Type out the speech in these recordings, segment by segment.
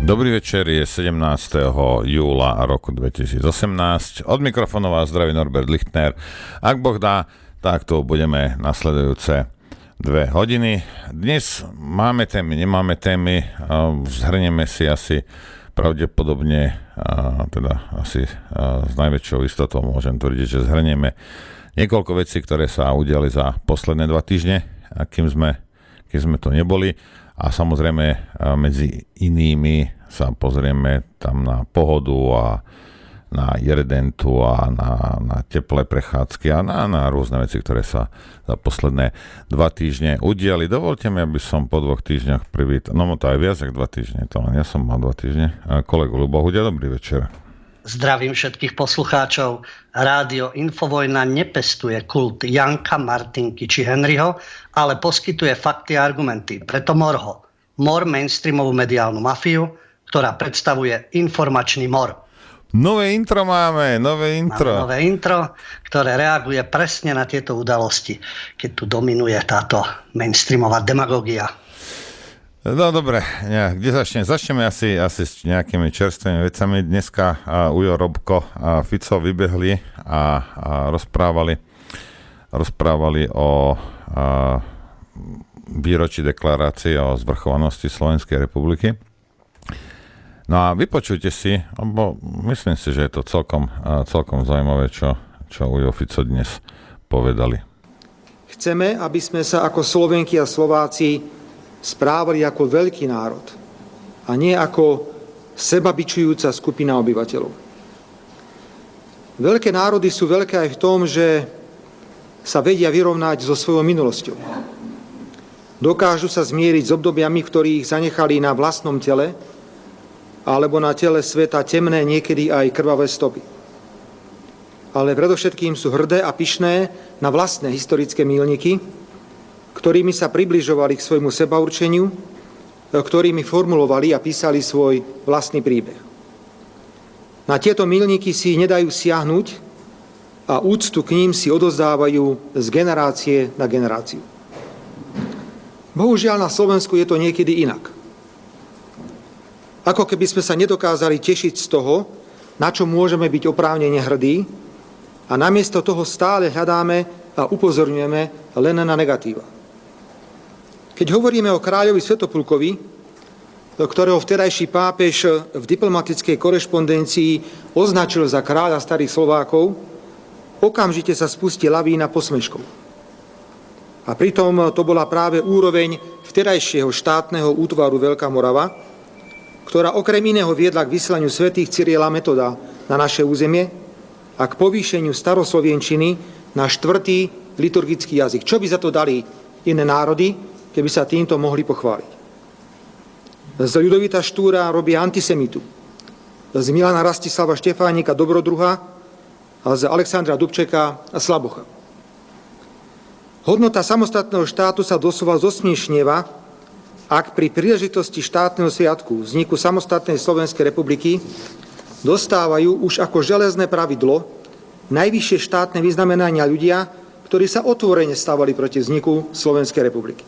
Dobrý večer, je 17. júla roku 2018. Od mikrofónu vás zdraví Norbert Lichtner. Ak Boh dá, tak to budeme nasledujúce 2 hodiny. Dnes máme témy, nemáme témy. Zhrnieme si asi pravdepodobne, asi s najväčšou istotou môžem tvrdiť, že zhrnieme niekoľko vecí, ktoré sa udiali za posledné 2 týždne, kým sme to neboli. A samozrejme medzi inými sa pozrieme tam na pohodu a na irredentu a na teplé prechádzky a na rôzne veci, ktoré sa za posledné 2 týždne udiali. Dovolte mi, aby som po 2 týždňoch privítal, no to aj viac ako 2 týždne, to len ja som mal 2 týždne, kolegu Ľubohudia. Dobrý večer. Zdravím všetkých poslucháčov. Rádio Infovojna nepestuje kult Janka, Martinky či Henryho, ale poskytuje fakty a argumenty. Preto Morho. Mor mainstreamovú mediálnu mafiu, ktorá predstavuje informačný mor. Nové intro máme, nové intro, ktoré reaguje presne na tieto udalosti, keď tu dominuje táto mainstreamová demagógia. No dobre, kde začneme? Začneme asi s nejakými čerstvými vecami. Dneska Ujo, Robko a Fico vybehli a rozprávali o výročí deklarácie o zvrchovanosti Slovenskej republiky. No a vypočujte si, lebo myslím si, že je to celkom zaujímavé, čo Ujo, Fico dnes povedali. Chceme, aby sme sa ako Slovenky a Slováci správali ako veľký národ a nie ako sebabičujúca skupina obyvateľov. Veľké národy sú veľké aj v tom, že sa vedia vyrovnať so svojou minulosťou. Dokážu sa zmieriť s obdobiami, v ktorých zanechali na vlastnom tele alebo na tele sveta temné, niekedy aj krvavé stopy. Ale predovšetkým sú hrdé a pyšné na vlastné historické míľniky, ktorými sa približovali k svojmu sebaurčeniu, ktorými formulovali a písali svoj vlastný príbeh. Na tieto míľniky si nedajú siahnuť a úctu k ním si odozdávajú z generácie na generáciu. Bohužiaľ na Slovensku je to niekedy inak. Ako keby sme sa nedokázali tešiť z toho, na čo môžeme byť oprávnene hrdí, a namiesto toho stále hľadáme a upozorňujeme len na negatíva. Keď hovoríme o kráľovi Svätoplukovi, ktorého vtedajší pápež v diplomatickej korešpondencii označil za kráľa starých Slovákov, okamžite sa spustí lavína posmeškov. A pritom to bola práve úroveň vtedajšieho štátneho útvaru Veľká Morava, ktorá okrem iného viedla k vyslaniu svätých Cyrila Metoda na naše územie a k povýšeniu staroslovienčiny na 4. liturgický jazyk. Čo by za to dali iné národy, keby sa týmto mohli pochváliť? Z Ľudovita Štúra robí antisemitu. Z Milana Rastislava Štefánika dobrodruha a z Alexandra Dubčeka slabocha. Hodnota samostatného štátu sa doslova zosmiešnieva, ak pri príležitosti štátneho sviatku vzniku samostatnej Slovenskej republiky dostávajú už ako železné pravidlo najvyššie štátne vyznamenania ľudia, ktorí sa otvorene stavali proti vzniku Slovenskej republiky.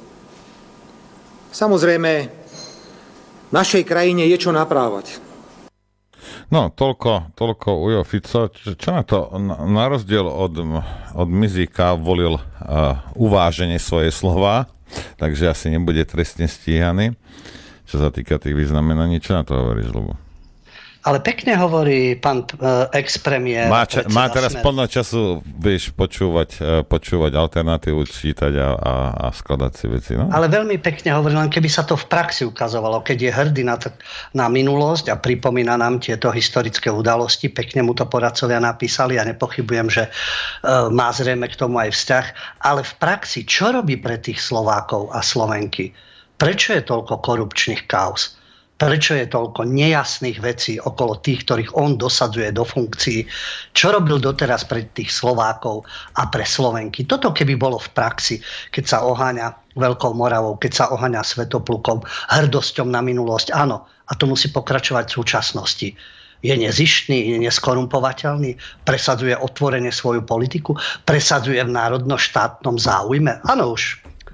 Samozrejme, v našej krajine je čo naprávať. No, toľko Ujo Fico. Čo na to? Na rozdiel od Mizíka volil uváženie svoje slová, takže asi nebude trestne stíhaný. Čo sa týka tých vyznamenaní, čo na to hovoríš, Ľubo? Ale pekne hovorí pán ex-premiér. Má teraz plno času, vieš, počúvať alternatívu, čítať a skladať si veci. No? Ale veľmi pekne hovorí, len keby sa to v praxi ukazovalo, keď je hrdý na minulosť a pripomína nám tieto historické udalosti. Pekne mu to poradcovia napísali a nepochybujem, že má zrejme k tomu aj vzťah. Ale v praxi, čo robí pre tých Slovákov a Slovenky? Prečo je toľko korupčných káuz? Prečo je toľko nejasných vecí okolo tých, ktorých on dosadzuje do funkcií? Čo robil doteraz pre tých Slovákov a pre Slovenky? Toto keby bolo v praxi, keď sa oháňa Veľkou Moravou, keď sa oháňa Svätoplukom, hrdosťou na minulosť, áno. A to musí pokračovať v súčasnosti. Je nezištný, je neskorumpovateľný, presadzuje otvorene svoju politiku, presadzuje v národno-štátnom záujme. Áno už.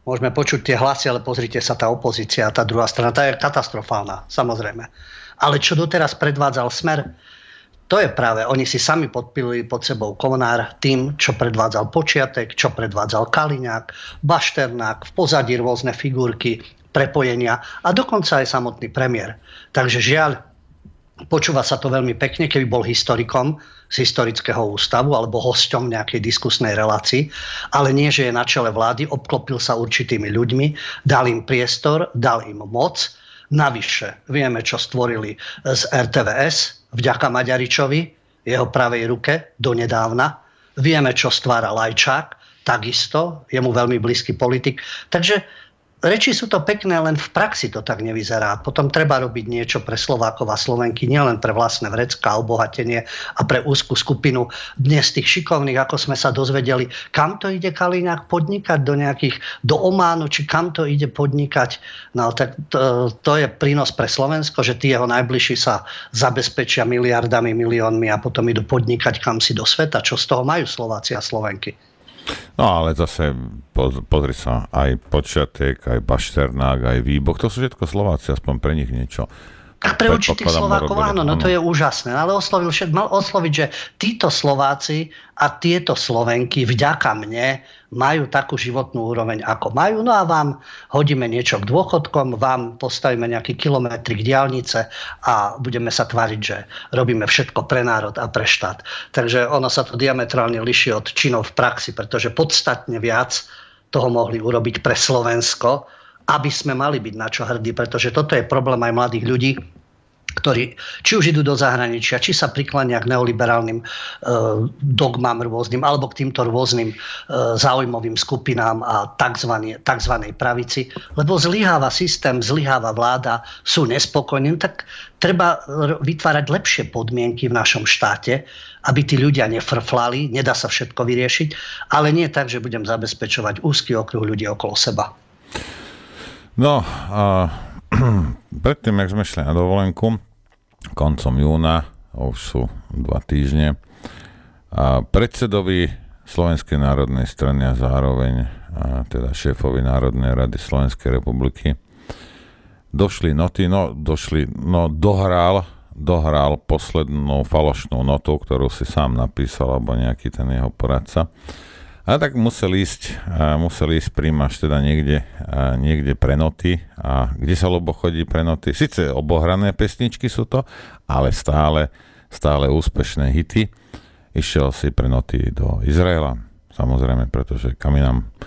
Môžeme počuť tie hlasy, ale pozrite sa, tá opozícia, tá druhá strana, tá je katastrofálna, samozrejme. Ale čo doteraz predvádzal Smer, to je práve, oni si sami podpilili pod sebou Komnár tým, čo predvádzal Počiatek, čo predvádzal Kaliňák, Bašternák, v pozadí rôzne figurky, prepojenia a dokonca aj samotný premiér. Takže žiaľ, počúva sa to veľmi pekne, keby bol historikom z historického ústavu alebo hosťom nejakej diskusnej relácii, ale nie, že je na čele vlády, obklopil sa určitými ľuďmi, dal im priestor, dal im moc. Navyše vieme, čo stvorili z RTVS vďaka Maďaričovi, jeho pravej ruke, donedávna. Vieme, čo stvára Lajčák, takisto, je mu veľmi blízky politik. Takže reči sú to pekné, len v praxi to tak nevyzerá. Potom treba robiť niečo pre Slovákov a Slovenky, nielen pre vlastné vrecká, obohatenie a pre úzku skupinu dnes tých šikovných, ako sme sa dozvedeli, kam to ide Kaliňák podnikať do Ománu, či kam to ide podnikať. No tak to je prínos pre Slovensko, že tí jeho najbližší sa zabezpečia miliardami, miliónmi a potom idú podnikať kam si do sveta. Čo z toho majú Slováci a Slovenky? No ale zase pozri sa, aj Počiatek, aj Bašternák, aj Výboh, to sú všetko Slováci, aspoň pre nich niečo. Tak pre určitých Slovákov áno, no to je úžasné. Ale mal osloviť, že títo Slováci a tieto Slovenky vďaka mne majú takú životnú úroveň, ako majú. No a vám hodíme niečo k dôchodkom, vám postavíme nejaký kilometrik diaľnice a budeme sa tváriť, že robíme všetko pre národ a pre štát. Takže ono sa to diametrálne liší od činov v praxi, pretože podstatne viac toho mohli urobiť pre Slovensko, aby sme mali byť na čo hrdí, pretože toto je problém aj mladých ľudí, ktorí či už idú do zahraničia, či sa priklánia k neoliberálnym dogmám rôznym, alebo k týmto rôznym záujmovým skupinám a tzv. Pravici, lebo zlyháva systém, zlyháva vláda, sú nespokojní, tak treba vytvárať lepšie podmienky v našom štáte, aby tí ľudia nefrflali, nedá sa všetko vyriešiť, ale nie tak, že budem zabezpečovať úzky okruh ľudí okolo seba. No, predtým, jak sme šli na dovolenku, koncom júna, už sú 2 týždne, predsedovi Slovenskej národnej strany a zároveň teda šéfovi Národnej rady Slovenskej republiky dohral poslednú falošnú notu, ktorú si sám napísal, alebo nejaký ten jeho poradca. A tak musel ísť príjmaš teda niekde pre noty. A kde sa Lobo chodí pre noty? Sice obohrané pesničky sú to, ale stále úspešné hity. Išiel si pre noty do Izraela, samozrejme, pretože kam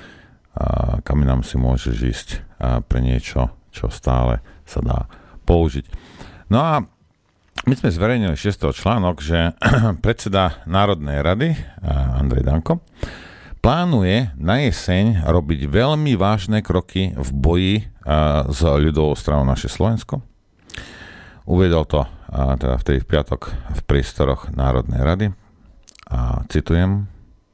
inám si môžeš ísť pre niečo, čo stále sa dá použiť. No a my sme zverejnili 6. článok, že predseda Národnej rady Andrej Danko plánuje na jeseň robiť veľmi vážne kroky v boji s ľudovou stranou Naše Slovensko. Uviedol to teda v piatok v priestoroch Národnej rady a citujem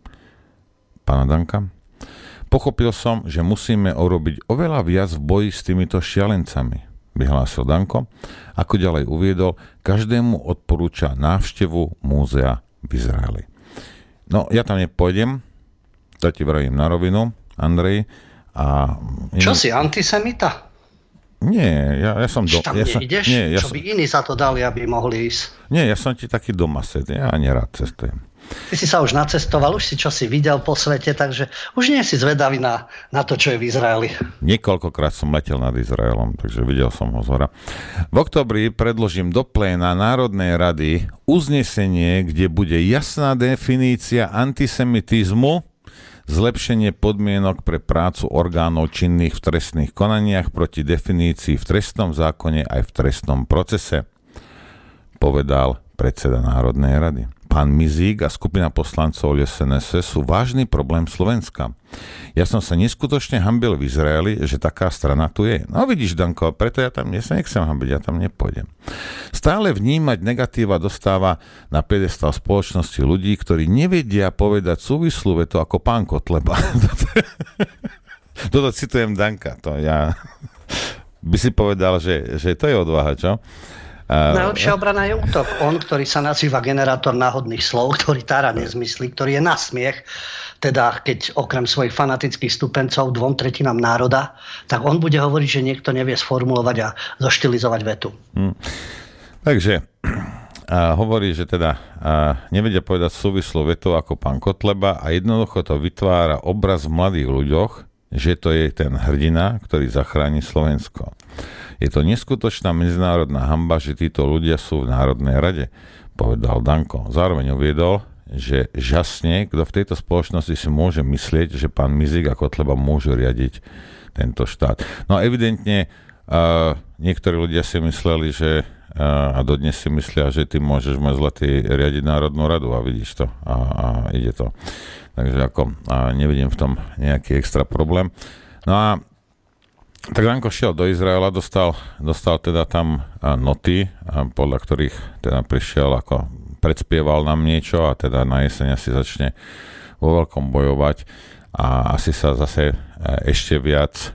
pána Danka. Pochopil som, že musíme urobiť oveľa viac v boji s týmito šialencami, vyhlásil Danko. Ako ďalej uviedol, každému odporúča návštevu múzea v Izraeli. No, ja tam nepôjdem, to ti vravím na rovinu, Andrej. Čo si, antisemita? Nie, ja som... Tam nejdeš? Čo by iní za to dali, aby mohli ísť? Nie, ja som ti taký domased, ja nerád cestujem. Ty si sa už nacestoval, už si čo si videl po svete, takže už nie si zvedavý na to, čo je v Izraeli. Niekoľkokrát som letel nad Izraelom, takže videl som ho zhora. V októbri predložím do pléna Národnej rady uznesenie, kde bude jasná definícia antisemitizmu, zlepšenie podmienok pre prácu orgánov činných v trestných konaniach proti definícii v trestnom zákone aj v trestnom procese, povedal predseda Národnej rady. Pán Mizík a skupina poslancov SNS sú vážny problém Slovenska. Ja som sa neskutočne hanbil v Izraeli, že taká strana tu je. No vidíš, Danko, preto ja sa nechcem hanbiť, ja tam nepôjdem. Stále vnímať negatíva dostáva na piedestal spoločnosti ľudí, ktorí nevedia povedať súvislú vetu ako pán Kotleba. Toto citujem Danka. To ja by si povedal, že to je odvaha, čo? Najlepšia obrana je útok. On, ktorý sa nazýva generátor náhodných slov, ktorý tára nezmyslí, ktorý je na smiech, teda keď okrem svojich fanatických stupencov 2/3 národa, tak on bude hovoriť, že niekto nevie sformulovať a zoštilizovať vetu. Takže hovorí, že teda nevedia povedať súvislú vetu ako pán Kotleba a jednoducho to vytvára obraz v mladých ľuďoch, že to je ten hrdina, ktorý zachráni Slovensko. Je to neskutočná medzinárodná hanba, že títo ľudia sú v Národnej rade, povedal Danko. Zároveň uviedol, že žasne, kto v tejto spoločnosti si môže myslieť, že pán Mizik a Kotleba môžu riadiť tento štát. No evidentne niektorí ľudia si mysleli, že a dodnes si myslia, že ty môžeš môj zlatý riadiť Národnú radu a vidíš to a ide to. Takže nevidím v tom nejaký extra problém. No a tak Danko šiel do Izraela, dostal teda tam noty, podľa ktorých teda prišiel, ako predspieval nám niečo a teda na jeseň asi začne vo veľkom bojovať a asi sa zase ešte viac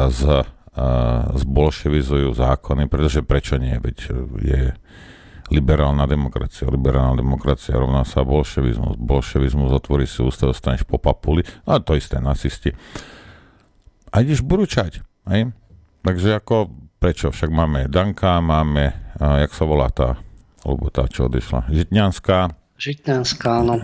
zbolševizujú zákony, pretože prečo nie, veď je liberálna demokracia. Liberálna demokracia rovná sa bolševizmus. Bolševizmus otvorí si ústa, dostaneš po papuli, a to isté nacisti. A ideš buručať. Hej? Takže ako, prečo? Však máme Danka, máme, jak sa volá tá, alebo tá, čo odišla? Žitňanská, áno.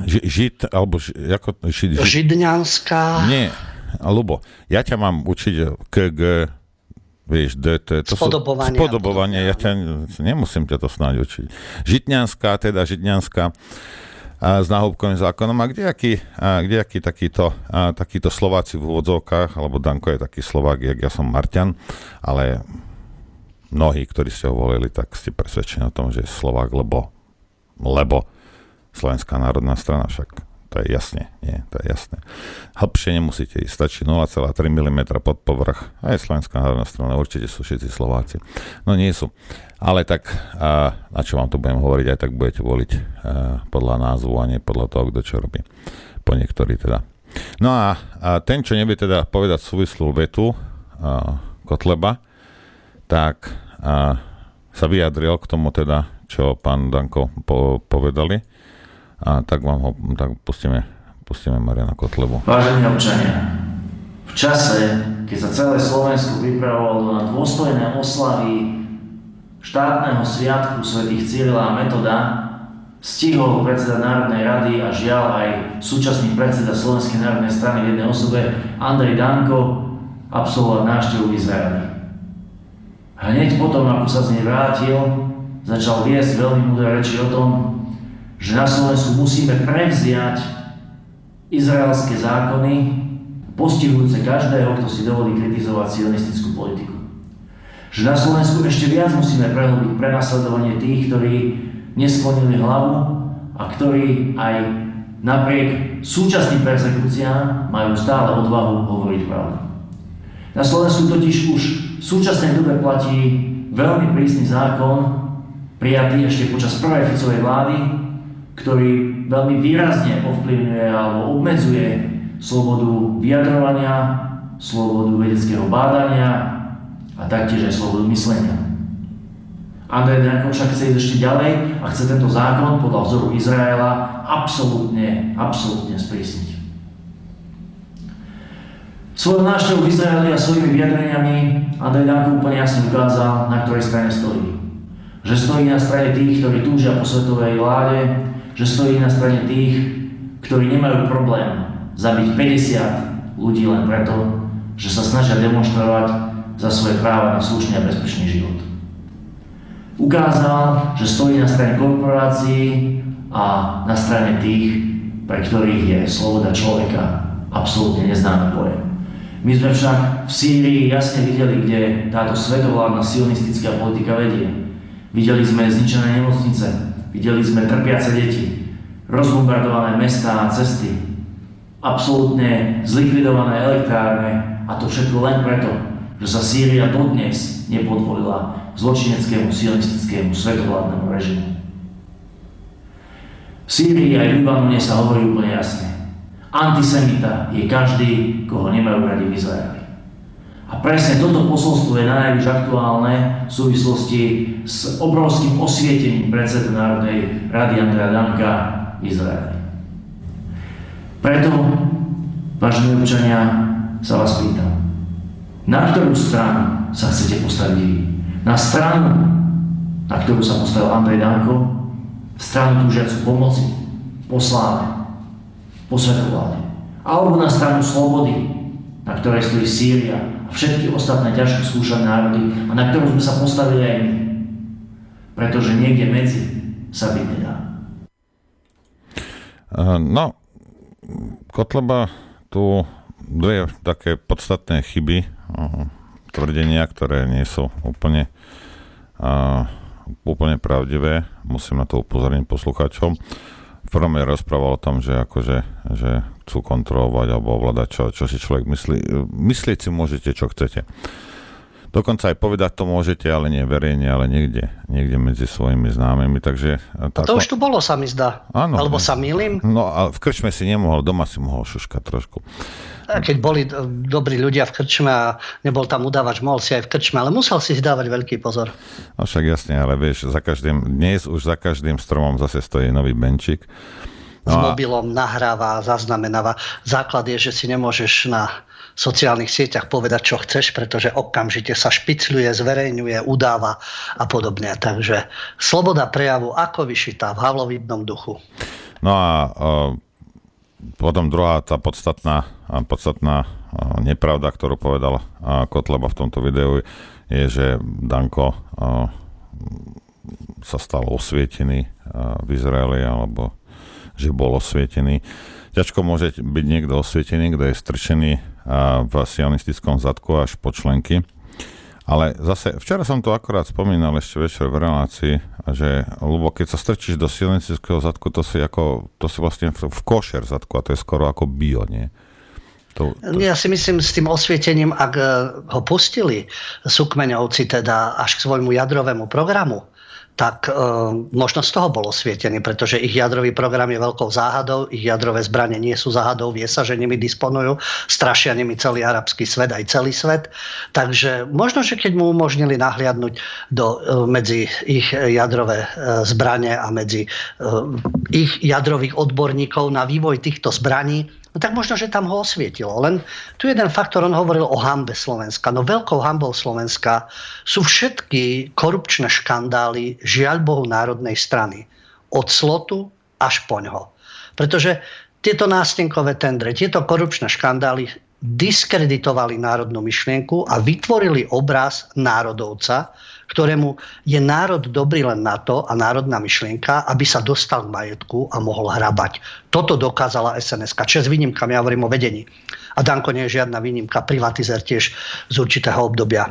Židňanská. Nie, Lubo, ja ťa mám učiť KG, vieš, DT, to spodobovanie, ja nemusím ťa to snáď učiť. Žitňanská, s náhubkovým zákonom. A kdejaký takýto Slováci v úvodzovkách, alebo Danko je taký Slovák, jak ja som Marťan, ale mnohí, ktorí ste ho volili, tak ste presvedčení o tom, že je Slovák, lebo Slovenská národná strana však. To je jasne, nie, to je jasné. Hlbšie nemusíte ísť, stačí 0,3 mm pod povrch. Aj Slovenská národná strana, určite sú všetci Slováci. No nie sú. Ale tak, na čo vám to budem hovoriť, aj tak budete voliť podľa názvu a nie podľa toho, kto čo robí. Po niektorí teda. No a ten, čo nevie teda povedať súvislú vetu Kotleba, tak sa vyjadril k tomu teda, čo pán Danko povedali. A tak pustíme Mariana Kotlebu. Vážení občania, v čase, keď sa celé Slovensko pripravovalo na dôstojné oslavy štátneho sviatku svätých Cyrila a Metoda, stihol predseda Národnej rady a žiaľ aj súčasný predseda Slovenskej národnej strany v jednej osobe Andrej Danko absolvovať návštevu v Izraeli. Hneď potom, ako sa z nej vrátil, začal viesť veľmi múdre reči o tom, že na Slovensku musíme prevziať izraelské zákony, postihujúce každého, kto si dovolí kritizovať sionistickú politiku. Že na Slovensku ešte viac musíme prehlbiť prenasledovanie tých, ktorí nesklonili hlavu a ktorí aj napriek súčasným perzekúciám majú stále odvahu hovoriť pravdu. Na Slovensku totiž už v súčasnej dobe platí veľmi prísny zákon, prijatý ešte počas prvej Ficovej vlády, ktorý veľmi výrazne ovplyvňuje alebo obmedzuje slobodu vyjadrovania, slobodu vedeckého bádania a taktiež aj slobodu myslenia. Andrej Danko však chce ísť ešte ďalej a chce tento zákon podľa vzoru Izraela absolútne sprísniť. Svojou návštevou v Izraeli a svojimi vyjadreniami Andrej Danko úplne jasne ukázal, na ktorej strane stojí. Že stojí na strane tých, ktorí túžia po svetovej vláde, že stojí na strane tých, ktorí nemajú problém zabiť 50 ľudí len preto, že sa snažia demonštrovať za svoje práva na slušný a bezpečný život. Ukázal, že stojí na strane korporácií a na strane tých, pre ktorých je sloboda človeka absolútne neznámy pojem. My sme však v Sýrii jasne videli, kde táto svetovládna sionistická politika vedie. Videli sme zničené nemocnice, videli sme trpiace deti, rozbombardované mestá a cesty, absolútne zlikvidované elektrárne a to všetko len preto, že sa Sýria dodnes nepodvolila zločineckému sionistickému svetovládnemu režimu. V Sýrii aj v Libanone sa hovorí úplne jasne. Antisemita je každý, koho nemajú radi v Izraeli. A presne toto posolstvo je najviac aktuálne v súvislosti s obrovským osvietením predsedu Národnej rady Andreja Danka v Izraeli. Preto, vážení občania, sa vás pýtam, na ktorú stranu sa chcete postaviť vy? Na stranu, na ktorú sa postavil Andrej Danko, stranu túžiacu pomoci, po sláve, po svetovláde, alebo na stranu slobody, na ktorej stojí Sýria a všetky ostatné ťažko skúšané národy a na ktorú sme sa postavili aj my. Pretože niekde medzi sa byť nedá. No, Kotleba tu dve také podstatné chyby, tvrdenia, ktoré nie sú úplne pravdivé. Musím na to upozorniť poslucháčom. V prvom rozprával o tom, že chcú kontrolovať alebo ovládať, čo si človek myslí. Myslieť si môžete, čo chcete. Dokonca aj povedať to môžete, ale nie verejne, ale niekde medzi svojimi známymi. Takže, to už tu bolo, sa mi zdá. Áno. Alebo sa mýlim? No a v krčme si nemohol, doma si mohol šuškať trošku. Keď boli dobrí ľudia v krčme a nebol tam udávač, mohol si aj v krčme, ale musel si dávať veľký pozor. No však jasne, ale vieš, dnes už za každým stromom zase stojí nový benčík. S mobilom nahráva, zaznamenáva. Základ je, že si nemôžeš na sociálnych sieťach povedať, čo chceš, pretože okamžite sa špicľuje, zverejňuje, udáva a podobne. Takže sloboda prejavu ako vyšitá v havlovidnom duchu. No a potom druhá tá podstatná nepravda, ktorú povedal Kotleba v tomto videu, je, že Danko sa stal osvietený v Izraeli, alebo že bol osvietený. Ťažko môže byť niekto osvietený, kto je strčený v sionistickom zadku až po členky. Ale zase, včera som to akorát spomínal ešte večer v relácii, že lebo keď sa strčíš do sionistického zadku, to si vlastne v košer zadku a to je skoro ako bio, nie? Ja si myslím, s tým osvietením, ak ho pustili Sukmeňovci teda až k svojmu jadrovému programu, tak možno z toho bol osvietený, pretože ich jadrový program je veľkou záhadou, ich jadrové zbrane nie sú záhadou, vie sa, že nimi disponujú, strašia nimi celý arabský svet, aj celý svet. Takže možno, že keď mu umožnili nahliadnúť medzi ich jadrové zbrane a medzi ich jadrových odborníkov na vývoj týchto zbraní, no tak možno, že tam ho osvietilo. Len tu jeden faktor, on hovoril o hanbe Slovenska. No veľkou hanbou Slovenska sú všetky korupčné škandály, žiaľ Bohu, Národnej strany. Od Slotu až poňho. Pretože tieto nástenkové tendre, tieto korupčné škandály diskreditovali národnú myšlienku a vytvorili obraz národovca, ktorému je národ dobrý len na to a národná myšlienka, aby sa dostal k majetku a mohol hrabať. Toto dokázala SNS-ka. Čes výnimkami, ja hovorím o vedení. A Danko nie je žiadna výnimka, privatizer tiež z určitého obdobia.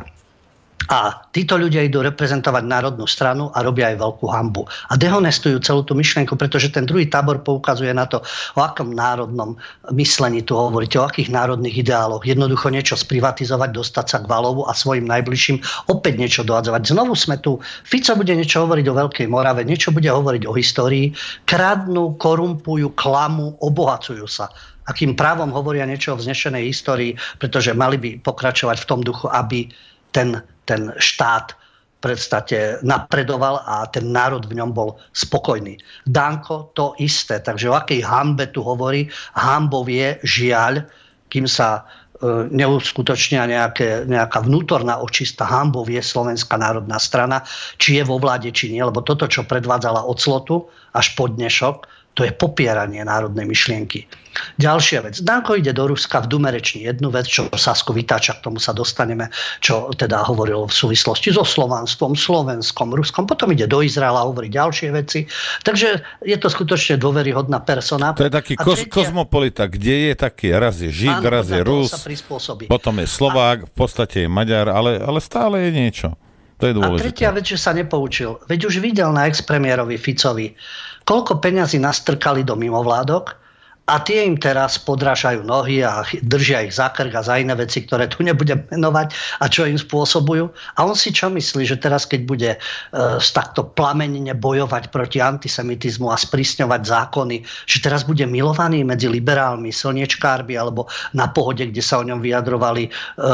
A títo ľudia idú reprezentovať národnú stranu a robia aj veľkú hanbu. A dehonestujú celú tú myšlienku, pretože ten druhý tábor poukazuje na to, o akom národnom myslení tu hovoríte, o akých národných ideáloch. Jednoducho niečo sprivatizovať, dostať sa k Valovu a svojim najbližším opäť niečo dohadzovať. Znovu sme tu. Fico bude niečo hovoriť o Veľkej Morave, niečo bude hovoriť o histórii. Kradnú, korumpujú, klamú, obohacujú sa. Akým právom hovoria niečo o vznešenej histórii, pretože mali by pokračovať v tom duchu, aby ten štát v podstate napredoval a ten národ v ňom bol spokojný. Danko to isté. Takže o akej hanbe tu hovorí? Hanbou je, žiaľ, kým sa neuskutočnia nejaká vnútorná očista, hanbou je Slovenská národná strana, či je vo vláde, či nie. Lebo toto, čo predvádzala od Slotu až po dnešok, to je popieranie národnej myšlienky. Ďalšia vec. Danko ide do Ruska, v Dume reční jednu vec, čo Sasko vytáča, k tomu sa dostaneme, čo teda hovoril v súvislosti so Slovanstvom, Slovenskom, Ruskom. Potom ide do Izraela, hovorí ďalšie veci. Takže je to skutočne dôveryhodná persona. To je taký kozmopolita, kde je taký, raz je Žid, raz je Rus, potom je Slovák, v podstate je Maďar, ale stále je niečo. To je dôležité. A tretia vec, že sa nepoučil. Veď už videl na ex-premiérovi Ficovi, koľko peňazí nastrkali do mimovládok a tie im teraz podrážajú nohy a držia ich za krk a za iné veci, ktoré tu nebudem menovať a čo im spôsobujú. A on si čo myslí, že teraz, keď bude takto plamenine bojovať proti antisemitizmu a sprísňovať zákony, že teraz bude milovaný medzi liberálmi, slniečkármi alebo Na pohode, kde sa o ňom vyjadrovali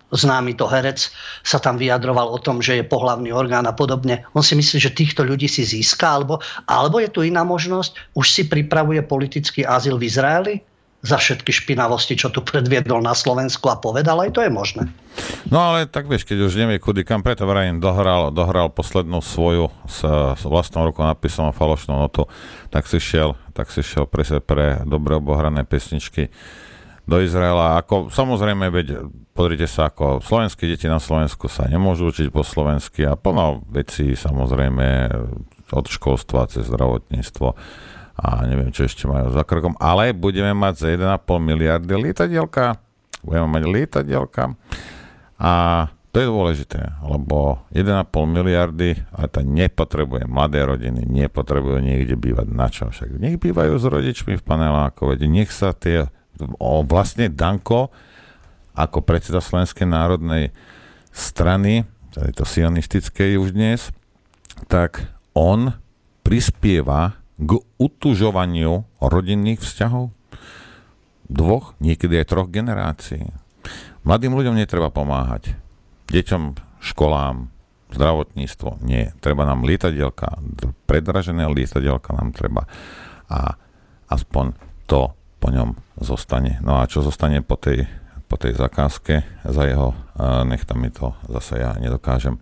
známy to herec, sa tam vyjadroval o tom, že je pohlavný orgán a podobne. On si myslí, že týchto ľudí si získa, alebo je tu iná možnosť, už si pripravuje politický azyl v Izraeli za všetky špinavosti, čo tu predviedol na Slovensku a povedal, aj to je možné. No ale tak vieš, keď už nevie kudy kam, preto vrajím, dohral poslednú svoju s vlastnou rukou napísanú falošnú notu, tak si šiel pre dobre obohrané pesničky do Izraela. Ako, samozrejme, pozrite sa, ako slovenské deti na Slovensku sa nemôžu učiť po slovensky a plno vecí, samozrejme, od školstva cez zdravotníctvo a neviem, čo ešte majú za krkom, ale budeme mať za 1,5 miliardy lietadielka. A to je dôležité, lebo 1,5 miliardy, ale to nepotrebuje mladé rodiny, nepotrebujú niekde bývať. Na čo však? Nech bývajú s rodičmi v paneláku, nech sa tie vlastne Danko ako predseda Slovenskej národnej strany, to sionistickej už dnes, tak on prispieva k utužovaniu rodinných vzťahov 2, niekedy aj 3 generácií. Mladým ľuďom netreba pomáhať. Deťom, školám, zdravotníctvo, nie. Treba nám lietadielka, predražené lietadielka nám treba. A aspoň to po ňom zostane. No a čo zostane po tej zakázke za jeho nechtami, to zase ja nedokážem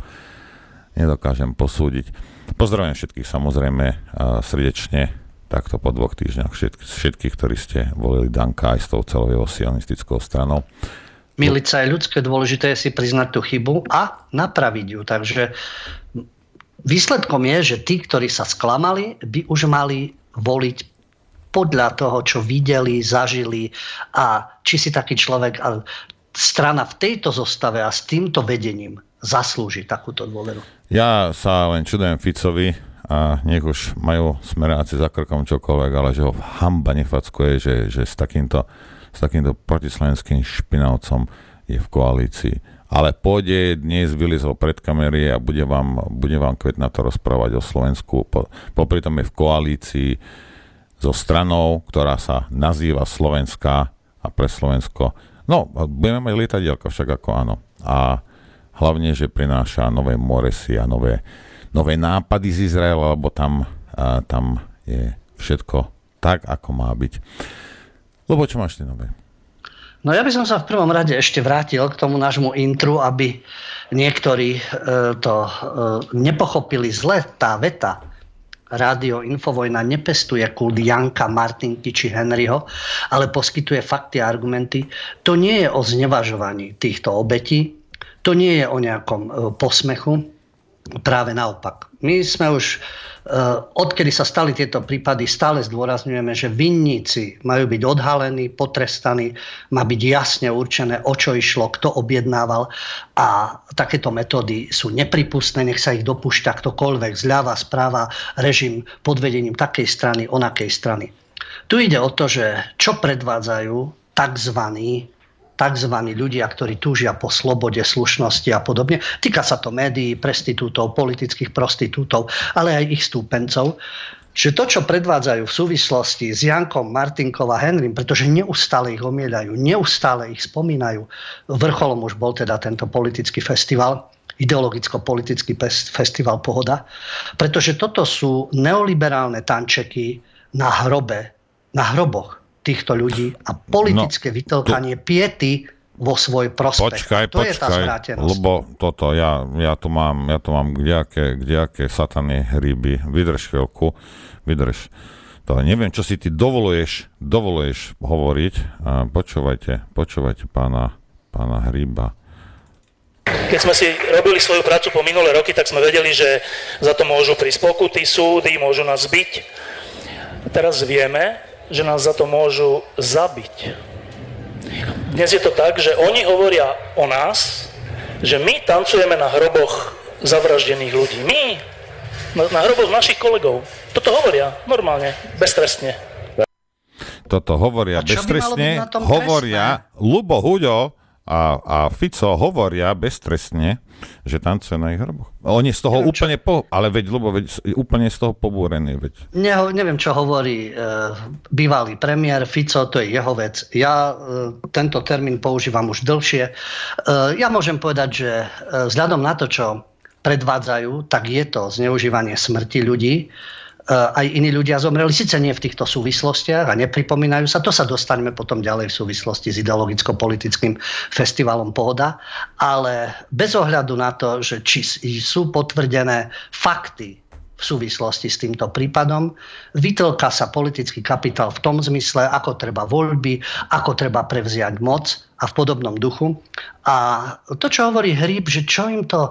posúdiť. Pozdravujem všetkých samozrejme srdečne takto po 2 týždňoch všetkých, ktorí ste volili Danka aj s tou celou jeho sionistickou stranou. Miliť sa je ľudské, dôležité je si priznať tú chybu a napraviť ju. Takže výsledkom je, že tí, ktorí sa sklamali, by už mali voliť podľa toho, čo videli, zažili a či si taký človek a strana v tejto zostave a s týmto vedením zaslúži takúto dôveru. Ja sa len čudujem Ficovi a nech už majú smeráci za krkom čokoľvek, ale že ho hanba nefackuje, že s takýmto protislovenským špinavcom je v koalícii. Ale pôjde dnes vylizol pred kamery a bude vám kvetnato rozprávať o Slovensku. Popri tom je v koalícii so stranou, ktorá sa nazýva Slovenská a pre Slovensko. No, budeme mať lietadielko však ako áno. A hlavne, že prináša nové moresy a nové nápady z Izraela, lebo tam je všetko tak, ako má byť. Lebo čo máš ty nové? No ja by som sa v prvom rade ešte vrátil k tomu nášmu intru, aby niektorí to nepochopili zle, tá veta. Rádio Infovojna nepestuje kult Janka, Martinky či Henryho, ale poskytuje fakty a argumenty. To nie je o znevažovaní týchto obetí, to nie je o nejakom posmechu, práve naopak. My sme už, odkedy sa stali tieto prípady, stále zdôrazňujeme, že vinníci majú byť odhalení, potrestaní, má byť jasne určené, o čo išlo, kto objednával a takéto metódy sú nepripustné, nech sa ich dopúšťa ktokoľvek, zľava, správa, režim pod vedením takej strany, onakej strany. Tu ide o to, že čo predvádzajú takzvaní ľudia, ktorí túžia po slobode, slušnosti a podobne. Týka sa to médií, prestitútov, politických prostitútov, ale aj ich stúpencov. Že to, čo predvádzajú v súvislosti s Jankom, Martinkou a Henrym, pretože neustále ich omieľajú, neustále ich spomínajú. Vrcholom už bol teda tento politický festival, ideologicko-politický festival Pohoda, pretože toto sú neoliberálne tančeky na hroboch týchto ľudí a politické vytlkanie piety vo svoj prospech. Počkaj, je tá zvrátenosť. Lebo toto, ja tu mám kdejaké satany hríby. Vydrž chvíľku, To neviem, čo si ty dovoluješ hovoriť. Počúvajte pána Hríba. Keď sme si robili svoju prácu po minulé roky, tak sme vedeli, že za to môžu prísť pokuty, súdy, môžu nás zbiť. Teraz vieme, že nás za to môžu zabiť. Dnes je to tak, že oni hovoria o nás, že my tancujeme na hroboch zavraždených ľudí. My, na hroboch našich kolegov. Toto hovoria normálne, beztrestne. Toto hovoria beztrestne, hovoria Ľubo Huďo, a Fico hovoria beztrestne, že tancuje na ich hroboch. Oni z toho úplne úplne z toho pobúrení. Neviem, čo hovorí bývalý premiér Fico, to je jeho vec. Ja tento termín používam už dlhšie. Ja môžem povedať, že vzhľadom na to, čo predvádzajú, tak je to zneužívanie smrti ľudí. Aj iní ľudia zomreli, síce nie v týchto súvislostiach a nepripomínajú sa, to sa dostaneme potom ďalej v súvislosti s ideologicko-politickým festivalom Pohoda, ale bez ohľadu na to, že či sú potvrdené fakty v súvislosti s týmto prípadom, vytlka sa politický kapitál v tom zmysle, ako treba voľby, ako treba prevziať moc a v podobnom duchu. A to, čo hovorí Hríb, že čo im to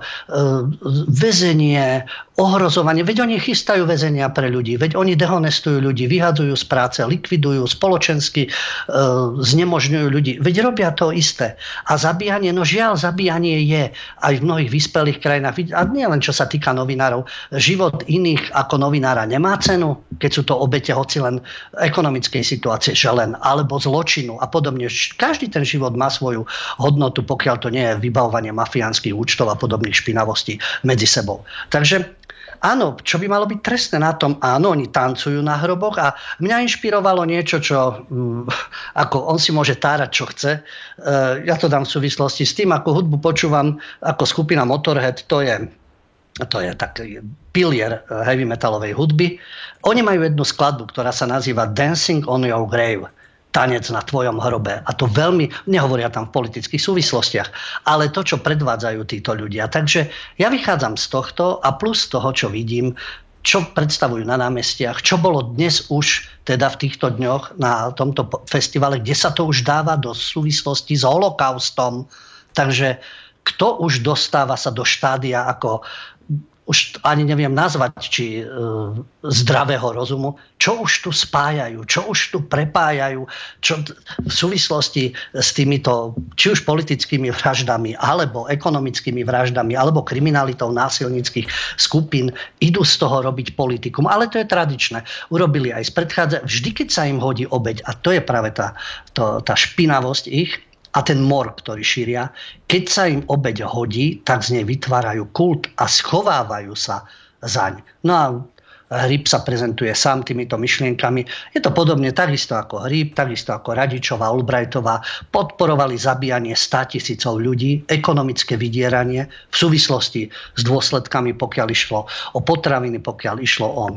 väzenie, ohrozovanie, veď oni chystajú väzenia pre ľudí, veď oni dehonestujú ľudí, vyhadzujú z práce, likvidujú, spoločensky znemožňujú ľudí, veď robia to isté. A zabíjanie, no žiaľ, zabíjanie je aj v mnohých vyspelých krajinách. A nie len čo sa týka novinárov, život iných ako novinára nemá cenu, keď sú to obete hoci len ekonomickej situácie, že len, alebo zločinu a podobne. Každý ten život má svoju hodnotu, pokiaľ to nie je vybavovanie mafiánskych účtov a podobných špinavostí medzi sebou. Takže áno, čo by malo byť trestné na tom? Áno, oni tancujú na hroboch a mňa inšpirovalo niečo, čo ako on si môže tárať, čo chce. Ja to dám v súvislosti s tým, ako hudbu počúvam ako skupina Motorhead, to je taký pilier heavy metalovej hudby. Oni majú jednu skladbu, ktorá sa nazýva Dancing on Your Grave. Tanec na tvojom hrobe. A to veľmi, nehovoria tam v politických súvislostiach, ale to, čo predvádzajú títo ľudia. Takže ja vychádzam z tohto a plus z toho, čo vidím, čo predstavujú na námestiach, čo bolo dnes už teda v týchto dňoch na tomto festivale, kde sa to už dáva do súvislosti s holokaustom. Takže kto už dostáva sa do štádia ako už ani neviem nazvať, či zdravého rozumu, čo už tu spájajú, čo už tu prepájajú, čo v súvislosti s týmito, či už politickými vraždami, alebo ekonomickými vraždami, alebo kriminalitou násilníckych skupín, idú z toho robiť politikum. Ale to je tradičné. Urobili aj z vždy, keď sa im hodí obeť, a to je práve tá špinavosť ich, a ten mor, ktorý šíria, keď sa im obeť hodí, tak z nej vytvárajú kult a schovávajú sa zaň. No a Hríb sa prezentuje sám týmito myšlienkami. Je to podobne takisto ako Hríb, takisto ako Radičová, Olbrajtová. Podporovali zabíjanie 100 000 ľudí, ekonomické vydieranie v súvislosti s dôsledkami, pokiaľ išlo o potraviny, pokiaľ išlo o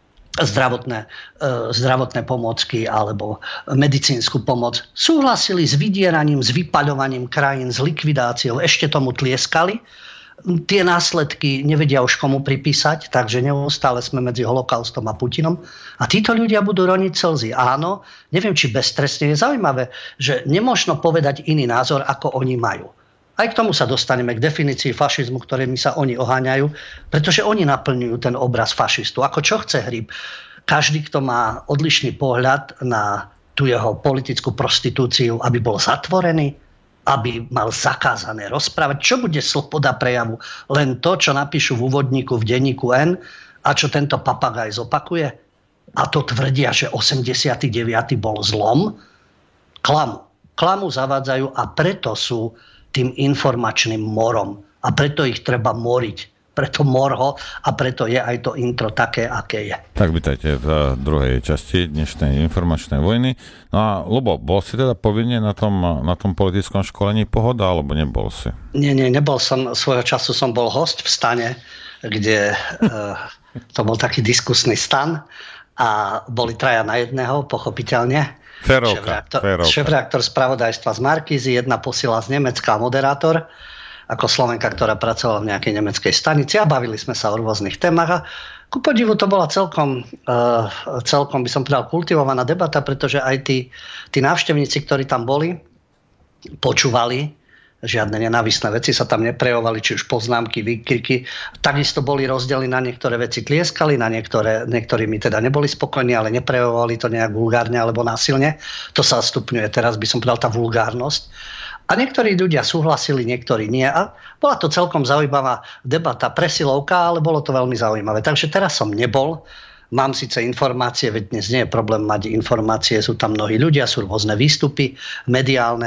zdravotné pomôcky alebo medicínsku pomoc. Súhlasili s vydieraním, s vypaľovaním krajín, s likvidáciou, ešte tomu tlieskali. Tie následky nevedia už komu pripísať, takže neustále sme medzi holokaustom a Putinom. A títo ľudia budú roniť slzy. Áno, neviem, či beztrestne. Je zaujímavé, že nemožno povedať iný názor, ako oni majú. Aj k tomu sa dostaneme, k definícii fašizmu, ktorými sa oni oháňajú, pretože oni naplňujú ten obraz fašistu. Ako čo chce Hríb? Každý, kto má odlišný pohľad na tú jeho politickú prostitúciu, aby bol zatvorený, aby mal zakázané rozprávať. Čo bude sloboda prejavu? Len to, čo napíšu v úvodníku v denníku N a čo tento papagaj zopakuje? A to tvrdia, že 89. bol zlom? Klamu zavádzajú a preto sú tým informačným morom. A preto ich treba moriť. Preto morho a preto je aj to intro také, aké je. Tak vítajte v druhej časti dnešnej informačnej vojny. No a Ľubo, bol si teda povinne na tom politickom školení Pohoda, alebo nebol si? Nie, nebol som. Svojho času som bol host v stane, kde to bol taký diskusný stan a boli traja na jedného, pochopiteľne. Šéfredaktor spravodajstva z Markízy, jedna posila z Nemecka, moderátor, ako Slovenka, ktorá pracovala v nejakej nemeckej stanici a bavili sme sa o rôznych témach a ku podivu to bola celkom by som povedal kultivovaná debata, pretože aj tí návštevníci, ktorí tam boli, počúvali, žiadne nenávistné veci sa tam neprejavovali, či už poznámky, výkriky. Takisto boli rozdiely, na niektoré veci tlieskali, na niektorými teda neboli spokojní, ale neprejavovali to nejak vulgárne alebo násilne. To sa stupňuje teraz, by som povedal, tá vulgárnosť. A niektorí ľudia súhlasili, niektorí nie. A bola to celkom zaujímavá debata, presilovka, ale bolo to veľmi zaujímavé. Takže teraz som nebol. Mám síce informácie, veď dnes nie je problém mať informácie, sú tam mnohí ľudia, sú rôzne výstupy mediálne.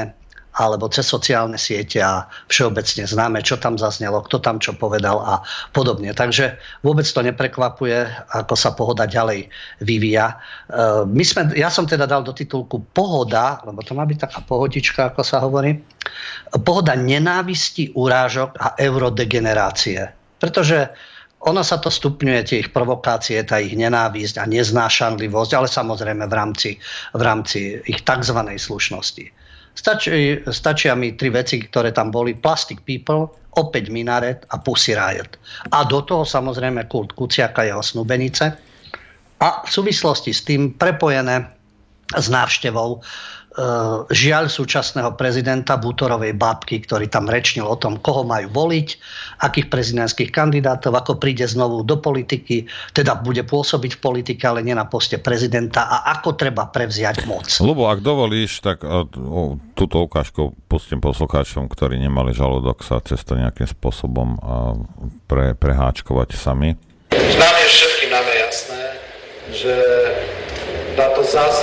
alebo cez sociálne siete a všeobecne známe, čo tam zaznelo, kto tam čo povedal a podobne. Takže vôbec to neprekvapuje, ako sa pohoda ďalej vyvíja. Ja som teda dal do titulku Pohoda, lebo to má byť taká pohodička, ako sa hovorí, pohoda nenávisti, urážok a eurodegenerácie. Pretože ono sa to stupňuje, tie ich provokácie, tá ich nenávisť a neznášanlivosť, ale samozrejme v rámci ich tzv. Slušnosti. Stačia mi 3 veci, ktoré tam boli. Plastic People, opäť Minaret a Pussy Riot. A do toho samozrejme kult Kuciaka, jeho snúbenice. A v súvislosti s tým prepojené s návštevou žiaľ súčasného prezidenta Bútorovej babky, ktorý tam rečnil o tom, koho majú voliť, akých prezidentských kandidátov, ako príde znovu do politiky, teda bude pôsobiť v politike, ale nie na poste prezidenta a ako treba prevziať moc. Ľubo, ak dovolíš, tak túto ukážku pustím poslucháčom, ktorí nemali žalúdok sa cez to nejakým spôsobom preháčkovať sami. Nám je všetkým jasné, že táto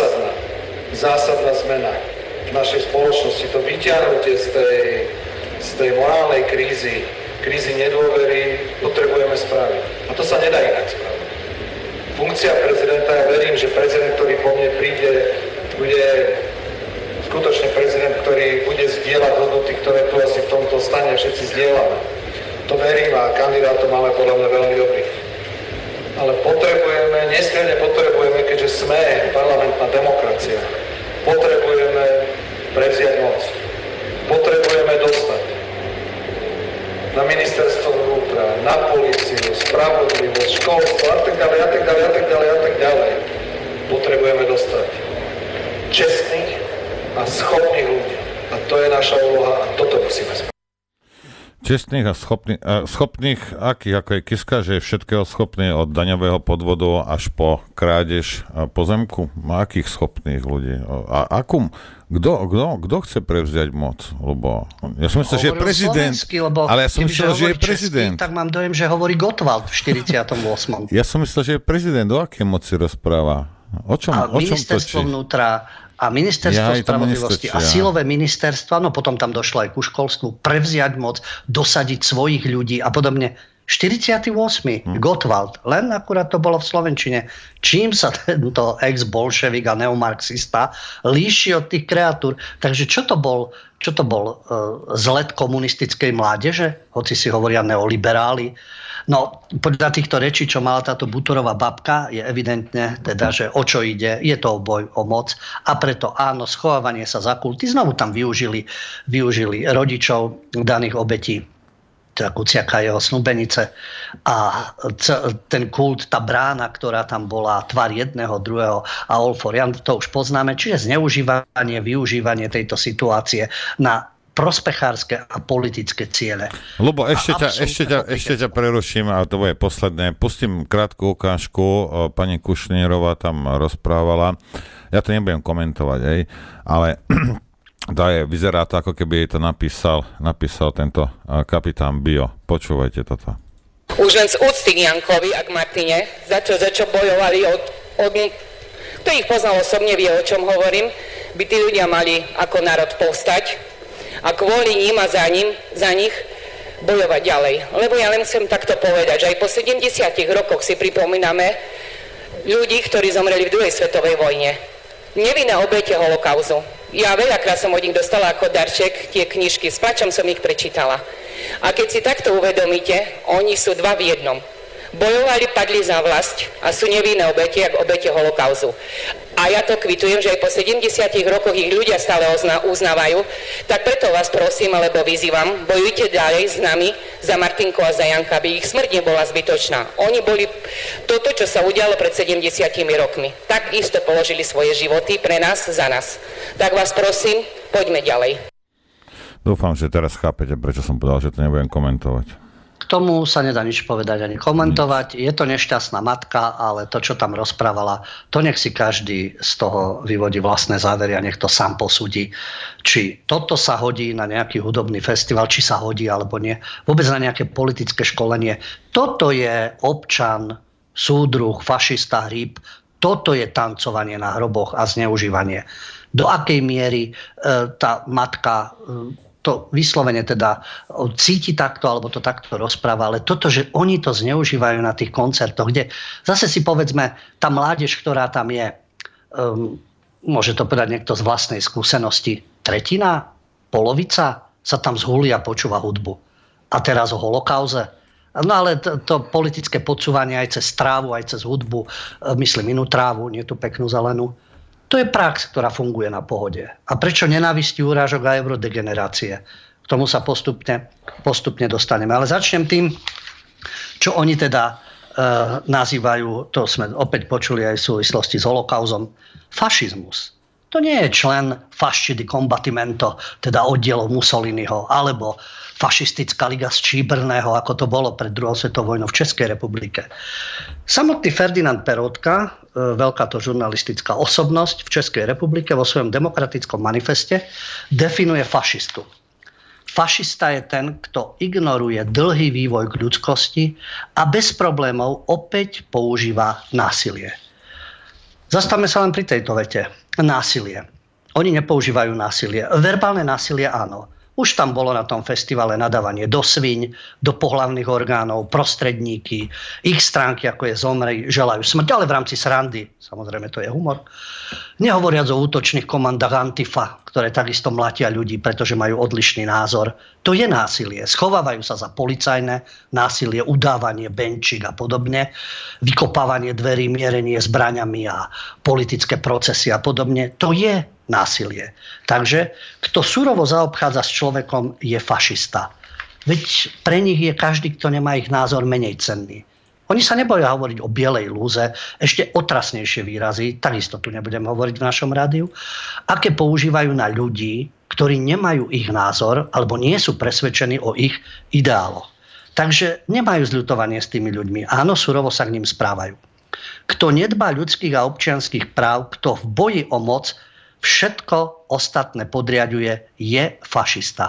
zásadná zmena v našej spoločnosti, to vyťahnutie z tej morálnej krízy nedôvery potrebujeme spraviť. A to sa nedá inak spraviť. Funkcia prezidenta, ja verím, že prezident, ktorý po mne príde, bude skutočne prezident, ktorý bude zdieľať hodnoty, ktoré tu asi v tomto stane všetci zdieľame. To verím a kandidátov máme podľa mňa veľmi dobrých. Ale nesmierne potrebujeme, keďže sme parlamentná demokracia, potrebujeme prevziať moc. Potrebujeme dostať na ministerstvo vnútra, na políciu, spravodlivosť, školstvo a tak ďalej. Potrebujeme dostať čestných a schopných ľudí. A to je naša úloha a toto musíme spraviť. Čestných a schopných akých, ako je Kiska, že je všetkého schopný od daňového podvodu až po krádež pozemku? Akých schopných ľudí? A kto chce prevziať moc? Lebo ja som myslel, že je prezident, ale ja som myslel, že je prezident. Tak mám dojem, že hovorí Gottwald v 48. Ja som myslel, že je prezident. O akej moci rozpráva? O čom ministerstvo vnútra a ministerstvo spravodlivosti a silové ministerstva, no potom tam došlo aj ku školstvu, prevziať moc, dosadiť svojich ľudí a podobne. 48. Gottwald, len akurát to bolo v slovenčine. Čím sa tento ex-bolševik a neomarxista líši od tých kreatúr? Takže čo to bol zlet komunistickej mládeže? Hoci si hovoria neoliberáli. No, podľa týchto rečí, čo mala táto Bútorová babka, je evidentne teda, že o čo ide, je to boj o moc a preto áno, schovávanie sa za kulty. Znovu tam využili rodičov daných obetí, teda Kuciaka, jeho snúbenice a ten kult, tá brána, ktorá tam bola, tvar jedného, druhého a all for Jan, to už poznáme, čiže využívanie tejto situácie na prospechárske a politické ciele. Ľubo, ešte ťa preruším a to je posledné. Pustím krátku ukážku. Pani Kušnírová tam rozprávala. Ja to nebudem komentovať, ale vyzerá to, ako keby jej to napísal tento kapitán Bio. Počúvajte toto. Už len z úcty k Jankovi a k Martine, za čo bojovali kto ich poznal osobne, vie, o čom hovorím, by tí ľudia mali ako národ povstať a kvôli ním a za nich bojovať ďalej. Lebo ja len chcem takto povedať, že aj po 70 rokoch si pripomíname ľudí, ktorí zomreli v druhej svetovej vojne. Nevinné obete holokauzu. Ja veľakrát som od nich dostala ako darček tie knižky, s plačom som ich prečítala. A keď si takto uvedomíte, oni sú dva v jednom. Bojovali, padli za vlast a sú nevinné obete, ako obete holokauzu. A ja to kvitujem, že aj po 70 rokoch ich ľudia stále uznávajú. Tak preto vás prosím, alebo vyzývam, bojujte ďalej s nami za Martinku a za Janka, aby ich smrť nebola zbytočná. Oni boli toto, čo sa udialo pred 70 rokmi. Tak isto položili svoje životy pre nás, za nás. Tak vás prosím, poďme ďalej. Dúfam, že teraz chápete, prečo som povedal, že to nebudem komentovať. K tomu sa nedá nič povedať ani komentovať. Je to nešťastná matka, ale to, čo tam rozprávala, to nech si každý z toho vyvodí vlastné závery a nech to sám posúdi, či toto sa hodí na nejaký hudobný festival, či sa hodí alebo nie. Vôbec na nejaké politické školenie. Toto je občan, súdruh, fašista, hríb. Toto je tancovanie na hroboch a zneužívanie. do akej miery tá matka to vyslovene teda cíti takto, alebo to takto rozpráva, ale toto, že oni to zneužívajú na tých koncertoch, kde zase si povedzme, tá mládež, ktorá tam je, môže to povedať niekto z vlastnej skúsenosti, tretina, polovica sa tam zhulí a počúva hudbu. A teraz o holokauze. No ale to politické podsúvanie aj cez trávu, aj cez hudbu, myslím inú trávu, nie tú peknú zelenú, to je prax, ktorá funguje na pohode. A prečo nenávisti, urážok a eurodegenerácie? K tomu sa postupne dostaneme. Ale začnem tým, čo oni teda nazývajú, to sme opäť počuli aj v súvislosti s holokauzom, fašizmus. To nie je člen Fasci di Combattimento, teda oddielov Mussoliniho, alebo fašistická liga z Číbrného, ako to bolo pred druhou svetovou vojnou v Českej republike. Samotný Ferdinand Peroutka, veľká to žurnalistická osobnosť v Českej republike, vo svojom demokratickom manifeste definuje fašistu. Fašista je ten, kto ignoruje dlhý vývoj k ľudskosti a bez problémov opäť používa násilie. Zastavme sa len pri tejto vete. Násilie. Oni nepoužívajú násilie. Verbálne násilie áno. Už tam bolo na tom festivale nadávanie do sviň, do pohlavných orgánov, prostredníky, ich stránky, ako je zomrej, želajú smrť, ale v rámci srandy, samozrejme to je humor. Nehovoriac o útočných komandách Antifa, ktoré takisto mlatia ľudí, pretože majú odlišný názor. To je násilie. Schovávajú sa za policajné násilie, udávanie benčík a podobne, vykopávanie dverí, mierenie zbraňami a politické procesy a podobne. To je násilie. Takže kto surovo zaobchádza s človekom, je fašista. Veď pre nich je každý, kto nemá ich názor, menej cenný. Oni sa neboja hovoriť o bielej lúze, ešte otrasnejšie výrazy, takisto tu nebudem hovoriť v našom rádiu, aké používajú na ľudí, ktorí nemajú ich názor alebo nie sú presvedčení o ich ideáloch. Takže nemajú zľutovanie s tými ľuďmi. Áno, surovo sa k ním správajú. Kto nedbá ľudských a občianskych práv, kto v boji o moc všetko ostatné podriaďuje, je fašista.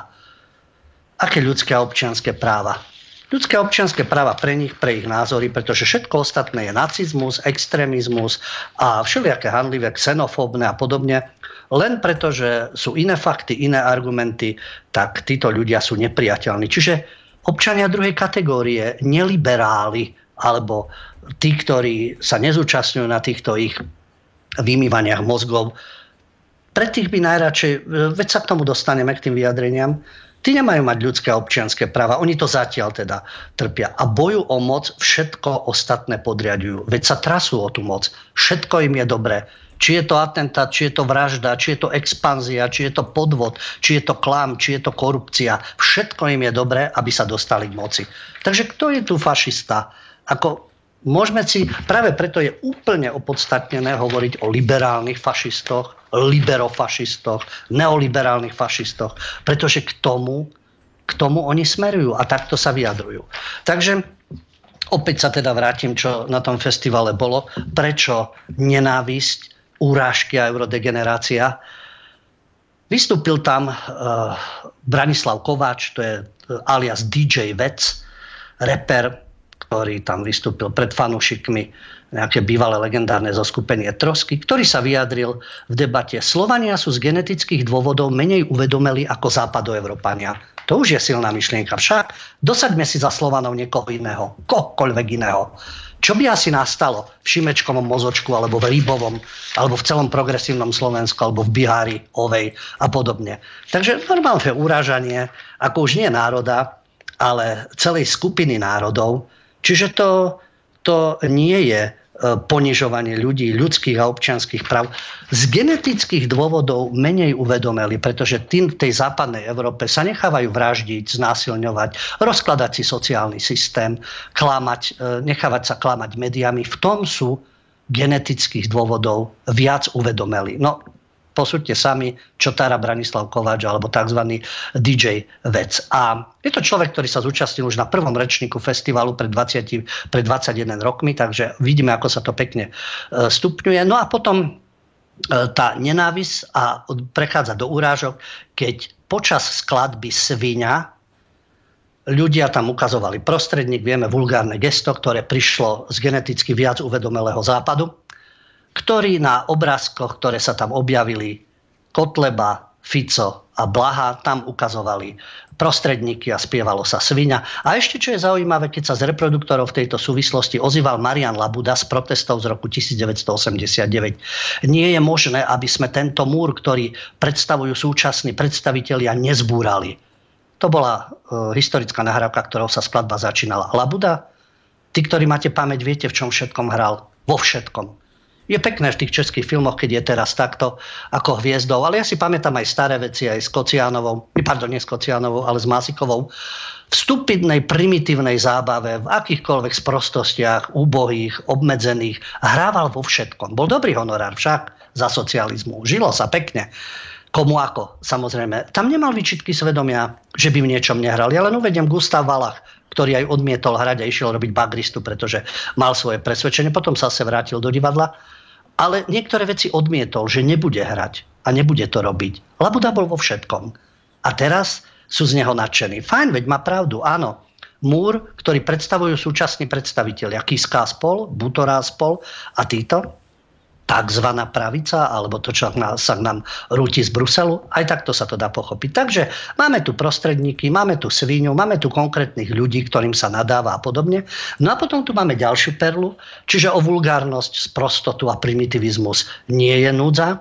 Aké ľudské a občianske práva? Ľudské a občianske práva pre nich, pre ich názory, pretože všetko ostatné je nacizmus, extrémizmus a všelijaké handlivé, xenofóbne a podobne. Len preto, že sú iné fakty, iné argumenty, tak títo ľudia sú nepriateľní. Čiže občania druhej kategórie, neliberáli, alebo tí, ktorí sa nezúčastňujú na týchto ich vymývaniach mozgov, pre tých by najradšej, veď sa k tomu dostaneme, k tým vyjadreniam, tí nemajú mať ľudské a občianske práva, oni to zatiaľ teda trpia. A boju o moc všetko ostatné podriaďujú. Veď sa trasú o tú moc. Všetko im je dobré. Či je to atentát, či je to vražda, či je to expanzia, či je to podvod, či je to klam, či je to korupcia. Všetko im je dobré, aby sa dostali k moci. Takže kto je tu fašista? Môžeme si, práve preto je úplne opodstatnené hovoriť o liberálnych fašistoch, liberofašistoch, neoliberálnych fašistoch, pretože k tomu oni smerujú a takto sa vyjadrujú. Takže opäť sa teda vrátim, čo na tom festivale bolo. Prečo nenávisť, urážky a eurodegenerácia? Vystúpil tam Branislav Kováč, to je alias DJ Vec, reper, ktorý tam vystúpil pred fanúšikmi, nejaké bývalé legendárne zoskupenie Trosky, ktorý sa vyjadril v debate: Slovania sú z genetických dôvodov menej uvedomeli ako západoevropania. To už je silná myšlienka. Však dosaďme si za Slovanov niekoho iného, kohokoľvek iného. Čo by asi nastalo v Šimečkovom mozočku, alebo v Rybovom, alebo v celom progresívnom Slovensku, alebo v Bihári, Ovej a podobne. Takže normálne urážanie, ako už nie národa, ale celej skupiny národov. Čiže to nie je ponižovanie ľudí, ľudských a občianskych práv. Z genetických dôvodov menej uvedomeli, pretože tým v tej západnej Európe sa nechávajú vraždiť, znásilňovať, rozkladať si sociálny systém, nechávať sa klamať médiami. V tom sú genetických dôvodov viac uvedomeli. No, posúďte sami, čo tára Branislav Kováč alebo tzv. DJ Vec. A je to človek, ktorý sa zúčastnil už na prvom rečníku festivalu pred 21 rokmi, takže vidíme, ako sa to pekne stupňuje. No a potom tá nenávisť a prechádza do urážok, keď počas skladby Sviňa ľudia tam ukazovali prostredník, vieme, vulgárne gesto, ktoré prišlo z geneticky viac uvedomelého západu, ktorý na obrázkoch, ktoré sa tam objavili, Kotleba, Fico a Blaha, tam ukazovali prostredníky a spievalo sa Sviňa. A ešte, čo je zaujímavé, keď sa z reproduktorov v tejto súvislosti ozýval Marian Labuda z protestov z roku 1989. Nie je možné, aby sme tento múr, ktorý predstavujú súčasní predstavitelia, nezbúrali. To bola historická nahrávka, ktorou sa skladba začínala. Labuda, tí, ktorí máte pamäť, viete, v čom všetkom hral. Vo všetkom. Je pekné v tých českých filmoch, keď je teraz takto ako hviezdou, ale ja si pamätám aj staré veci, aj s Kociánovou, nie s Kociánovou, ale s Másikovou. V stupidnej, primitívnej zábave, v akýchkoľvek sprostostiach, úbohých, obmedzených, hrával vo všetkom. Bol dobrý honorár však za socializmu. Žilo sa pekne. Komu ako, samozrejme. Tam nemal výčitky svedomia, že by v niečom nehral. Ja len uvediem Gustav Valach, ktorý aj odmietol hrať a išiel robiť bagristu, pretože mal svoje presvedčenie. Potom sa vrátil do divadla. Ale niektoré veci odmietol, že nebude hrať a nebude to robiť. Labuda bol vo všetkom. A teraz sú z neho nadšení. Fajn, veď má pravdu, áno. Múr, ktorý predstavujú súčasní predstavitelia. Kiska spol, Butorá spol a títo, takzvaná pravica, alebo to, čo sa nám rúti z Bruselu, aj takto sa to dá pochopiť. Takže máme tu prostredníky, máme tu Sviňu, máme tu konkrétnych ľudí, ktorým sa nadáva a podobne. No a potom tu máme ďalšiu perlu, čiže o vulgárnosť, sprostotu a primitivizmus nie je núdza.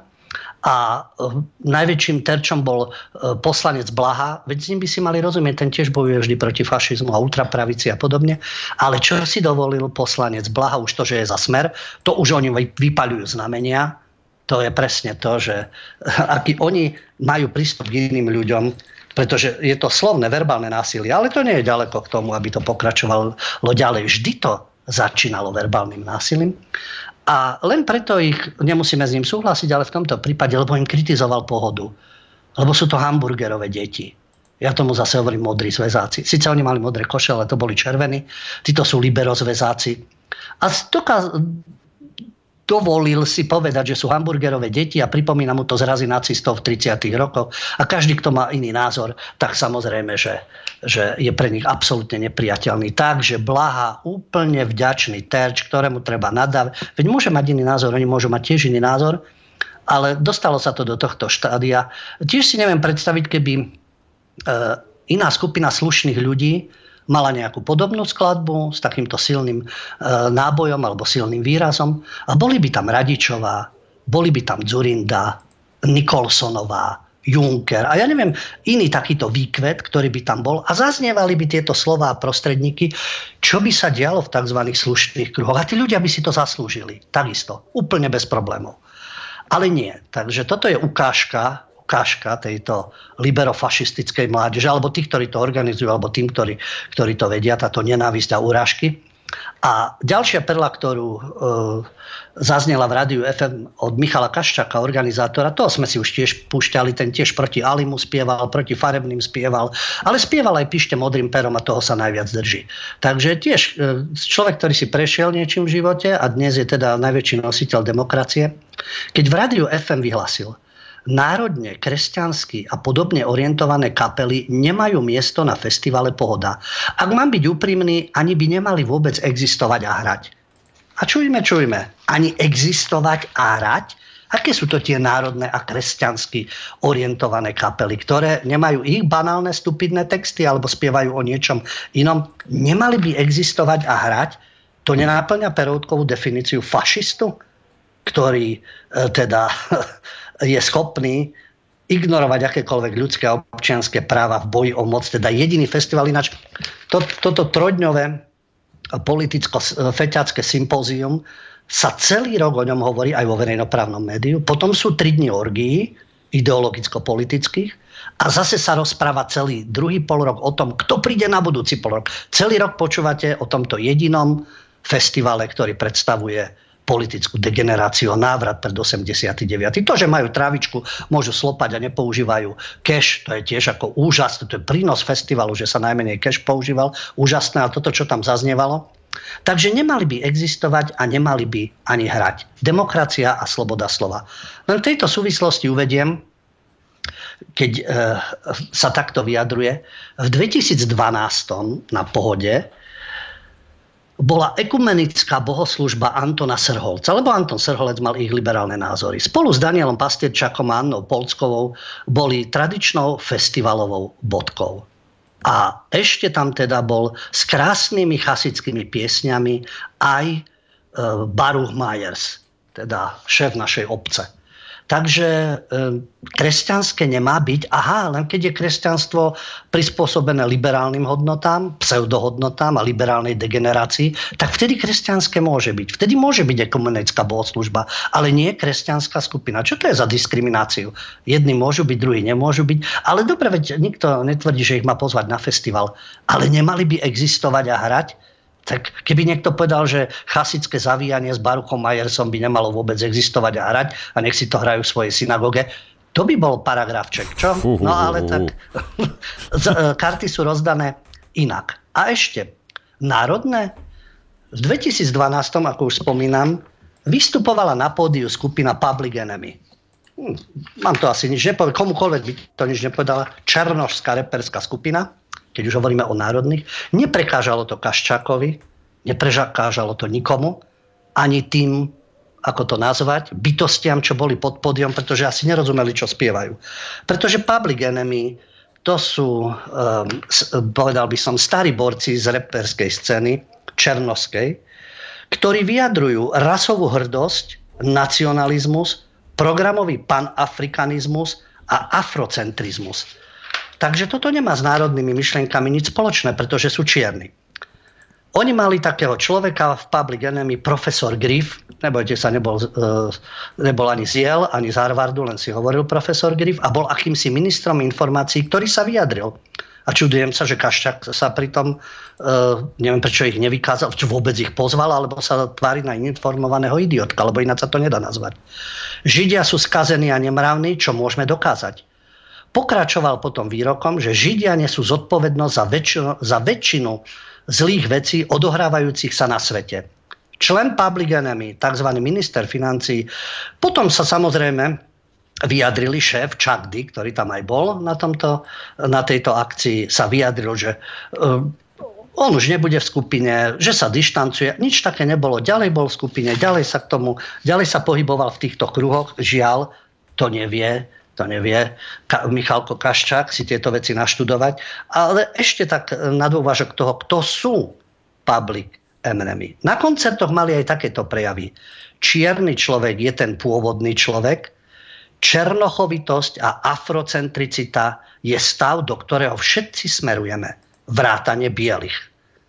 A najväčším terčom bol poslanec Blaha, veď s ním by si mali rozumieť, ten tiež bojuje vždy proti fašizmu a ultrapravici a podobne. Ale čo si dovolil poslanec Blaha, už to, že je za Smer, to už oni vypaľujú znamenia. To je presne to, že aký oni majú prístup k iným ľuďom, pretože je to slovné, verbálne násilie, ale to nie je ďaleko k tomu, aby to pokračovalo ďalej. Vždy to začínalo verbálnym násilím. A len preto ich nemusíme s ním súhlasiť, ale v tomto prípade, lebo im kritizoval pohodu. Lebo sú to hamburgerové deti. Ja tomu zase hovorím modrí zväzáci. Sice oni mali modré koše, ale to boli červení. Títo sú liberozväzáci. A dovolil si povedať, že sú hamburgerové deti a pripomína mu to zrazy nacistov v 30. rokoch. A každý, kto má iný názor, tak samozrejme, že je pre nich absolútne nepriateľný. Takže Blaha, úplne vďačný terč, ktorému treba nadávať. Veď môže mať iný názor, oni môžu mať tiež iný názor, ale dostalo sa to do tohto štádia. Tiež si neviem predstaviť, keby iná skupina slušných ľudí mala nejakú podobnú skladbu s takýmto silným nábojom alebo silným výrazom. A boli by tam Radičová, boli by tam Dzurinda, Nikolsonová, Juncker a ja neviem, iný takýto výkvet, ktorý by tam bol a zaznievali by tieto slová a prostredníky, čo by sa dialo v tzv. Slušných kruhoch. A tí ľudia by si to zaslúžili. Takisto. Úplne bez problémov. Ale nie. Takže toto je ukážka tejto liberofašistickej mládeže, alebo tých, ktorí to organizujú, alebo tým, ktorí to vedia, táto nenávisť a urážky. A ďalšia perla, ktorú zaznela v rádiu FM od Michala Kaščáka, organizátora, toho sme si už tiež púšťali, ten tiež proti Alimu spieval, proti farebným spieval, ale spieval aj Píšte modrým perom a toho sa najviac drží. Takže tiež človek, ktorý si prešiel niečím v živote a dnes je teda najväčší nositeľ demokracie, keď v rádiu FM vyhlasil: národne, kresťansky a podobne orientované kapely nemajú miesto na festivale Pohoda. Ak mám byť úprimný, ani by nemali vôbec existovať a hrať. A čujme, ani existovať a hrať? Aké sú to tie národné a kresťansky orientované kapely, ktoré nemajú ich banálne, stupidné texty alebo spievajú o niečom inom? Nemali by existovať a hrať? To nenáplňa Peroutkovú definíciu fašistu, ktorý teda je schopný ignorovať akékoľvek ľudské a občianske práva v boji o moc. Teda jediný festival, ináč toto trojdňové politicko-feťacké sympózium sa celý rok o ňom hovorí aj vo verejnoprávnom médiu. Potom sú 3 dni orgií ideologicko-politických a zase sa rozpráva celý druhý polrok o tom, kto príde na budúci polrok. Celý rok počúvate o tomto jedinom festivale, ktorý predstavuje politickú degeneráciu, návrat pred 89. To, že majú trávičku, môžu slopať a nepoužívajú cash, to je tiež ako úžasné, to je prínos festivalu, že sa najmenej cash používal, úžasné, a toto, čo tam zaznievalo. Takže nemali by existovať a nemali by ani hrať. Demokracia a sloboda slova. Len v tejto súvislosti uvediem, keď sa takto vyjadruje, v 2012 na Pohode bola ekumenická bohoslužba Antona Srholca, lebo Anton Srholec mal ich liberálne názory. Spolu s Danielom Pastierčakom a Annou Polckovou boli tradičnou festivalovou bodkou. A ešte tam teda bol s krásnymi chasickými piesňami aj Baruch Myers, teda šéf našej obce. Takže kresťanské nemá byť, len keď je kresťanstvo prispôsobené liberálnym hodnotám, pseudohodnotám a liberálnej degenerácii, tak vtedy kresťanské môže byť. Vtedy môže byť ekumenická bohoslužba, ale nie kresťanská skupina. Čo to je za diskrimináciu? Jedni môžu byť, druhí nemôžu byť, ale dobre, veď nikto netvrdí, že ich má pozvať na festival, ale nemali by existovať a hrať. Tak keby niekto povedal, že chasické zavíjanie s Baruchom Myersom by nemalo vôbec existovať a hrať a nech si to hrajú v svojej synagóge, to by bol paragrafček, čo? No ale tak karty sú rozdané inak. A ešte, národné? V 2012, ako už spomínam, vystupovala na pódiu skupina Public Enemy. Mám to asi nič nepovedal, komukoľvek by to nič nepovedala. Černošská reperská skupina, keď už hovoríme o národných, neprekážalo to Kaščákovi, neprekážalo to nikomu, ani tým, ako to nazvať, bytostiam, čo boli pod pódium, pretože asi nerozumeli, čo spievajú. Pretože Public Enemy, to sú, povedal by som, starí borci z reperskej scény, černovskej, ktorí vyjadrujú rasovú hrdosť, nacionalizmus, programový panafrikanizmus a afrocentrizmus. Takže toto nemá s národnými myšlienkami nič spoločné, pretože sú čierni. Oni mali takého človeka v Public Enemy, profesor Griff, nebojte sa, nebol ani z Yale, ani z Harvardu, len si hovoril profesor Griff a bol akýmsi ministrom informácií, ktorý sa vyjadril. A čudujem sa, že Kaščák sa pritom, neviem prečo ich nevykázal, či vôbec ich pozval, alebo sa tvári na informovaného idiotka, lebo ináč sa to nedá nazvať. Židia sú skazení a nemravní, čo môžeme dokázať. Pokračoval potom výrokom, že Židia nesú zodpovednosť za väčšinu zlých vecí odohrávajúcich sa na svete. Člen Public Enemy, tzv. Minister financií, potom sa samozrejme vyjadrili šéf Chuck D, ktorý tam aj bol na tejto akcii, sa vyjadril, že on už nebude v skupine, že sa dištancuje. Nič také nebolo. Ďalej bol v skupine, ďalej sa pohyboval v týchto kruhoch. Žiaľ, to nevie Michalko Kaščák si tieto veci naštudovať. Ale ešte tak na dôvažok toho, kto sú Public Enemy. Na koncertoch mali aj takéto prejavy. Čierny človek je ten pôvodný človek, černochovitosť a afrocentricita je stav, do ktorého všetci smerujeme. Vrátane bielých.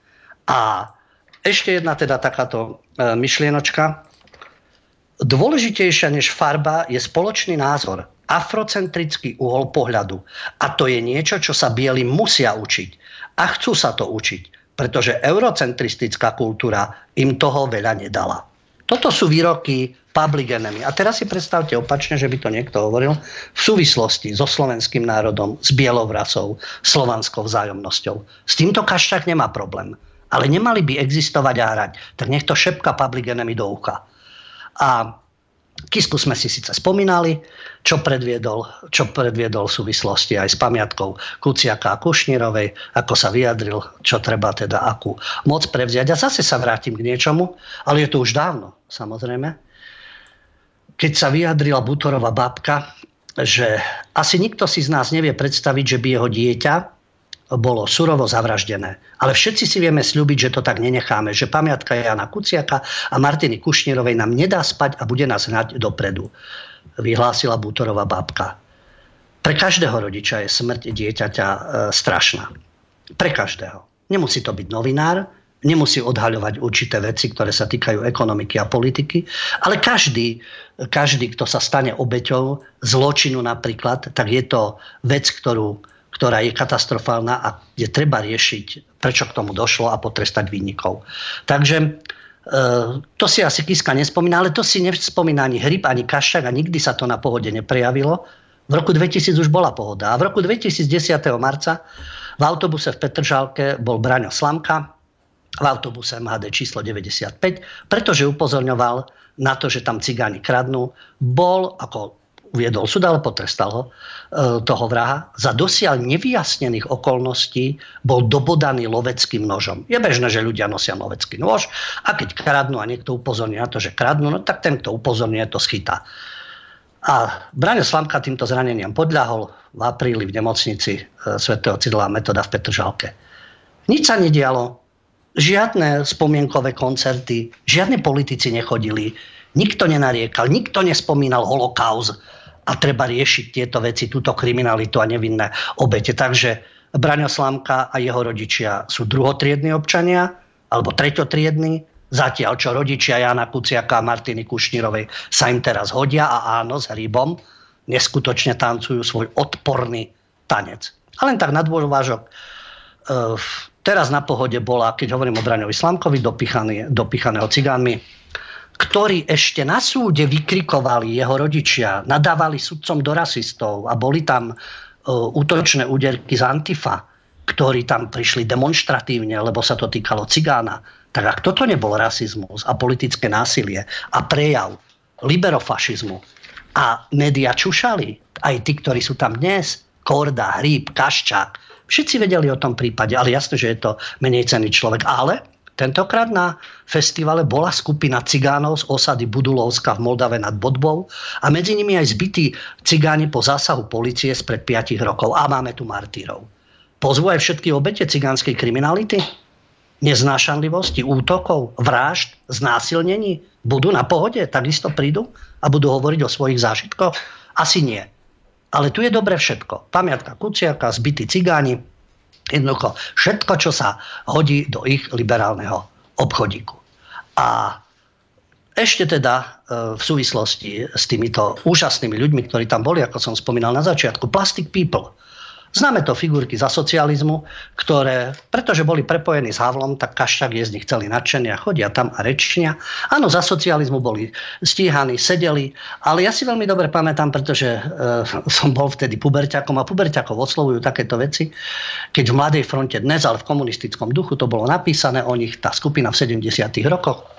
A ešte jedna teda takáto myšlienočka. Dôležitejšia než farba je spoločný názor, afrocentrický uhol pohľadu. A to je niečo, čo sa bieli musia učiť. A chcú sa to učiť, pretože eurocentristická kultúra im toho veľa nedala. Toto sú výroky Public Enemy. A teraz si predstavte opačne, že by to niekto hovoril v súvislosti so slovenským národom, s bielou rasou, slovanskou vzájomnosťou. S týmto Kaščák nemá problém. Ale nemali by existovať a hrať. Tak nech to šepka Public Enemy do ucha. A Kisku sme si síce spomínali, čo predviedol v súvislosti aj s pamiatkou Kuciaka a Kušnírovej, ako sa vyjadril, čo treba teda akú moc prevziať. A zase sa vrátim k niečomu, ale je to už dávno, samozrejme. Keď sa vyjadrila Bútorová babka, že asi nikto si z nás nevie predstaviť, že by jeho dieťa bolo surovo zavraždené. Ale všetci si vieme sľúbiť, že to tak nenecháme, že pamiatka Jana Kuciaka a Martiny Kušnírovej nám nedá spať a bude nás hnať dopredu, vyhlásila Bútorová babka. Pre každého rodiča je smrť dieťaťa strašná. Pre každého. Nemusí to byť novinár, nemusí odhaľovať určité veci, ktoré sa týkajú ekonomiky a politiky, ale každý, kto sa stane obeťou zločinu napríklad, tak je to vec, ktorá je katastrofálna a je treba riešiť, prečo k tomu došlo a potrestať vinníkov. Takže to si asi Kiska nespomína, ale to si nespomína ani Hryb, ani Kaščák a nikdy sa to na Pohode neprejavilo. V roku 2000 už bola Pohoda. A v roku 2010. marca v autobuse v Petržalke bol Braňo Slamka, v autobuse MHD číslo 95, pretože upozorňoval na to, že tam cigáni kradnú. Bol, ako uviedol súd, ale potrestal ho, toho vraha. Za dosiaľ nevyjasnených okolností bol dobodaný loveckým nožom. Je bežné, že ľudia nosia lovecký nôž a keď kradnú a niekto upozorní na to, že kradnú, no tak ten, kto upozorní, to schytá. A Braňo Slamka týmto zraneniam podľahol v apríli v nemocnici svätého Cyrila a Metoda v Petržalke. Nič sa nedialo, žiadne spomienkové koncerty, žiadne politici nechodili, nikto nenariekal, nikto nespomínal holokaust a treba riešiť tieto veci, túto kriminalitu a nevinné obete. Takže Braňo Slamka a jeho rodičia sú druhotriedni občania alebo treťotriedni, zatiaľ čo rodičia Jána Kuciaka a Martiny Kušnírovej sa im teraz hodia a áno, s Hribom neskutočne tancujú svoj odporný tanec. A len tak na dôvážok, teraz na Pohode bola, keď hovorím o Braňovi Slamkovi, dopíchaného cigánmi, ktorí ešte na súde vykrikovali jeho rodičia, nadávali sudcom do rasistov a boli tam útočné úderky z Antifa, ktorí tam prišli demonštratívne, lebo sa to týkalo cigána. Tak ak toto nebol rasizmus a politické násilie a prejav liberofašizmu a média čušali, aj tí, ktorí sú tam dnes, Korda, Hríb, Kaščák, všetci vedeli o tom prípade, ale jasné, že je to menej cenný človek. Ale tentokrát na festivale bola skupina cigánov z osady Budulovska v Moldave nad Bodbou a medzi nimi aj zbytí cigáni po zásahu polície spred 5 rokov. A máme tu martírov. Pozvú aj všetky obete cigánskej kriminality, neznášanlivosti, útokov, vražd, znásilnení. Budú na Pohode, takisto prídu a budú hovoriť o svojich zážitkoch? Asi nie. Ale tu je dobre všetko. Pamiatka Kuciaka, zbytí cigáni, jednoducho všetko, čo sa hodí do ich liberálneho obchodíku. A ešte teda v súvislosti s týmito úžasnými ľuďmi, ktorí tam boli, ako som spomínal na začiatku, Plastic People. Známe to figurky za socializmu, ktoré, pretože boli prepojení s Havlom, tak Kaščák je z nich celý nadšený a chodia tam a rečnia. Áno, za socializmu boli stíhaní, sedeli, ale ja si veľmi dobre pamätám, pretože som bol vtedy puberťakom a puberťakov oslovujú takéto veci. Keď v Mladej fronte dnes, ale v komunistickom duchu to bolo napísané o nich, tá skupina v 70. rokoch,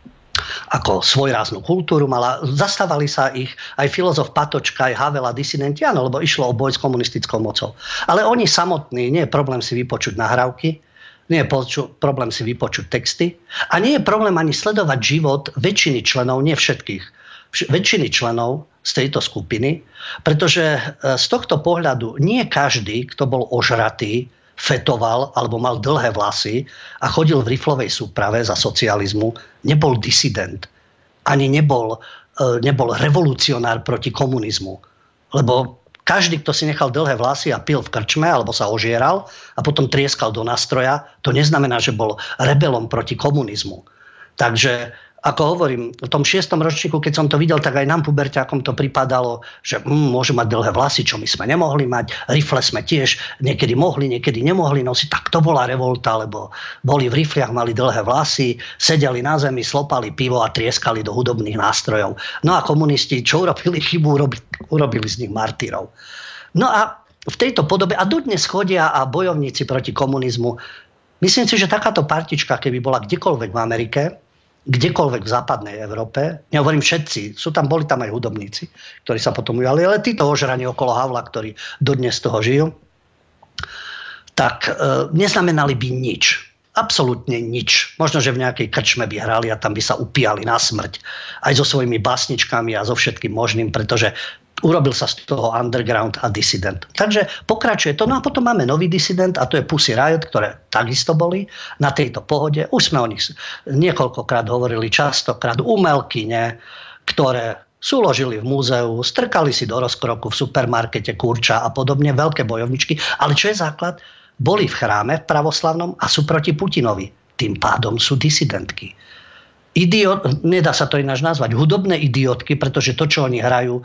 ako svojráznú kultúru mala. Zastávali sa ich aj filozof Patočka, aj Havel a disidenti, áno, lebo išlo o boj s komunistickou mocou. Ale oni samotní, nie je problém si vypočuť nahrávky, nie je problém si vypočuť texty a nie je problém ani sledovať život väčšiny členov, nie všetkých, väčšiny členov z tejto skupiny, pretože z tohto pohľadu nie každý, kto bol ožratý, fetoval alebo mal dlhé vlasy a chodil v riflovej súprave za socializmu, nebol disident. Ani nebol revolucionár proti komunizmu. Lebo každý, kto si nechal dlhé vlasy a pil v krčme alebo sa ožieral a potom trieskal do nástroja, to neznamená, že bol rebelom proti komunizmu. Takže ako hovorím, v tom 6. ročníku, keď som to videl, tak aj nám puberťákom to pripadalo, že môžu mať dlhé vlasy, čo my sme nemohli mať. Rifle sme tiež niekedy mohli, niekedy nemohli nosiť. Tak to bola revolta, lebo boli v rifliach, mali dlhé vlasy, sedeli na zemi, slopali pivo a trieskali do hudobných nástrojov. No a komunisti, čo urobili chybu, urobili z nich martyrov. No a v tejto podobe, a dodnes chodia a bojovníci proti komunizmu, myslím si, že takáto partička, keby bola kdekoľvek v Amerike, kdekoľvek v západnej Európe, nehovorím všetci, boli tam aj hudobníci, ktorí sa potom ujali, ale títo ožraní okolo Havla, ktorí dodnes toho žijú, tak neznamenali by nič. Absolútne nič. Možno, že v nejakej krčme by hrali a tam by sa upíjali na smrť. Aj so svojimi básničkami a so všetkým možným, pretože urobil sa z toho underground a disident. Takže pokračuje to. No a potom máme nový disident a to je Pussy Riot, ktoré takisto boli na tejto Pohode. Už sme o nich niekoľkokrát hovorili, častokrát umelkyne, ktoré súložili v múzeu, strkali si do rozkroku v supermarkete kurča a podobne, veľké bojovničky. Ale čo je základ? Boli v chráme v pravoslavnom a sú proti Putinovi. Tým pádom sú disidentky. Nedá sa to ináč nazvať, hudobné idiotky, pretože to, čo oni hrajú,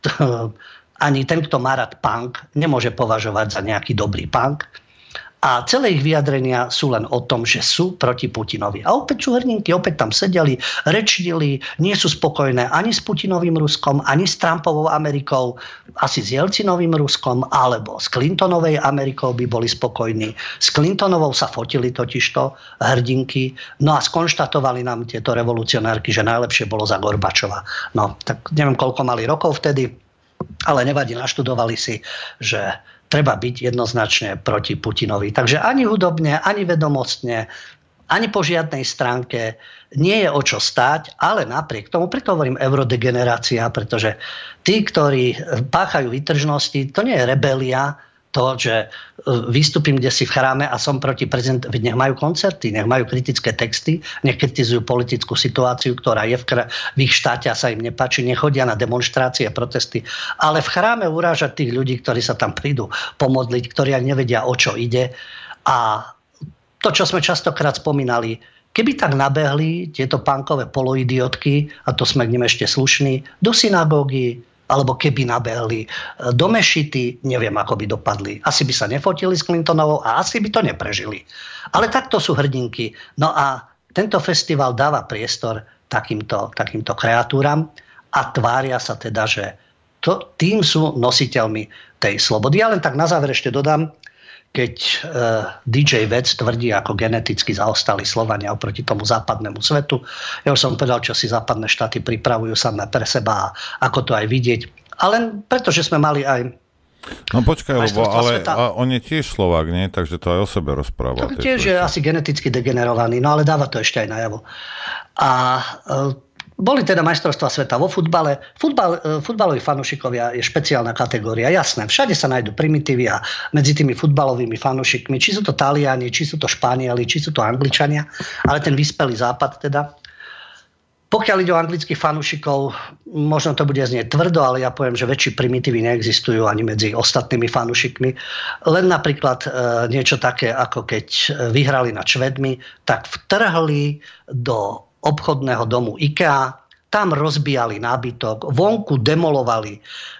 ani ten, kto má rád punk, nemôže považovať za nejaký dobrý punk. A celé ich vyjadrenia sú len o tom, že sú proti Putinovi. A opäť sú hrdinky, opäť tam sedeli, rečnili, nie sú spokojné ani s Putinovým Ruskom, ani s Trumpovou Amerikou, asi s Jelcinovým Ruskom, alebo s Clintonovej Amerikou by boli spokojní. S Clintonovou sa fotili totižto hrdinky, no a skonštatovali nám tieto revolucionárky, že najlepšie bolo za Gorbačova. No, tak neviem, koľko mali rokov vtedy, Ale nevadí, naštudovali si, že treba byť jednoznačne proti Putinovi. Takže ani hudobne, ani vedomostne, ani po žiadnej stránke nie je o čo stáť, ale napriek tomu, preto hovorím eurodegenerácia, pretože tí, ktorí páchajú výtržnosti, to nie je rebelia, to, že vystúpim kde si v chráme a som proti prezidentu, nech majú koncerty, nech majú kritické texty, nech kritizujú politickú situáciu, ktorá je v ich štáte a sa im nepáči, nech chodia na demonštrácie, protesty, ale v chráme urážať tých ľudí, ktorí sa tam prídu pomodliť, ktorí ani nevedia, o čo ide. A to, čo sme častokrát spomínali, keby tak nabehli tieto punkové poloidiotky, a to sme k nim ešte slušní, do synagógy, alebo keby nabehli do mešity, neviem, ako by dopadli. Asi by sa nefotili s Clintonovou a asi by to neprežili. Ale takto sú hrdinky. No a tento festival dáva priestor takýmto kreatúram a tvária sa teda, že tým sú nositeľmi tej slobody. Ja len tak na záver ešte dodám, keď DJ Vec tvrdí, ako geneticky zaostali Slovania oproti tomu západnému svetu. Ja už som povedal, čo si západné štáty pripravujú samé pre seba a ako to aj vidieť. Ale pretože sme mali aj... No počkaj, lebo ale on je tiež Slovák, nie? Takže to aj o sebe rozpráva. Tak tiež je asi geneticky degenerovaný, no ale dáva to ešte aj najavo. A boli teda majstrovstvá sveta vo futbale. Futbaloví fanúšikovia je špeciálna kategória, jasné. Všade sa nájdú primitívy a medzi tými futbalovými fanúšikmi, či sú to Taliani, či sú to Španieli, či sú to Angličania, ale ten vyspelý západ teda. Pokiaľ ide o anglických fanúšikov, možno to bude znieť tvrdo, ale ja poviem, že väčší primitívy neexistujú ani medzi ostatnými fanúšikmi. Len napríklad niečo také, ako keď vyhrali nad Švédmi, tak vtrhli do obchodného domu IKEA, tam rozbíjali nábytok, vonku demolovali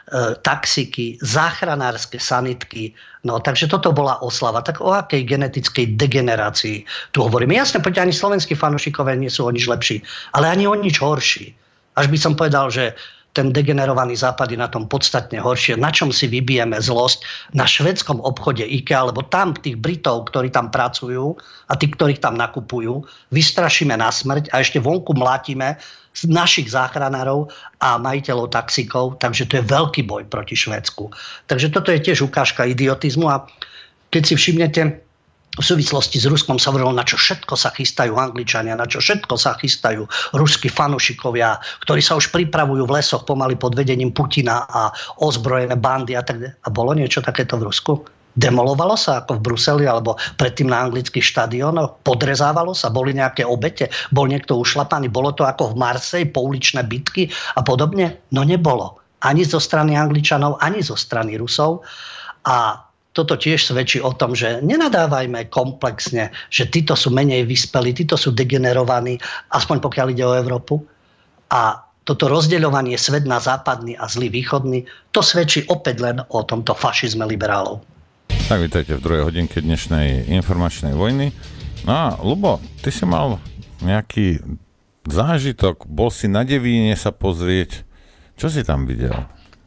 taxiky, záchranárske sanitky. No, takže toto bola oslava. Tak o akej genetickej degenerácii tu hovoríme? Jasne, poďte, ani slovenskí fanúšikovia nie sú o nič lepší, ale ani o nič horší. Až by som povedal, že ten degenerovaný západ je na tom podstatne horšie. Na čom si vybijeme zlosť? Na švédskom obchode IKEA, lebo tam tých Britov, ktorí tam pracujú a tí, ktorých tam nakupujú, vystrašíme na smrť a ešte vonku mlátime našich záchranárov a majiteľov taxíkov. Takže to je veľký boj proti Švédsku. Takže toto je tiež ukážka idiotizmu a keď si všimnete, v súvislosti s Ruskom sa hovorilo, na čo všetko sa chystajú Angličania, na čo všetko sa chystajú ruskí fanúšikovia, ktorí sa už pripravujú v lesoch pomaly pod vedením Putina a ozbrojené bandy a tak ďalej. A bolo niečo takéto v Rusku? Demolovalo sa ako v Bruseli alebo predtým na anglických štadiónoch? Podrezávalo sa? Boli nejaké obete? Bol niekto ušlapaný? Bolo to ako v Marseille, pouličné bitky a podobne? No nebolo. Ani zo strany Angličanov, ani zo strany Rusov. A toto tiež svedčí o tom, že nenadávajme komplexne, že títo sú menej vyspelí, títo sú degenerovaní, aspoň pokiaľ ide o Európu. A toto rozdeľovanie svet na západný a zlý východný, to svedčí opäť len o tomto fašizme liberálov. Tak vítajte v druhej hodinke dnešnej informačnej vojny. No a Ľubo, ty si mal nejaký zážitok, bol si na Devíne sa pozrieť. Čo si tam videl?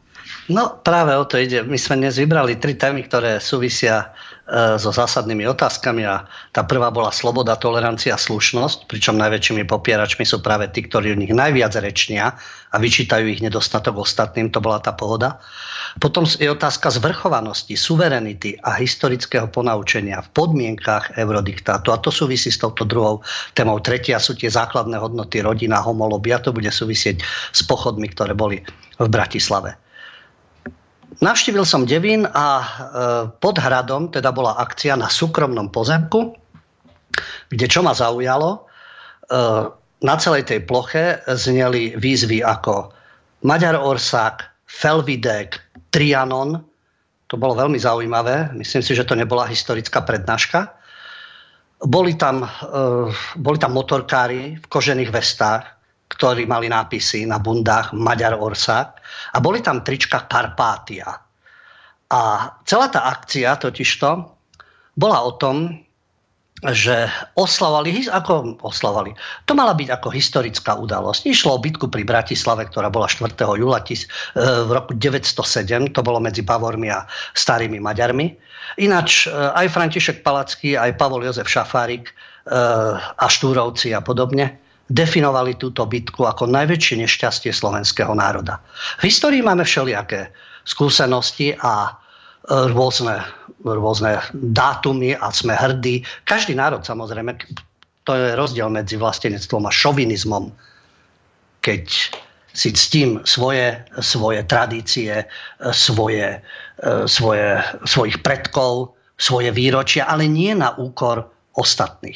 No práve o to ide. My sme dnes vybrali 3 témy, ktoré súvisia so zásadnými otázkami a tá prvá bola sloboda, tolerancia a slušnosť, pričom najväčšími popieračmi sú práve tí, ktorí o nich najviac rečnia a vyčítajú ich nedostatok ostatným, to bola tá pohoda. Potom je otázka zvrchovanosti, suverenity a historického ponaučenia v podmienkach eurodiktátu a to súvisí s touto druhou témou. Tretia sú tie základné hodnoty rodina, homolobia, to bude súvisieť s pochodmi, ktoré boli v Bratislave. Navštívil som Devín a pod hradom teda bola akcia na súkromnom pozemku, kde čo ma zaujalo, na celej tej ploche zneli výzvy ako Maďar Orsák, Felvidek, Trianon. To bolo veľmi zaujímavé. Myslím si, že to nebola historická prednáška. Boli tam motorkári v kožených vestách, ktorí mali nápisy na bundách Maďar Orsák a boli tam trička Karpátia. A celá tá akcia totižto bola o tom, že oslavovali. To mala byť ako historická udalosť. Išlo o bitku pri Bratislave, ktorá bola 4. júla v roku 907. To bolo medzi Bavormi a starými Maďarmi. Ináč aj František Palacký, aj Pavol Jozef Šafárik a Štúrovci a podobne definovali túto bitku ako najväčšie nešťastie slovenského národa. V histórii máme všelijaké skúsenosti a rôzne dátumy a sme hrdí. Každý národ, samozrejme, to je rozdiel medzi vlastenectvom a šovinizmom. Keď si ctím svoje tradície, svojich predkov, svoje výročia, ale nie na úkor ostatných.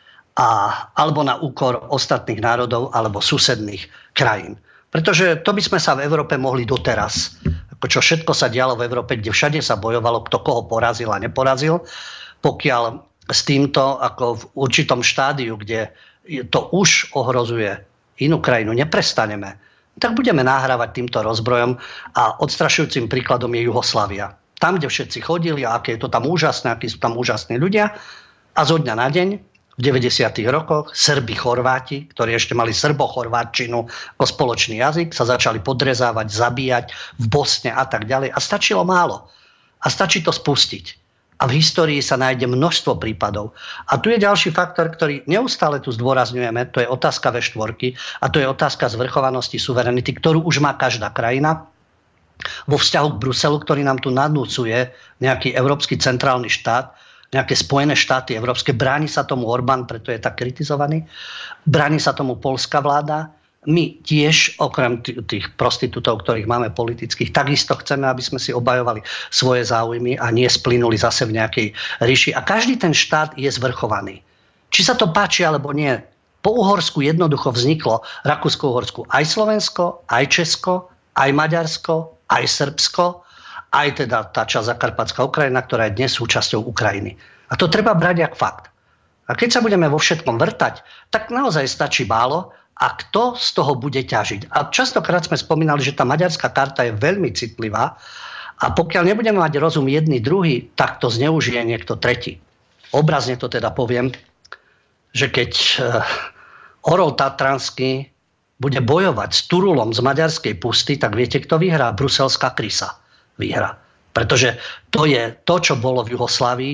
Alebo na úkor ostatných národov alebo susedných krajín. Pretože to by sme sa v Európe mohli doteraz, ako čo všetko sa dialo v Európe, kde všade sa bojovalo, kto koho porazil a neporazil, pokiaľ s týmto ako v určitom štádiu, kde to už ohrozuje inú krajinu, neprestaneme, tak budeme nahrávať týmto rozbrojom a odstrašujúcim príkladom je Juhoslávia. Tam, kde všetci chodili a aké je to tam úžasné, akí sú tam úžasní ľudia a zo dňa na deň v 90. rokoch Srbi, Chorváti, ktorí ešte mali srbo-chorvátčinu ako spoločný jazyk, sa začali podrezávať, zabíjať v Bosne a tak ďalej. A stačilo málo. A stačí to spustiť. A v histórii sa nájde množstvo prípadov. A tu je ďalší faktor, ktorý neustále tu zdôrazňujeme, to je otázka V4 a to je otázka zvrchovanosti, suverenity, ktorú už má každá krajina vo vzťahu k Bruselu, ktorý nám tu nadnúcuje nejaký európsky centrálny štát, nejaké Spojené štáty európske. Bráni sa tomu Orbán, preto je tak kritizovaný. Bráni sa tomu poľská vláda. My tiež, okrem tých prostitútov, ktorých máme politických, takisto chceme, aby sme si obajovali svoje záujmy a nie splynuli zase v nejakej ríši. A každý ten štát je zvrchovaný. Či sa to páči, alebo nie. Po Uhorsku jednoducho vzniklo Rakúsko-Uhorsku aj Slovensko, aj Česko, aj Maďarsko, aj Srbsko, aj teda tá časť Zakarpatská Ukrajina, ktorá je dnes súčasťou Ukrajiny. A to treba brať jak fakt. A keď sa budeme vo všetkom vrtať, tak naozaj stačí málo a kto z toho bude ťažiť. A častokrát sme spomínali, že tá maďarská karta je veľmi citlivá a pokiaľ nebudeme mať rozum jedný, druhý, tak to zneužije niekto tretí. Obrazne to teda poviem, že keď orol tatranský bude bojovať s Turulom z maďarskej pusty, tak viete, kto vyhrá? Bruselská krysa vyhrá. Pretože to je to, čo bolo v Juhoslávii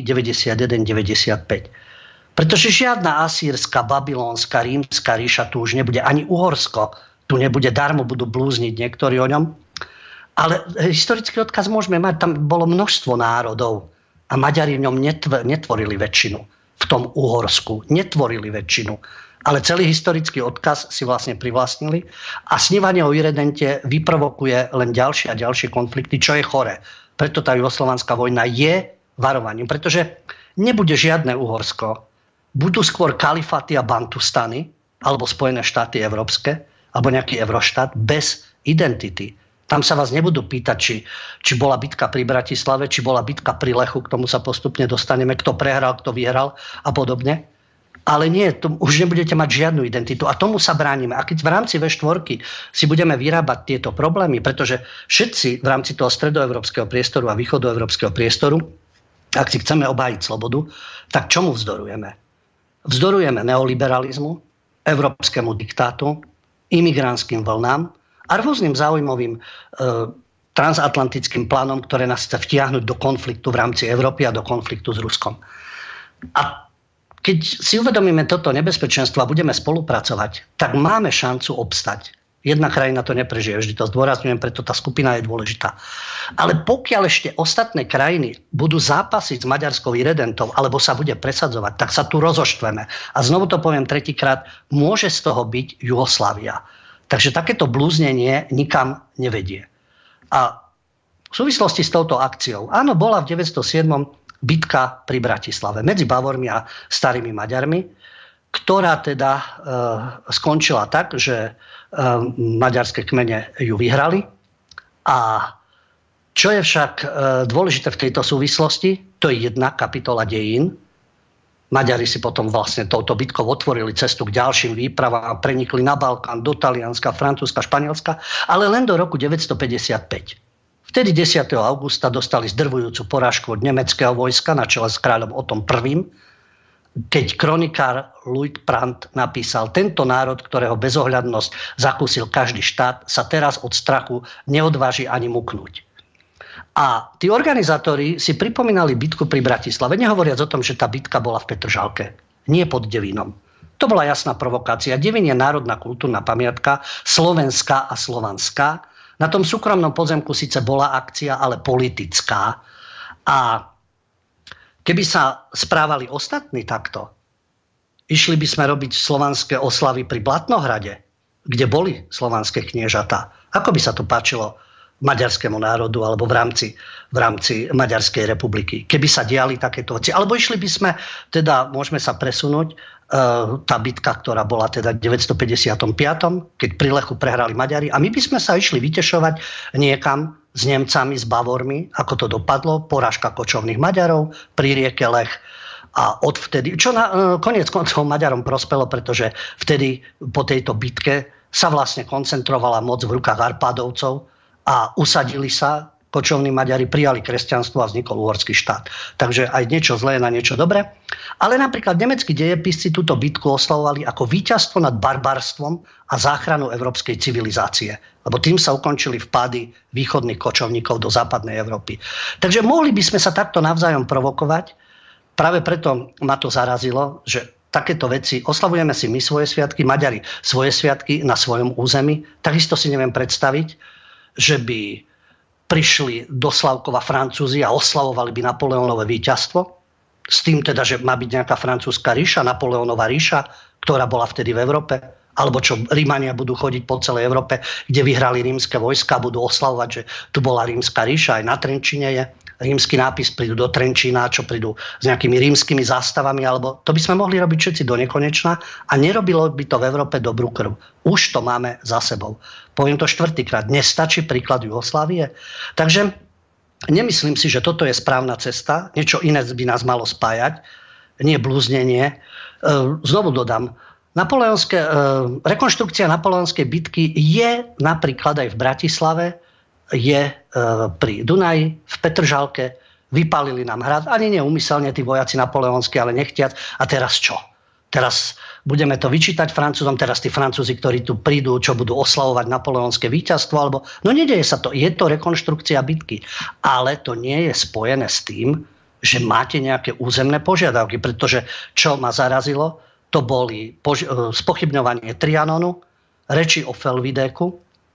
91-95. Pretože žiadna asýrska, babylonská, rímska ríša tu už nebude, ani Uhorsko tu nebude, darmo budú blúzniť niektorí o ňom. Ale historický odkaz môžeme mať, tam bolo množstvo národov a Maďari v ňom netvorili väčšinu. V tom Uhorsku netvorili väčšinu. Ale celý historický odkaz si vlastne privlastnili a snívanie o iredente vyprovokuje len ďalšie a ďalšie konflikty, čo je chore. Preto tá juhoslovanská vojna je varovaním, pretože nebude žiadne Uhorsko. Budú skôr kalifáty a bantustany, alebo Spojené štáty európske, alebo nejaký Euroštát bez identity. Tam sa vás nebudú pýtať, či bola bitka pri Bratislave, či bola bitka pri Lechu, k tomu sa postupne dostaneme, kto prehral, kto vyhral a podobne. Ale nie, už nebudete mať žiadnu identitu a tomu sa bránime. A keď v rámci V4 si budeme vyrábať tieto problémy, pretože všetci v rámci toho stredoeurópskeho priestoru a východoeurópskeho priestoru, ak si chceme obhájiť slobodu, tak čomu vzdorujeme? Vzdorujeme neoliberalizmu, európskemu diktátu, imigrantským vlnám a rôznym záujmovým transatlantickým plánom, ktoré nás chce vtiahnuť do konfliktu v rámci Európy a do konfliktu s Ruskom. A keď si uvedomíme toto nebezpečenstvo a budeme spolupracovať, tak máme šancu obstať. Jedna krajina to neprežije, vždy to zdôrazňujem, preto tá skupina je dôležitá. Ale pokiaľ ešte ostatné krajiny budú zápasiť s maďarskou iredentou alebo sa bude presadzovať, tak sa tu rozoštveme. A znovu to poviem tretíkrát, môže z toho byť Juhoslávia. Takže takéto blúznenie nikam nevedie. A v súvislosti s touto akciou, áno, bola v 907. bitka pri Bratislave medzi Bavormi a starými Maďarmi, ktorá teda skončila tak, že maďarské kmene ju vyhrali. A čo je však dôležité v tejto súvislosti, to je jedna kapitola dejín. Maďari si potom vlastne touto bitkou otvorili cestu k ďalším výpravám a prenikli na Balkán, do Talianska, Francúzska, Španielska, ale len do roku 955. Vtedy 10. augusta dostali zdrvujúcu porážku od nemeckého vojska na čele s kráľom Otom I., keď kronikár Luitprand napísal, tento národ, ktorého bezohľadnosť zakúsil každý štát, sa teraz od strachu neodváži ani muknúť. A tí organizátori si pripomínali bitku pri Bratislave, nehovoriac o tom, že tá bitka bola v Petržalke, nie pod Devínom. To bola jasná provokácia. Devín je národná kultúrna pamiatka, slovenská a slovanská. Na tom súkromnom pozemku síce bola akcia, ale politická. A keby sa správali ostatní takto, išli by sme robiť slovanské oslavy pri Blatnohrade, kde boli slovanské kniežatá. Ako by sa to páčilo maďarskému národu alebo v rámci Maďarskej republiky, keby sa diali takéto veci. Alebo išli by sme, teda môžeme sa presunúť, tá bitka, ktorá bola teda v 955., keď pri Lechu prehrali Maďari, a my by sme sa išli vytešovať niekam s Nemcami, s Bavormi, ako to dopadlo, porážka kočovných Maďarov pri rieke Lech. A odvtedy, čo koniec koncov Maďarom prospelo, pretože vtedy po tejto bitke sa vlastne koncentrovala moc v rukách Arpádovcov a usadili sa kočovní Maďari, prijali kresťanstvo a vznikol uhorský štát. Takže aj niečo zlé na niečo dobré. Ale napríklad nemeckí dejepisci túto bitku oslavovali ako víťazstvo nad barbarstvom a záchranu európskej civilizácie. Lebo tým sa ukončili vpády východných kočovníkov do západnej Európy. Takže mohli by sme sa takto navzájom provokovať. Práve preto ma to zarazilo, že takéto veci, oslavujeme si my svoje sviatky, Maďari svoje sviatky na svojom území. Takisto si neviem predstaviť, že by prišli do Slavkova Francúzi a oslavovali by Napoleónové víťazstvo. S tým teda, že má byť nejaká francúzska ríša, Napoleónova ríša, ktorá bola vtedy v Európe. Alebo čo Rímania budú chodiť po celej Európe, kde vyhrali rímske vojska, budú oslavovať, že tu bola rímska ríša, aj na Trenčíne je rímsky nápis, prídu do Trenčína, čo prídu s nejakými rímskymi zástavami, alebo to by sme mohli robiť všetci do nekonečna a nerobilo by to v Európe dobrú krv. Už to máme za sebou. Poviem to štvrtýkrát, nestačí príklad Jugoslávie. Takže nemyslím si, že toto je správna cesta, niečo iné by nás malo spájať, nie blúznenie. Znovu dodám, rekonštrukcia napoleonskej bitky je napríklad aj v Bratislave, je pri Dunaji, v Petržalke, vypálili nám hrad, ani neúmyselne tí vojaci napoleonskí, ale nechtiac. A teraz čo? Teraz budeme to vyčítať Francúzom, teraz tí Francúzi, ktorí tu prídu, čo budú oslavovať napoleonské víťazstvo, alebo no nedeje sa to, je to rekonštrukcia bitky, ale to nie je spojené s tým, že máte nejaké územné požiadavky, pretože čo ma zarazilo, to boli spochybňovanie Trianonu, reči o Felvidéku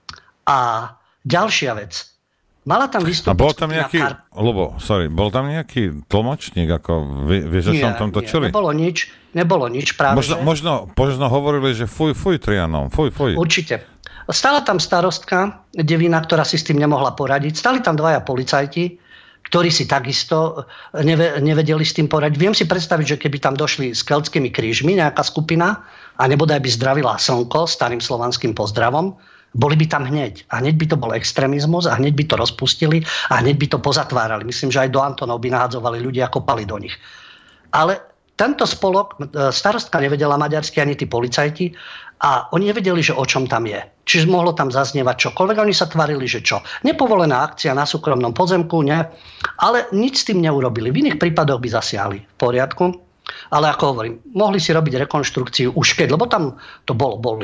a ďalšia vec. Mala tam vystúpiť... A bol tam nejaký... bol tam nejaký tlmočník, ako vieš, o čom tam točili? Nebolo nič práve. Možno hovorili, že fuj, Trianon, fuj. Určite. Stala tam starostka Devína, ktorá si s tým nemohla poradiť. Stali tam dvaja policajti, ktorí si takisto nevedeli s tým poradiť. Viem si predstaviť, že keby tam došli s keľtskými krížmi nejaká skupina a nebodaj by zdravila Slnko starým slovanským pozdravom, boli by tam hneď. A hneď by to bol extrémizmus a hneď by to rozpustili a hneď by to pozatvárali. Myslím, že aj do Antonov by nahadzovali ľudia, kopali do nich. Ale tento spolok, starostka nevedela maďarsky ani tí policajti a oni nevedeli, že o čom tam je. Čiže mohlo tam zaznievať čokoľvek. Oni sa tvarili, že čo. Nepovolená akcia na súkromnom pozemku, nie. Ale nič s tým neurobili. V iných prípadoch by zasiahli. V poriadku. Ale ako hovorím, mohli si robiť rekonštrukciu už keď, lebo tam to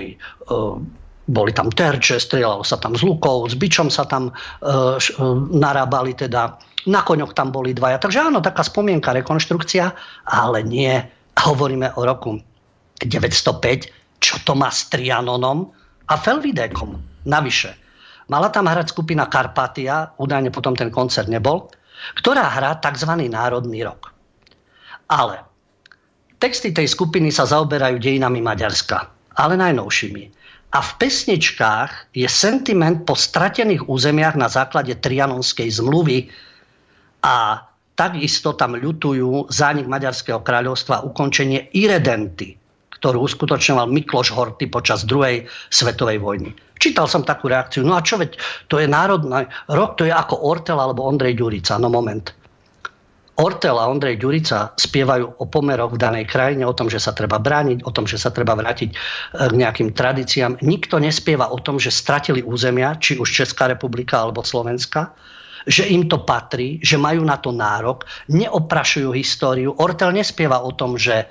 boli tam terče, strieľalo sa tam z lukov, s bičom sa tam narábali, teda na koňoch tam boli dvaja. Takže áno, taká spomienka, rekonštrukcia, ale nie. Hovoríme o roku 905, čo to má s Trianonom a Felvidékom. Navyše, mala tam hrať skupina Karpatia, údajne potom ten koncert nebol, ktorá hrá tzv. Národný rok. Ale texty tej skupiny sa zaoberajú dejinami Maďarska, ale najnovšími. A v pesničkách je sentiment po stratených územiach na základe Trianonskej zmluvy a takisto tam ľutujú zánik Maďarského kráľovstva a ukončenie irredenty, ktorú uskutočňoval Mikloš Horthy počas druhej svetovej vojny. Čítal som takú reakciu, no a čo veď, to je národný rok, to je ako Ortel alebo Ondrej Ďurica, no moment. Ortel a Ondrej Ďurica spievajú o pomeroch v danej krajine, o tom, že sa treba brániť, o tom, že sa treba vrátiť k nejakým tradíciám. Nikto nespieva o tom, že stratili územia, či už Česká republika alebo Slovenska, že im to patrí, že majú na to nárok, neoprašujú históriu. Ortel nespieva o tom, že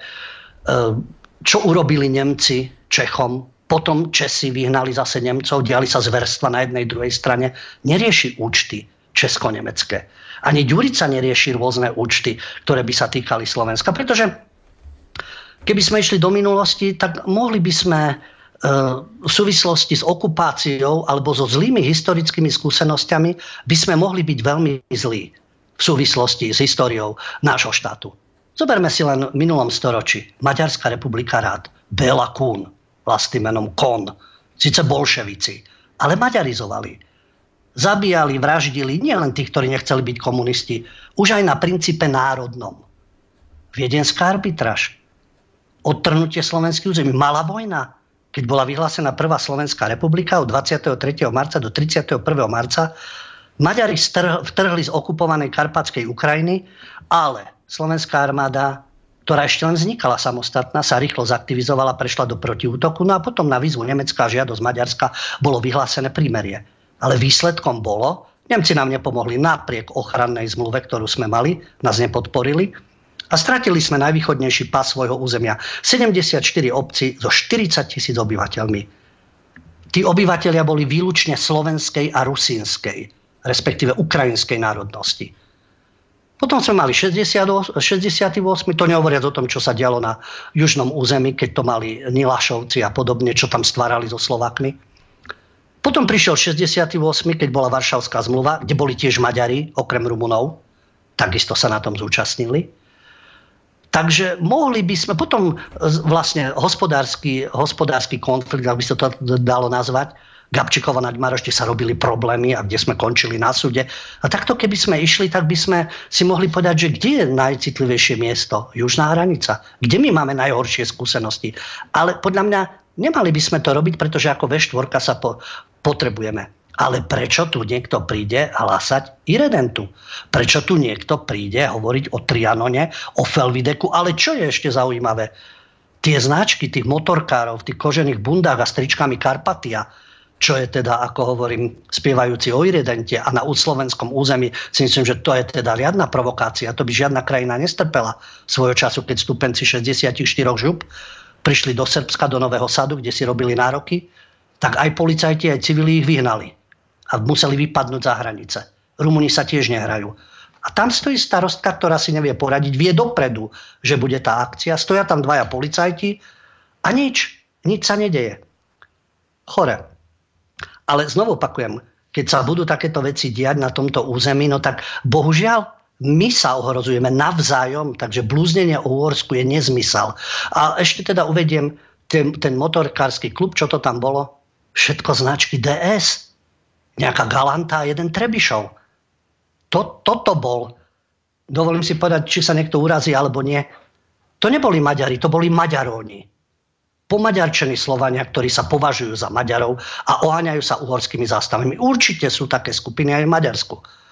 čo urobili Nemci Čechom, potom Česi vyhnali zase Nemcov, diali sa zverstva na jednej druhej strane. Nerieši účty česko-nemecké. Ani Ďurica nerieši rôzne účty, ktoré by sa týkali Slovenska, pretože Keby sme išli do minulosti, tak mohli by sme v súvislosti s okupáciou alebo so zlými historickými skúsenosťami by sme mohli byť veľmi zlí v súvislosti s históriou nášho štátu. Zoberme si len v minulom storočí. Maďarská republika rád. Béla Kun, vlastným menom Kon. Sice bolševici, ale maďarizovali. Zabíjali, vraždili nielen tých, ktorí nechceli byť komunisti, už aj na princípe národnom. Viedenská arbitráž. Odtrhnutie slovenských území. Malá vojna. Keď bola vyhlásená prvá Slovenská republika od 23. marca do 31. marca, Maďari vtrhli z okupovanej Karpatskej Ukrajiny, ale slovenská armáda, ktorá ešte len vznikala samostatná, sa rýchlo zaktivizovala, prešla do protiútoku, no a potom na výzvu Nemecka a žiadosť Maďarska bolo vyhlásené prímerie. Ale výsledkom bolo, Nemci nám nepomohli napriek ochrannej zmluve, ktorú sme mali, nás nepodporili a stratili sme najvýchodnejší pás svojho územia. 74 obcí so 40 000 obyvateľmi. Tí obyvatelia boli výlučne slovenskej a rusínskej, respektíve ukrajinskej národnosti. Potom sme mali 68. To nehovoriac o tom, čo sa dialo na južnom území, keď to mali Nilašovci a podobne, čo tam stvárali so Slovákmi. Potom prišiel 68., keď bola Varšavská zmluva, kde boli tiež Maďari, okrem Rumunov. Takisto sa na tom zúčastnili. Takže mohli by sme potom vlastne hospodársky konflikt, ak by sa to dalo nazvať, Gabčíkova na Marošte sa robili problémy a kde sme končili na súde. A takto keby sme išli, tak by sme si mohli povedať, že kde je najcitlivejšie miesto? Južná hranica. Kde my máme najhoršie skúsenosti? Ale podľa mňa nemali by sme to robiť, pretože ako V4 sa potrebujeme. Ale prečo tu niekto príde hlásať irredentu? Prečo tu niekto príde hovoriť o Trianone, o Felvideku? Ale čo je ešte zaujímavé? Tie značky tých motorkárov v tých kožených bundách a stričkami Karpatia, čo je teda, ako hovorím, spievajúci o irredente a na slovenskom území, si myslím, že to je teda riadna provokácia. To by žiadna krajina nestrpela svojho času, keď stúpenci 64 žup prišli do Srbska, do Nového Sadu, kde si robili nároky, tak aj policajti, aj civili ich vyhnali a museli vypadnúť za hranice. Rumúni sa tiež nehrajú. A tam stojí starostka, ktorá si nevie poradiť, vie dopredu, že bude tá akcia. Stoja tam dvaja policajti a nič sa nedeje. Chore. Ale znovu opakujem, keď sa budú takéto veci diať na tomto území, no tak bohužiaľ my sa ohrozujeme navzájom, takže blúznenie o Uhorsku je nezmysel. A ešte teda uvediem ten motorkársky klub, čo to tam bolo? Všetko značky DS. Nejaká Galanta a jeden Trebišov. Toto bol. Dovolím si povedať, či sa niekto urazí alebo nie. To neboli Maďari, to boli Maďaróni. Pomaďarčení Slovania, ktorí sa považujú za Maďarov a oháňajú sa uhorskými zástavami. Určite sú také skupiny aj v Maďarsku.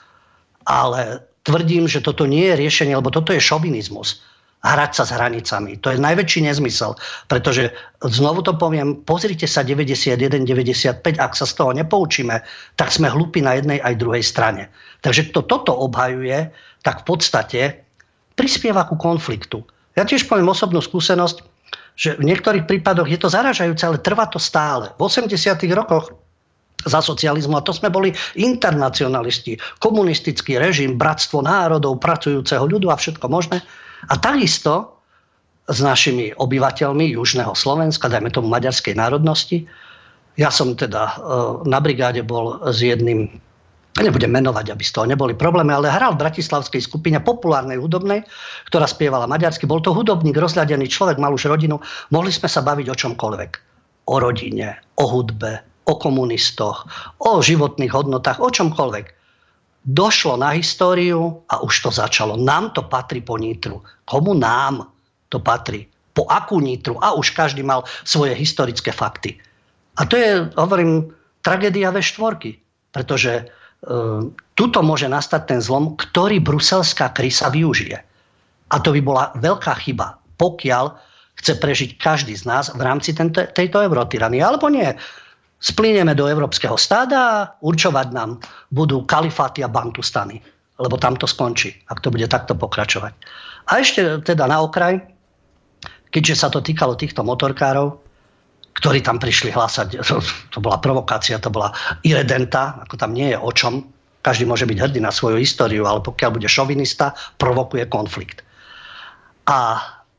Ale tvrdím, že toto nie je riešenie, lebo toto je šovinizmus. Hrať sa s hranicami. To je najväčší nezmysel. Pretože, znovu to poviem, pozrite sa 91-95, ak sa z toho nepoučíme, tak sme hlúpi na jednej aj druhej strane. Takže kto toto obhajuje, tak v podstate prispieva ku konfliktu. Ja tiež poviem osobnú skúsenosť, že v niektorých prípadoch je to zarážajúce, ale trvá to stále. V 80. rokoch za socializmu, a to sme boli internacionalisti, komunistický režim, bratstvo národov, pracujúceho ľudu a všetko možné. A takisto s našimi obyvateľmi južného Slovenska, dajme tomu maďarskej národnosti. Ja som teda na brigáde bol s jedným, nebudem menovať, aby z toho neboli problémy, ale hral v bratislavskej skupine populárnej hudobnej, ktorá spievala maďarsky. Bol to hudobník, rozhľadený človek, mal už rodinu. Mohli sme sa baviť o čomkoľvek. O rodine, o hudbe, o komunistoch, o životných hodnotách, o čomkoľvek. Došlo na históriu a už to začalo. Nám to patrí po Nitru. Komu nám to patrí? Po akú Nitru? A už každý mal svoje historické fakty. A to je, hovorím, tragédia V4, pretože tuto môže nastať ten zlom, ktorý bruselská krysa využije. A to by bola veľká chyba, pokiaľ chce prežiť každý z nás v rámci tejto eurotyranie. Alebo nie. Splíneme do európskeho stáda a určovať nám budú kalifáty a bantustany. Lebo tam to skončí, ak to bude takto pokračovať. A ešte teda na okraj, keďže sa to týkalo týchto motorkárov, ktorí tam prišli hlásať, to bola provokácia, to bola irredenta, ako tam nie je o čom. Každý môže byť hrdý na svoju históriu, ale pokiaľ bude šovinista, provokuje konflikt. A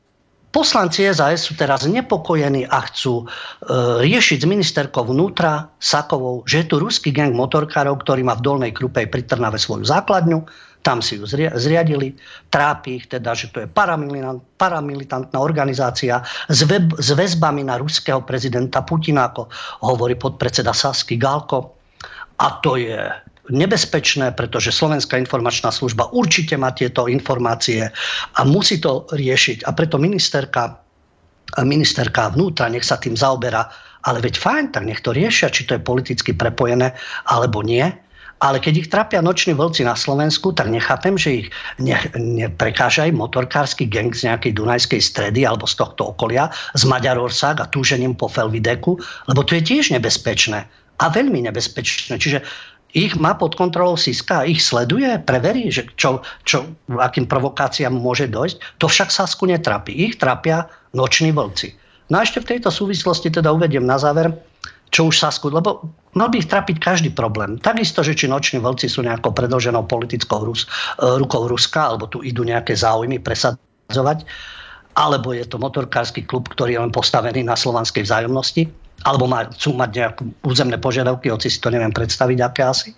Poslanci SAS sú teraz nepokojení a chcú riešiť s ministerkou vnútra Sakovou, že je tu ruský gang motorkárov, ktorý má v Dolnej Krupej pri Trnave svoju základňu. Tam si ju zriadili. Trápi ich teda, že to je paramilitantná organizácia s väzbami na ruského prezidenta Putina, ako hovorí podpredseda Sasky Galko. A to je nebezpečné, pretože Slovenská informačná služba určite má tieto informácie a musí to riešiť. A preto ministerka vnútra nech sa tým zaoberá. Ale veď fajn, tak nech to riešia, či to je politicky prepojené alebo nie. Ale keď ich trápia noční vlci na Slovensku, tak nechápem, že ich neprekáža aj motorkársky gang z nejakej Dunajskej Stredy alebo z tohto okolia, z Maďarorsák a túžením po Felvideku, lebo to je tiež nebezpečné. A veľmi nebezpečné. Čiže ich má pod kontrolou Siska, ich sleduje, preverí, že akým provokáciám môže dojsť. To však Sasku netrápi. Ich trápia noční vlci. No a ešte v tejto súvislosti teda uvediem na záver, čo už Sasku, lebo mal by ich trápiť každý problém. Takisto, že či noční vlci sú nejakou predĺženou politickou rukou Ruska, alebo tu idú nejaké záujmy presadzovať, alebo je to motorkársky klub, ktorý je len postavený na slovanskej vzájomnosti, alebo chcú mať nejaké územné požiadavky, hoci si to neviem predstaviť, aké asi.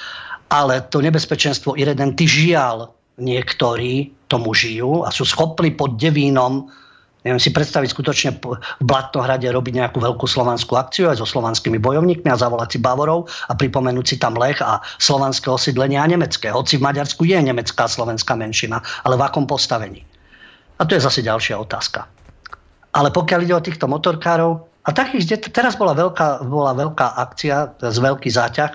Ale to nebezpečenstvo iredenty, žiaľ, niektorí tomu žijú a sú schopní pod devínom, neviem si predstaviť skutočne v Blatnohrade robiť nejakú veľkú slovanskú akciu aj so slovanskými bojovníkmi a zavolať si Bavorov a pripomenúť si tam Lech a slovanské osídlenia a nemecké. Hoci v Maďarsku je nemecká slovenská menšina, ale v akom postavení? A to je zase ďalšia otázka. Ale pokiaľ ide o týchto motorkárov, a takých, teraz bola veľká akcia, veľký záťah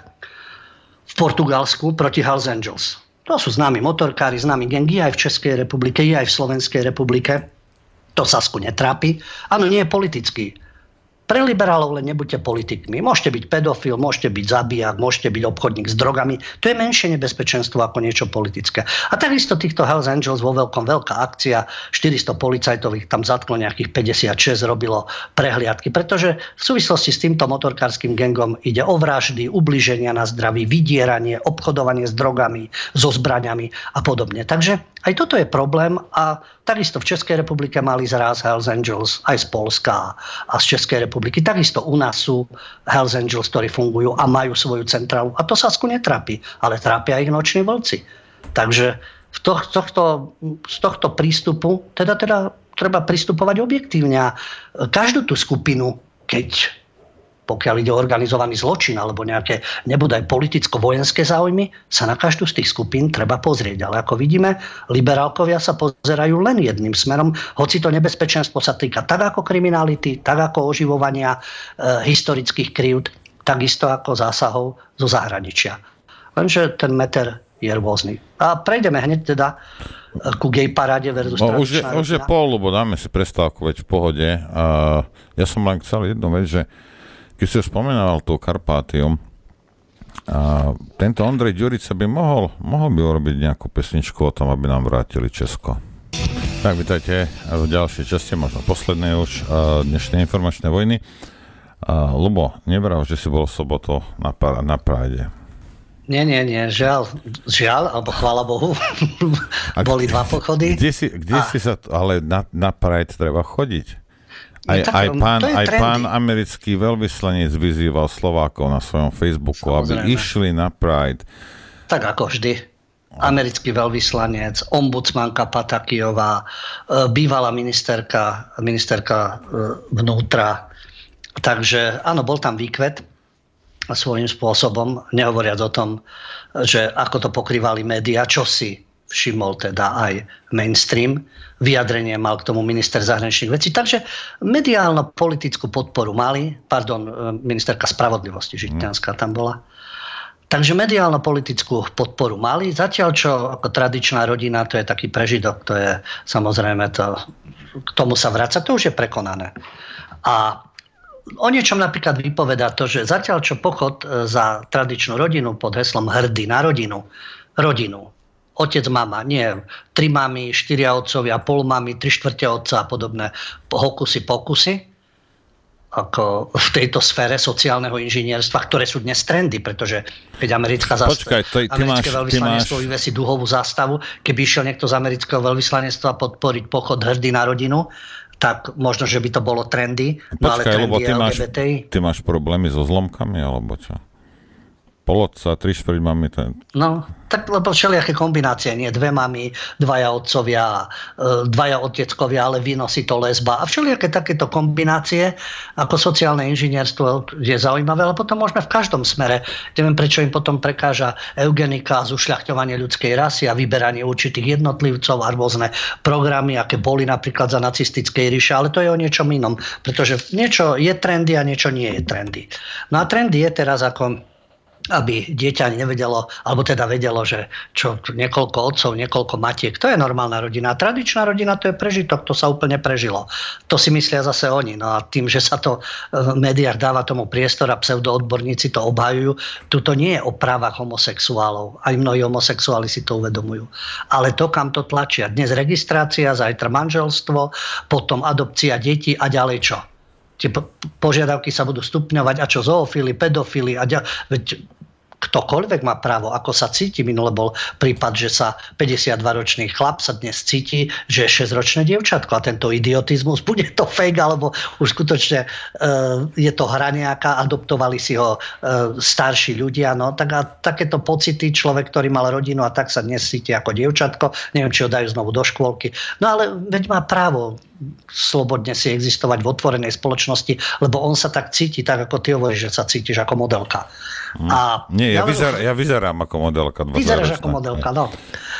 v Portugalsku proti Hells Angels. To sú známi motorkári, známi gangy aj v Českej republike, aj v Slovenskej republike. To Sasku netrápi. Áno, nie je politický. Pre liberálov len nebuďte politikmi. Môžete byť pedofil, môžete byť zabijak, môžete byť obchodník s drogami. To je menšie nebezpečenstvo ako niečo politické. A takisto týchto Hells Angels vo veľká akcia, 400 policajtov ich tam zatklo, nejakých 56 robilo prehliadky, pretože v súvislosti s týmto motorkárskym gangom ide o vraždy, ubliženia na zdraví, vydieranie, obchodovanie s drogami, so zbraňami a podobne. Takže aj toto je problém a takisto v Českej republike mali zraz Hells Angels aj z Polska a z Českej republiky. Takisto u nás sú Hells Angels, ktorí fungujú a majú svoju centrálu. A to Sasku netrápi, ale trápia ich noční vlci. Takže z tohto prístupu teda treba pristupovať objektívne. A každú tú skupinu, pokiaľ ide o organizovaný zločin alebo nejaké nebodaj politicko-vojenské záujmy, sa na každú z tých skupín treba pozrieť. Ale ako vidíme, liberálkovia sa pozerajú len jedným smerom, hoci to nebezpečenstvo sa týka tak ako kriminality, tak ako oživovania historických krivd, takisto ako zásahov zo zahraničia. Lenže ten meter je rôzny. A prejdeme hneď teda ku gay paráde versus tradičná rodina. Už je pol, lebo dáme si prestávku, veď v pohode. Ja som len chcel jednu vec, že keď si už spomínal tú Karpátiu, tento Ondrej Ďurica by mohol by urobiť nejakú pesničku o tom, aby nám vrátili Česko. Tak, vítajte v ďalšej časti, možno poslednej už dnešnej informačnej vojny. Ľubo, nebral, že si bol v sobotu na Pride. Nie, žiaľ, alebo chvála Bohu, boli dva pochody. Kde si sa, ale na Pride treba chodiť. Aj pán americký veľvyslanec vyzýval Slovákov na svojom Facebooku, samozrejme, aby išli na Pride. Tak ako vždy. Americký veľvyslanec, ombudsmanka Patakijová, bývalá ministerka vnútra. Takže áno, bol tam výkvet svojím spôsobom, nehovoriac o tom, že ako to pokrývali médiá, čo si všimol teda aj mainstream. Vyjadrenie mal k tomu minister zahraničných vecí. Takže mediálno-politickú podporu mali. Ministerka spravodlivosti Žitňanská tam bola. Takže mediálno-politickú podporu mali. Zatiaľ, čo ako tradičná rodina, to je taký prežidok, to je samozrejme k tomu sa vraca, to už je prekonané. A o niečom napríklad vypovedá to, že zatiaľ, čo pochod za tradičnú rodinu pod heslom hrdý na rodinu, otec, mama, nie 3 mamy, 4 otcovia, pol mamy, 3/4 otca a podobné pokusy, ako v tejto sfére sociálneho inžinierstva, ktoré sú dnes trendy, pretože keď americké veľvyslanectvo vyvesí duhovú zástavu, keby išiel niekto z amerického veľvyslanectva podporiť pochod hrdý na rodinu, tak možno, že by to bolo trendy. No ale Počkaj, lebo trendy LGBTI. ty máš problémy so zlomkami, alebo čo? Polotca, 3/4 mami. No, tak lebo všelijaké kombinácie, nie? 2 mami, 2 otcovia, 2 oteckovia, ale vynosí to lesba. A všelijaké takéto kombinácie, ako sociálne inžinierstvo je zaujímavé, ale potom môžeme v každom smere. Neviem, prečo im potom prekáža eugenika, zušľachťovanie ľudskej rasy a vyberanie určitých jednotlivcov a rôzne programy, aké boli napríklad za nacistickej ríše, ale to je o niečom inom, pretože niečo je trendy a niečo nie je trendy. No a trendy je teraz ako aby dieťa nevedelo, alebo teda vedelo, že čo niekoľko otcov, niekoľko matiek, to je normálna rodina. Tradičná rodina to je prežitok, to sa úplne prežilo. To si myslia zase oni. No a tým, že sa to v médiách dáva tomu priestor a pseudoodborníci to obhajujú, tuto nie je o právach homosexuálov. Aj mnohí homosexuáli si to uvedomujú. Ale to, kam to tlačia. Dnes registrácia, zajtra manželstvo, potom adopcia detí a ďalej čo? Tie požiadavky sa budú stupňovať a čo zoofili, pedofili a veď ktokoľvek má právo, ako sa cíti. Minule bol prípad, že sa 52-ročný chlap sa dnes cíti, že je 6-ročné dievčatko a tento idiotizmus, bude to fake, alebo už skutočne je to hra nejaká, adoptovali si ho starší ľudia, no tak a takéto pocity človek, ktorý mal rodinu a tak sa dnes cíti ako dievčatko, neviem, či ho dajú znovu do škôlky, no ale veď má právo slobodne si existovať v otvorenej spoločnosti, lebo on sa tak cíti, tak ako ty hovoríš, že sa cítiš ako modelka. Nie, ja vyzerám ako modelka. Vyzeráš ako modelka, no.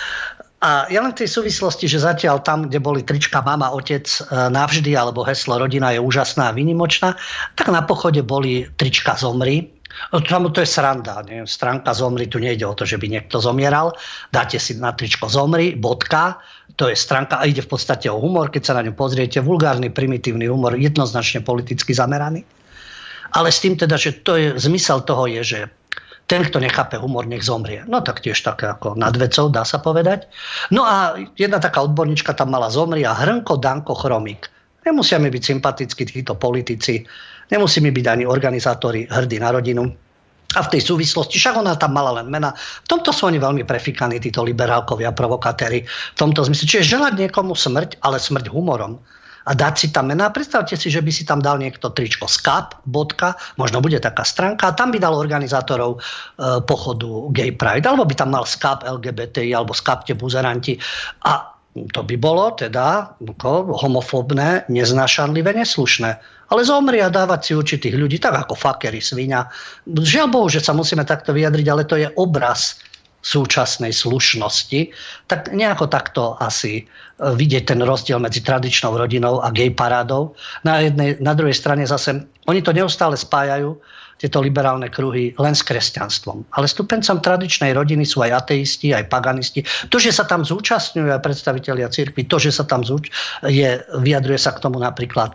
A ja len v tej súvislosti, že zatiaľ tam, kde boli trička mama, otec navždy, alebo heslo rodina je úžasná a výnimočná, tak na pochode boli trička zomri. Tam to je sranda. Nie? Stránka zomri, tu nejde o to, že by niekto zomieral. Dáte si na tričko zomri, bodka. To je stránka a ide v podstate o humor. Keď sa na ňu pozriete, vulgárny, primitívny humor, jednoznačne politicky zameraný. Ale s tým teda, že to je, zmysel toho je, že ten, kto nechápe humor, nech zomrie. No tak tiež také ako nad vecou, dá sa povedať. No a jedna taká odborníčka tam mala zomri a Hrnko Danko Chromík. Nemusia mi byť sympatickí títo politici, nemusí mi byť ani organizátori hrdí na rodinu. A v tej súvislosti, však ona tam mala len mena. V tomto sú oni veľmi prefikaní, títo liberálkovia, provokatéri. V tomto zmysle. Čiže želať niekomu smrť, ale smrť humorom. A dať si tam mená. Predstavte si, že by si tam dal niekto tričko skap, bodka, možno bude taká stránka, a tam by dal organizátorov pochodu Gay Pride, alebo by tam mal skap LGBTI, alebo skapte buzeranti. A to by bolo teda homofóbne, neznášanlivé, neslušné. Ale zomri a dávať si určitých ľudí, tak ako fakery, svinia. Žiaľ Bohu, že sa musíme takto vyjadriť, ale to je obraz súčasnej slušnosti. Tak nejako takto asi vidieť ten rozdiel medzi tradičnou rodinou a gay parádou. Na druhej strane zase, oni to neustále spájajú, tieto liberálne kruhy, len s kresťanstvom. Ale stupencom tradičnej rodiny sú aj ateisti, aj paganisti. To, že sa tam zúčastňujú aj predstavitelia cirkvi, to, že sa tam vyjadruje sa k tomu napríklad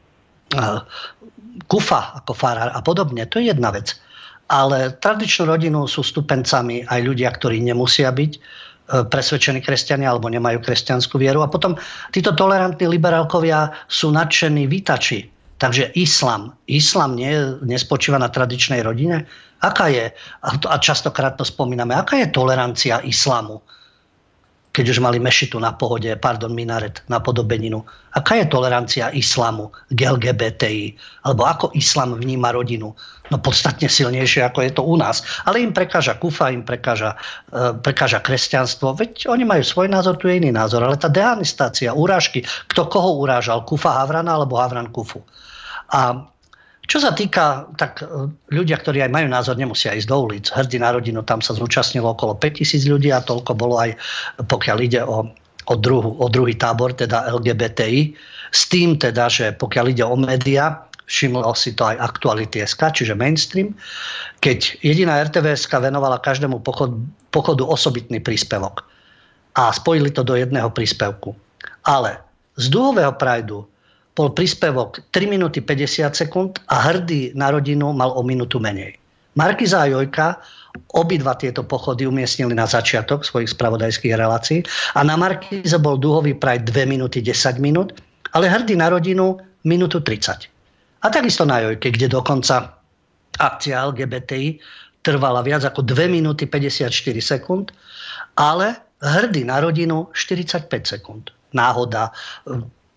Kufa ako farár a podobne, to je jedna vec. Ale tradičnú rodinu sú stupencami aj ľudia, ktorí nemusia byť presvedčení kresťania alebo nemajú kresťanskú vieru. A potom títo tolerantní liberálkovia sú nadšení vítači. Takže islám nespočíva na tradičnej rodine? Aká je, a častokrát to spomíname, aká je tolerancia islámu? Keď už mali mešitu na pohode, minaret na podobeninu. Aká je tolerancia islámu k LGBTI? Alebo ako islám vníma rodinu? No podstatne silnejšie, ako je to u nás. Ale im prekáža Kufa, im prekáža kresťanstvo. Veď oni majú svoj názor, tu je iný názor. Ale tá dehonestácia, urážky, kto koho urážal? Kufa Havrana alebo Havran Kufu? A čo sa týka, tak ľudia, ktorí aj majú názor, nemusia ísť do ulic. Hrdí na rodinu, tam sa zúčastnilo okolo 5000 ľudí a toľko bolo aj, pokiaľ ide o druhý tábor, teda LGBTI. S tým teda, že pokiaľ ide o médiá, všimlo si to aj Aktuality.sk, čiže mainstream, keď jediná RTVS-ka venovala každému pochodu osobitný príspevok. A spojili to do jedného príspevku. Ale z dúhového Prideu bol príspevok 3 minúty 50 sekúnd a hrdý na rodinu mal o minútu menej. Markíza a Jojka obidva tieto pochody umiestnili na začiatok svojich spravodajských relácií a na Markíze bol dúhový Pride 2 minúty 10 minút, ale hrdý na rodinu minútu 30. A takisto na Jojke, kde dokonca akcia LGBTI trvala viac ako 2 minúty 54 sekúnd, ale hrdý na rodinu 45 sekúnd. Náhoda,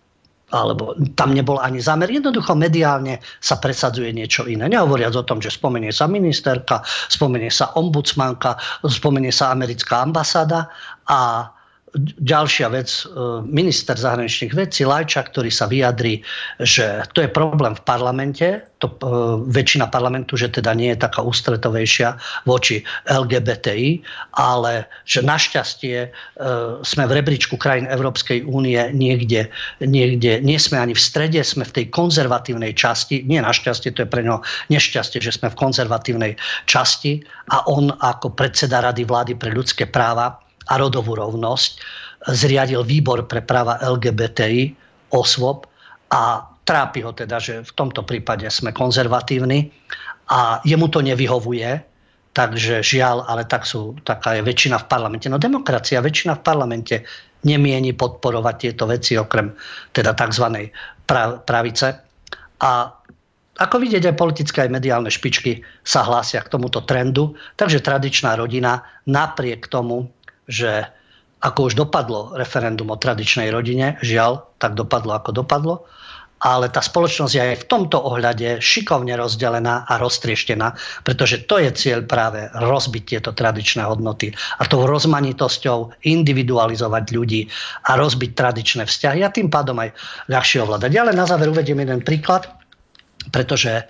alebo tam nebol ani zámer. Jednoducho mediálne sa presadzuje niečo iné. Nehovoriac o tom, že spomenie sa ministerka, spomenie sa ombudsmanka, spomenie sa americká ambasáda a ďalšia vec, minister zahraničných vecí Lajčák, ktorý sa vyjadrí, že to je problém v parlamente, väčšina parlamentu, že teda nie je taká ústretovejšia voči LGBTI, ale že našťastie sme v rebríčku krajín Európskej únie niekde, nie sme ani v strede, sme v tej konzervatívnej časti, nie našťastie, to je pre ňo nešťastie, že sme v konzervatívnej časti a on ako predseda Rady vlády pre ľudské práva a rodovú rovnosť zriadil výbor pre práva LGBTI osôb a trápi ho teda, že v tomto prípade sme konzervatívni a jemu to nevyhovuje, takže žiaľ, ale taká je väčšina v parlamente. No demokracia, väčšina v parlamente nemieni podporovať tieto veci okrem teda tzv. Pravice. A ako vidieť, aj politické, aj mediálne špičky sa hlásia k tomuto trendu, takže tradičná rodina napriek tomu, že ako už dopadlo referendum o tradičnej rodine, žiaľ, tak dopadlo, ako dopadlo, ale tá spoločnosť je aj v tomto ohľade šikovne rozdelená a roztrieštená, pretože to je cieľ práve rozbiť tieto tradičné hodnoty a tou rozmanitosťou individualizovať ľudí a rozbiť tradičné vzťahy a tým pádom aj ľahšie ovládať. Ale na záver uvediem jeden príklad, pretože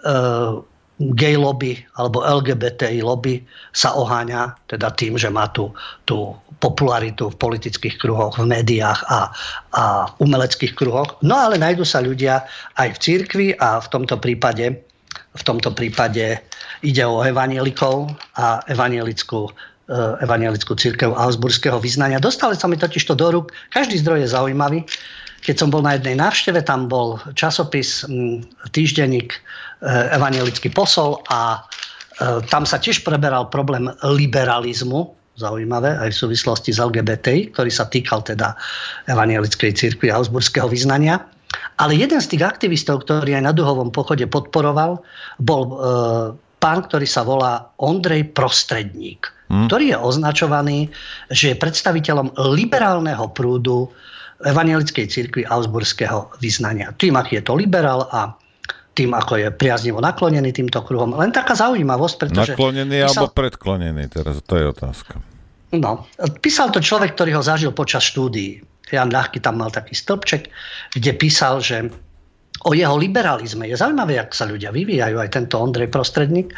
gay lobby alebo LGBTI lobby sa oháňa teda tým, že má tú popularitu v politických kruhoch, v médiách a v umeleckých kruhoch. No ale nájdu sa ľudia aj v cirkvi a v tomto prípade ide o evanjelikov a evanjelickú cirkev Augsburského vyznania. Dostali sa mi totižto do rúk, každý zdroj je zaujímavý. Keď som bol na jednej návšteve, tam bol časopis, týždenník Evanjelický posol a tam sa tiež preberal problém liberalizmu, zaujímavé, aj v súvislosti s LGBTI, ktorý sa týkal teda Evanjelickej cirkvi Augsburského vyznania. Ale jeden z tých aktivistov, ktorý aj na duhovom pochode podporoval, bol pán, ktorý sa volá Ondrej Prostredník, ktorý je označovaný, že je predstaviteľom liberálneho prúdu Evanjelickej cirkvi Augsburského vyznania. Tým, aký je to liberál a tým, ako je priaznivo naklonený týmto kruhom. Len taká zaujímavosť, pretože... Naklonený alebo predklonený, teraz to je otázka. No, písal to človek, ktorý ho zažil počas štúdií. Jan Ľahký tam mal taký stĺpček, kde písal, že o jeho liberalizme je zaujímavé, jak sa ľudia vyvíjajú, aj tento Ondrej Prostredník.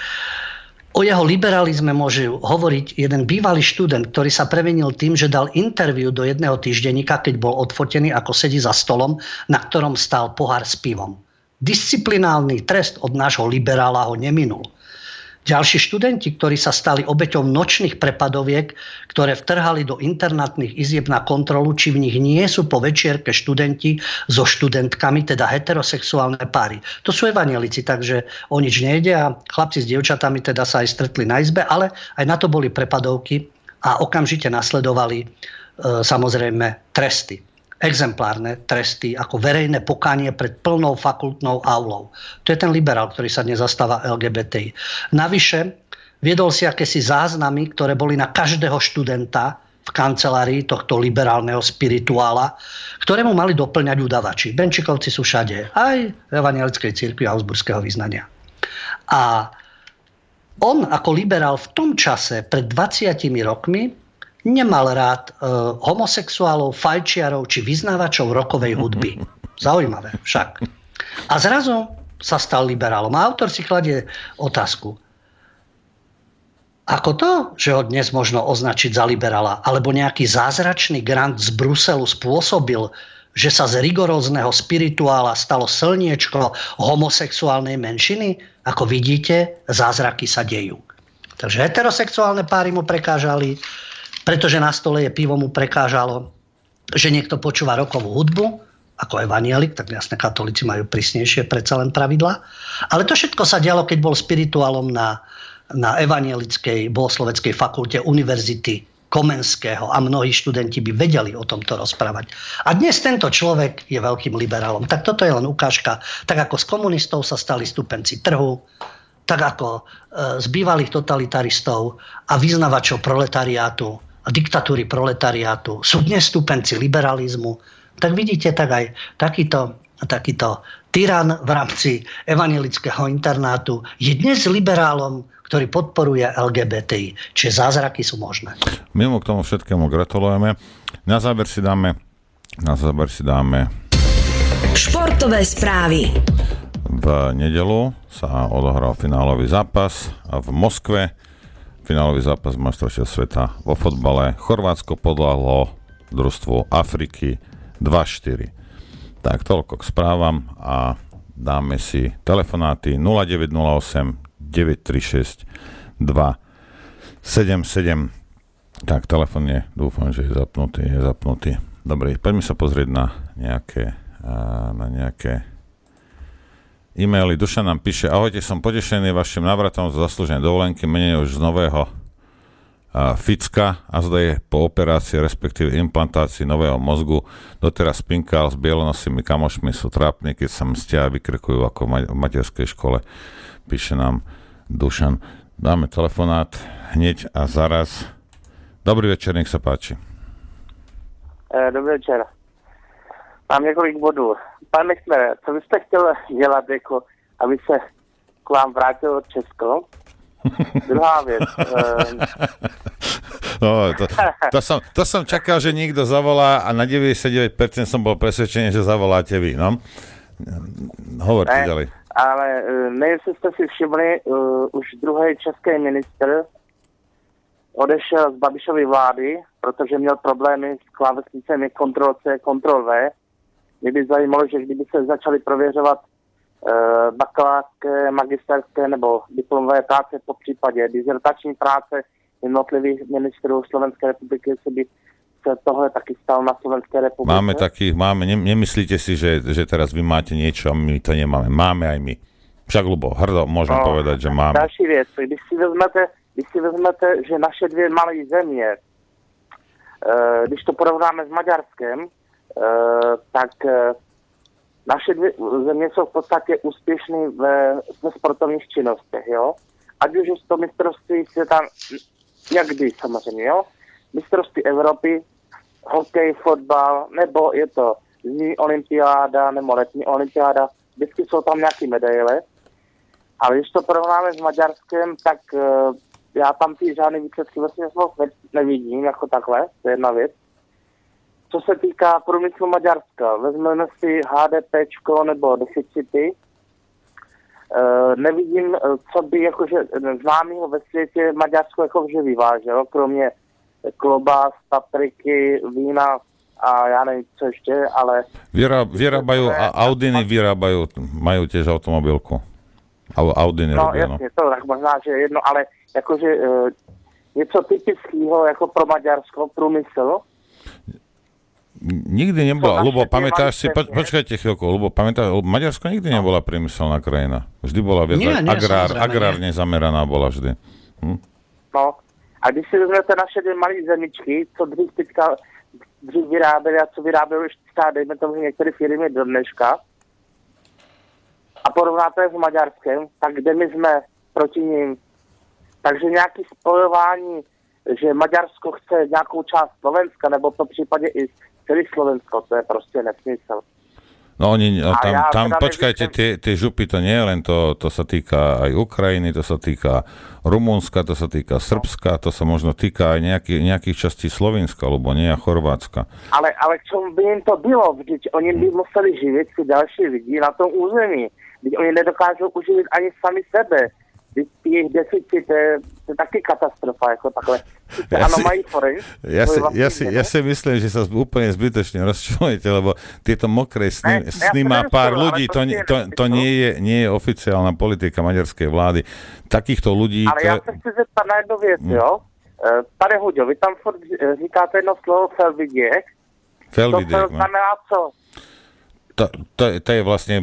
O jeho liberalizme môže hovoriť jeden bývalý študent, ktorý sa previnil tým, že dal interviu do jedného týždenníka, keď bol odfotený, ako sedí za stolom, na ktorom stál pohár s pivom. Disciplinálny trest od nášho liberála ho neminul. Ďalší študenti, ktorí sa stali obeťou nočných prepadoviek, ktoré vtrhali do internátnych izieb na kontrolu, či v nich nie sú po večierke študenti so študentkami, teda heterosexuálne páry. To sú evanjelici, takže o nič nejde a chlapci s dievčatami teda sa aj stretli na izbe, ale aj na to boli prepadovky a okamžite nasledovali samozrejme tresty. Exemplárne tresty ako verejné pokánie pred plnou fakultnou aulou. To je ten liberál, ktorý sa dnes zastáva LGBTI. Navyše viedol si akési záznamy, ktoré boli na každého študenta v kancelárii tohto liberálneho spirituála, ktorému mali doplňať udavači. Benčikovci sú všade, aj v Evanjelickej cirkvi Augsburského vyznania. A on ako liberál v tom čase pred 20 rokmi nemal rád homosexuálov, fajčiarov či vyznávačov rockovej hudby. Zaujímavé však. A zrazu sa stal liberálom. A autor si kladie otázku. Ako to, že ho dnes možno označiť za liberála, alebo nejaký zázračný grant z Bruselu spôsobil, že sa z rigorózneho spirituála stalo slniečko homosexuálnej menšiny? Ako vidíte, zázraky sa dejú. Takže heterosexuálne páry mu prekážali, pretože na stole je pivo mu prekážalo, že niekto počúva rockovú hudbu, ako evanjelik, tak jasne katolíci majú prísnejšie predsa len pravidlá. Ale to všetko sa dialo, keď bol spirituálom na Evanjelickej bohosloveckej fakulte Univerzity Komenského a mnohí študenti by vedeli o tomto rozprávať. A dnes tento človek je veľkým liberálom. Tak toto je len ukážka. Tak ako z komunistov sa stali stúpenci trhu, tak ako z bývalých totalitaristov a vyznavačov proletariátu a diktatúry proletariátu sú dnes stúpenci liberalizmu, Tak vidíte, tak aj takýto tyran v rámci evanjelického internátu je dnes liberálom, ktorý podporuje LGBTI. Čiže zázraky sú možné. My mu k tomu všetkému gratulujeme. Na záver si dáme športové správy. V nedeľu sa odohral finálový zápas a v Moskve finálový zápas majstrovstiev sveta vo fotbale. Chorvátsko podľahlo družstvu Afriky 2-4. Tak toľko k správam a dáme si telefonáty 0908 936 277. Tak telefon je, dúfam, že je zapnutý. Dobre, poďme sa pozrieť na nejaké e-maily. Dušan nám píše: ahojte, som potešený vašim návratom z zaslúženej dovolenky, menej už z nového ficka a zda je po operácii, respektíve implantácii nového mozgu. Doteraz spinkal s bielonosými kamošmi, sú trápni, keď sa mstia a vykrikujú ako v materskej škole. Píše nám Dušan. Dáme telefonát hneď a zaraz. Dobrý večer, nech sa páči. Dobrý večer. Mám několik bodů. Pane Lichtnere, co byste chtěl dělat, jako, aby se k vám vrátilo Česko? Druhá věc. No, to som čakal, že niekto zavolá a na 99% som bol presvedčený, že zavoláte vy, no? Hovorte ďalej. Ale nevím, jestli jste si všimli, už druhý český ministr odešel z Babišovy vlády, protože měl problémy s klávesnicemi Ctrl-C, Ctrl-V. Mě by zajímalo, že kdyby se začaly prověřovat bakalářské, magisterské nebo diplomové práce, po případě dizertační práce jednotlivých ministrů Slovenské republiky, jestli by se tohle taky stalo na Slovenské republice. Máme. Nemyslíte si, že teraz vy máte niečo a my to nemáme. Máme aj my. Však ľubo, hrdo môžem povedať, že máme. Další věc, když si vezmete, že naše dvě malé země, když to porovnáme s Maďarskem, tak naše dvě země jsou v podstatě úspěšné ve sportovních činnostech, jo. Ať už je to mistrovství světa, jak kdy samozřejmě, jo. Mistrovství Evropy, hokej, fotbal, nebo je to zimní olympiáda, nebo letní olympiáda, vždycky jsou tam nějaké medaile. Ale když to porovnáme s Maďarskem, tak já tam ty žádný výsledky vlastně nevidím, jako takhle, to je jedna věc. Co se týká průmyslu Maďarska, vezmeme si HDPčko nebo deficity, nevidím, co by jakože známého ve světě Maďarsko jakože vyváželo, kromě klobás, papriky, vína a já nevím, co ještě, ale... Vyrábajú, Audiny vyrábajú, majú tiež automobilku. Audiny no robia, jasně, to tak možná, že jedno, ale jakože něco typického jako pro Maďarsko, průmysl. Nikdy nebola, Ľubo, pamätáš si, počkajte chvíľku, Ľubo, pamätáš, Maďarsko nikdy nebola priemyselná krajina. Vždy bola viac agrárne zameraná bola vždy. No, a když si vezmete naše dvě malé zemičky, co dřív vyráběli a co vyráběli už třeba, dejme tomu, že některé firmy do dneška, a porovnáte s Maďarskem, tak kde my jsme proti ním. Takže nějaké spojování, že Maďarsko chce nějakou část Slovenska, nebo po případě i celý Slovensko, to je prostě nesmysl. No tam počkajte, tie župy, to nie je len to sa týka aj Ukrajiny, to sa týka Rumunska, to sa týka Srbska, to sa možno týka aj nejakých častí Slovenska, alebo nie a Chorvátska. Ale k čemu by im to bylo? Vždyť oni by museli živit si další lidi na tom území. Vždyť oni nedokážou uživit ani sami sebe. Vždyť jejich deficit je taky katastrofa, jako takhle. Ja si myslím, že sa úplne zbytočne rozčulujete, lebo tieto mokré sny má pár ľudí, to nie je oficiálna politika maďarskej vlády. Takýchto ľudí... Ale ja sa chci zeptat na jednu věc, jo? Pane Huďo, vy tam furt říkáte jedno slovo Felvidiek. Felvidiek, to znamená co? To je vlastne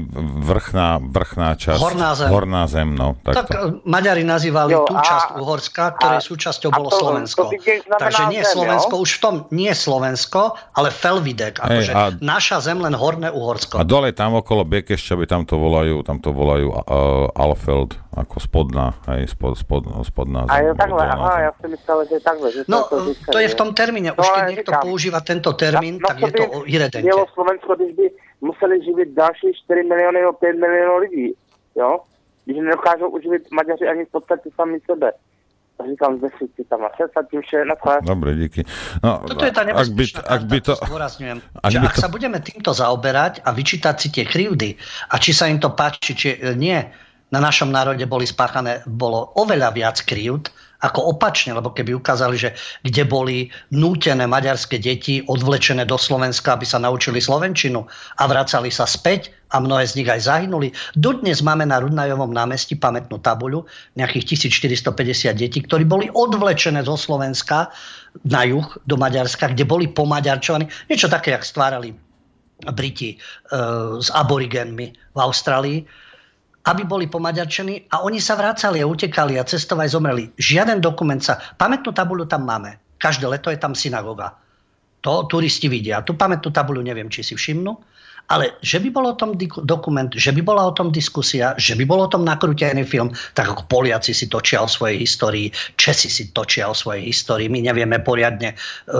vrchná časť. Horná zem, no. Tak Maďari nazývali tú časť Uhorska, ktorej súčasťou bolo Slovensko. Takže nie Slovensko, už v tom nie Slovensko, ale Felvidek, akože naša zem, len Horné Uhorsko. A dole tam okolo Bekešťavy, tam to volajú Alfeld, ako spodná, hej, spodná zem. A je takhle, ja si myslel, že je takhle. Že to je v tom termíne. Už keď niekto používa tento termín, tak je to o iredente. Mělo Slovensko, když by museli živit další 4 miliony nebo 5 milionů lidí, jo? Když nedokážou uživit Maďaři ani v podstatě sami sebe. Tak říkám, zdesít si tam a tím vše na chvář. Dobre, díky. No, toto je tá nebezpečná karta, zdôrazňujem. Ak sa budeme týmto zaoberať a vyčítať si tie krivdy a či sa im to páči, či nie, na našom národe bolo oveľa viac krivd, ako opačne, lebo keby ukázali, že kde boli nútené maďarské deti odvlečené do Slovenska, aby sa naučili slovenčinu a vracali sa späť a mnohé z nich aj zahynuli. Dodnes máme na Rudnajovom námestí pamätnú tabuľu nejakých 1450 detí, ktorí boli odvlečené zo Slovenska na juh do Maďarska, kde boli pomaďarčovaní. Niečo také, jak stvárali Briti s aborigénmi v Austrálii, aby boli pomaďarčení a oni sa vracali a utekali a cestovali, zomreli. Žiaden dokument pamätnú tabuľu tam máme. Každé leto je tam synagoga. To turisti vidia. Tu pamätnú tabuľu neviem, či si všimnú. Ale že by bol o tom dokument, že by bola o tom diskusia, že by bol o tom nakrútený film, tak ako Poliaci si točia o svojej histórii, Česi si točia o svojej histórii. My nevieme poriadne.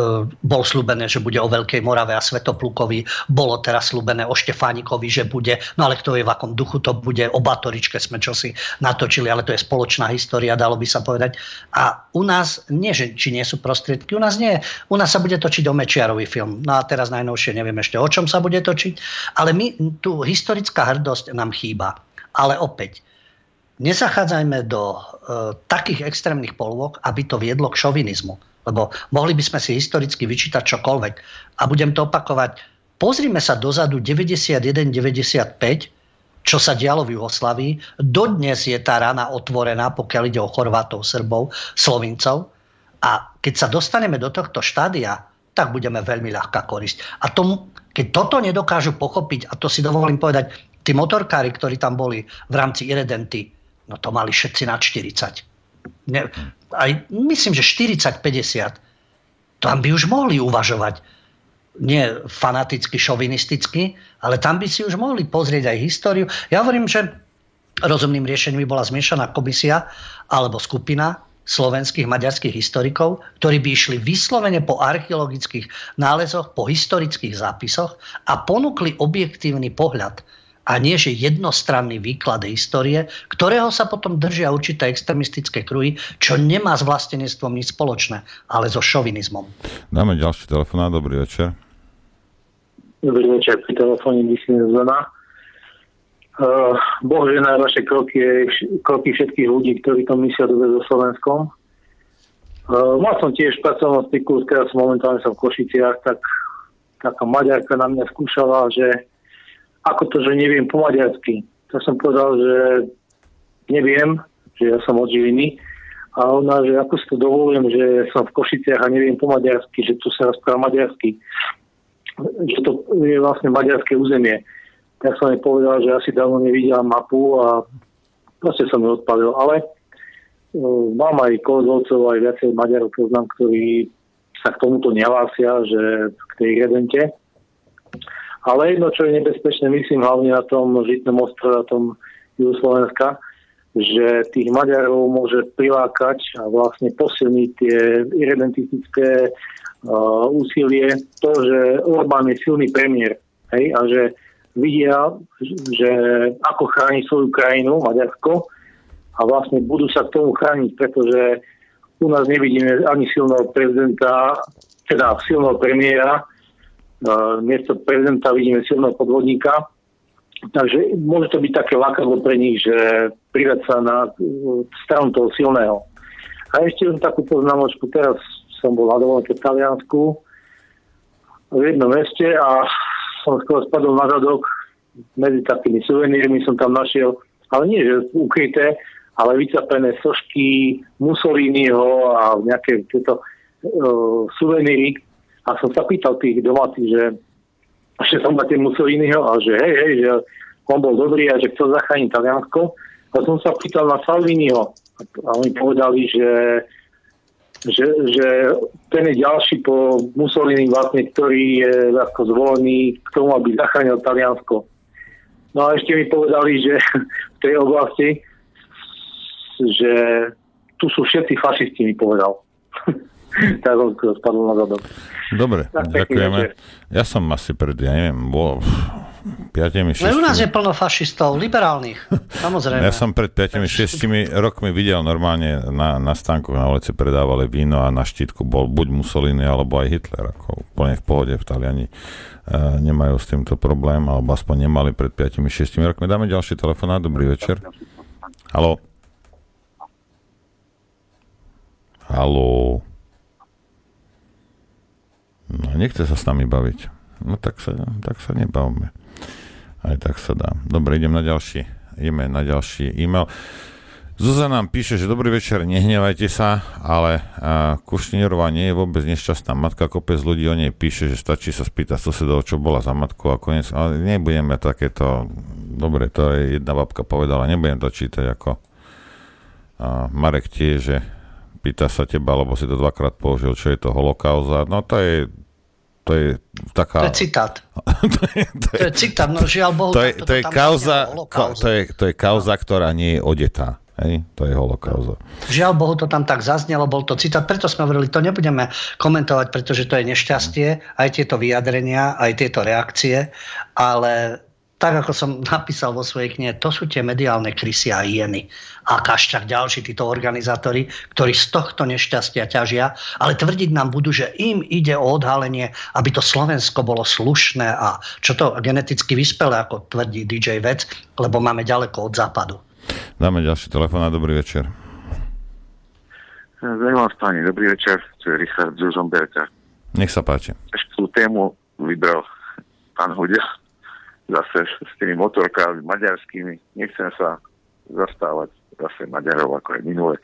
Bol sľubené, že bude o Veľkej Morave a Svätoplukovi. Bolo teraz sľubené o Štefánikovi, že bude. No ale kto vie, v akom duchu to bude. O Batoričke sme čosi natočili, ale to je spoločná história, dalo by sa povedať. A u nás, nie, že či nie sú prostriedky, u nás nie. U nás sa bude točiť o Mečiarovi film. No a teraz najnovšie neviem ešte, o čom sa bude točiť. Ale tu historická hrdosť nám chýba. Ale opäť, nezachádzajme do takých extrémnych polôk, aby to viedlo k šovinizmu. Lebo mohli by sme si historicky vyčítať čokoľvek. A budem to opakovať. Pozrime sa dozadu 91-95, čo sa dialo v Juhoslávii. Dodnes je tá rana otvorená, pokiaľ ide o Chorvátov, Srbov, Slovincov. A keď sa dostaneme do tohto štádia, tak budeme veľmi ľahká korisť. A keď toto nedokážu pochopiť, a to si dovolím povedať, tí motorkári, ktorí tam boli v rámci Irredenty, no to mali všetci nad 40. Myslím, že 40-50. Tam by už mohli uvažovať. Nie fanaticky, šovinisticky, ale tam by si už mohli pozrieť aj históriu. Ja hovorím, že rozumným riešením by bola zmiešaná komisia alebo skupina slovenských, maďarských historikov, ktorí by išli vyslovene po archeologických nálezoch, po historických zápisoch a ponúkli objektívny pohľad a nie, že jednostranný výklad histórie, ktorého sa potom držia určité extremistické kruhy, čo nemá s vlastenectvom nič spoločné, ale so šovinizmom. Dáme ďalší telefonát. Dobrý večer. Dobrý večer, pri telefóne Vysine Zlena. Boh žena vaše kroky všetkých ľudí, ktorí to myslia dobre so Slovenskom. Mal som tiež pracovnú styku, teraz momentálne som v Košiciach, tak taká Maďarka na mňa skúšala, že ako to, že neviem po maďarsky. Tak som povedal, že neviem, že ja som od Žiliny. A ona, že ako si to dovolujem, že som v Košiciach a neviem po maďarsky, že tu sa rozpráva maďarsky. Že to je vlastne maďarské územie. Tak som jej povedal, že asi dávno nevidel mapu a proste som ju odpalil. Ale mám aj kolegovcov, aj viacej Maďarov poznám, ktorí sa k tomuto nehlásia, že k tej Irredente. Ale jedno, čo je nebezpečné, myslím hlavne na tom Žitnom ostrove, na tom juhu Slovenska, že tých Maďarov môže prilákať a vlastne posilniť tie irredentistické úsilie to, že Orbán je silný premiér. Hej, a že vidia, že ako chráni svoju krajinu, Maďarsko, a vlastne budú sa k tomu chrániť, pretože u nás nevidíme ani silného prezidenta, teda silného premiéra, miesto prezidenta vidíme silného podvodníka, takže môže to byť také lákadlo pre nich, že pridať sa na stranu toho silného. A ešte len takú poznámočku, teraz som bol na dovolenke v Taliansku v jednom meste a som skoro spadol na zadok, medzi takými suvenírmi som tam našiel, ale nie, že ukryté, ale vycapené sošky Mussoliniho a nejaké tieto suveníry. A som sa pýtal tých domácich, že že som máte Mussoliniho a že hej, že on bol dobrý a že chcel zachrániť Taliansko. A som sa pýtal na Salviniho a oni povedali, že ten je ďalší po Mussolini vlastne, ktorý je ako zvolený k tomu, aby zachránil Taliansko. No a ešte mi povedali, že v tej oblasti, že tu sú všetci fašisti, mi povedal. Tak som spadol na zadok. Dobre, ďakujeme. Ja som asi pred, 5-6... U nás je plno fašistov, liberálnych, samozrejme. Ja som pred 5-6 rokmi videl normálne na stánkoch na ulici predávali víno a na štítku bol buď Mussolini alebo aj Hitler, ako úplne v pohode v Taliani. Nemajú s týmto problém, alebo aspoň nemali pred 5-6 rokmi. Dáme ďalší telefonát, dobrý večer. Haló. No, nechce sa s nami baviť. No tak sa nebavme. Aj tak sa dá. Dobre, ideme na ďalší e-mail. Zuzana nám píše, že dobrý večer, nehnevajte sa, ale Kušnírová nie je vôbec nešťastná matka, kopec ľudí o nej píše, že stačí sa spýtať susedov, čo bola za matku a koniec, ale nebudeme takéto, dobre, to je jedna babka povedala, nebudem to čítať ako Marek tiež, že pýta sa teba, lebo si to dvakrát použil, čo je to holokauza, no to je taká... To je citát. To je citát, no žiaľ Bohu. To je kauza, ktorá nie je odetá. Hej? To je holokauza. Žiaľ Bohu to tam tak zaznelo, bol to citát, preto sme hovorili, to nebudeme komentovať, pretože to je nešťastie, aj tieto vyjadrenia, aj tieto reakcie, ale tak, ako som napísal vo svojej knihe, to sú tie mediálne krysy a hyeny. A Kaščák, ďalší títo organizátori, ktorí z tohto nešťastia ťažia, ale tvrdiť nám budú, že im ide o odhalenie, aby to Slovensko bolo slušné a čo to geneticky vyspelé, ako tvrdí DJ Vec, lebo máme ďaleko od západu. Dáme ďalší telefón, dobrý večer. Zdravím vás, páni, dobrý večer, to je Richard z Žomberka. Nech sa páči. Ešte tú tému vybral pán Hudia. Zase s tými motorkami maďarskými. Nechcem sa zastávať zase Maďarov ako aj minule.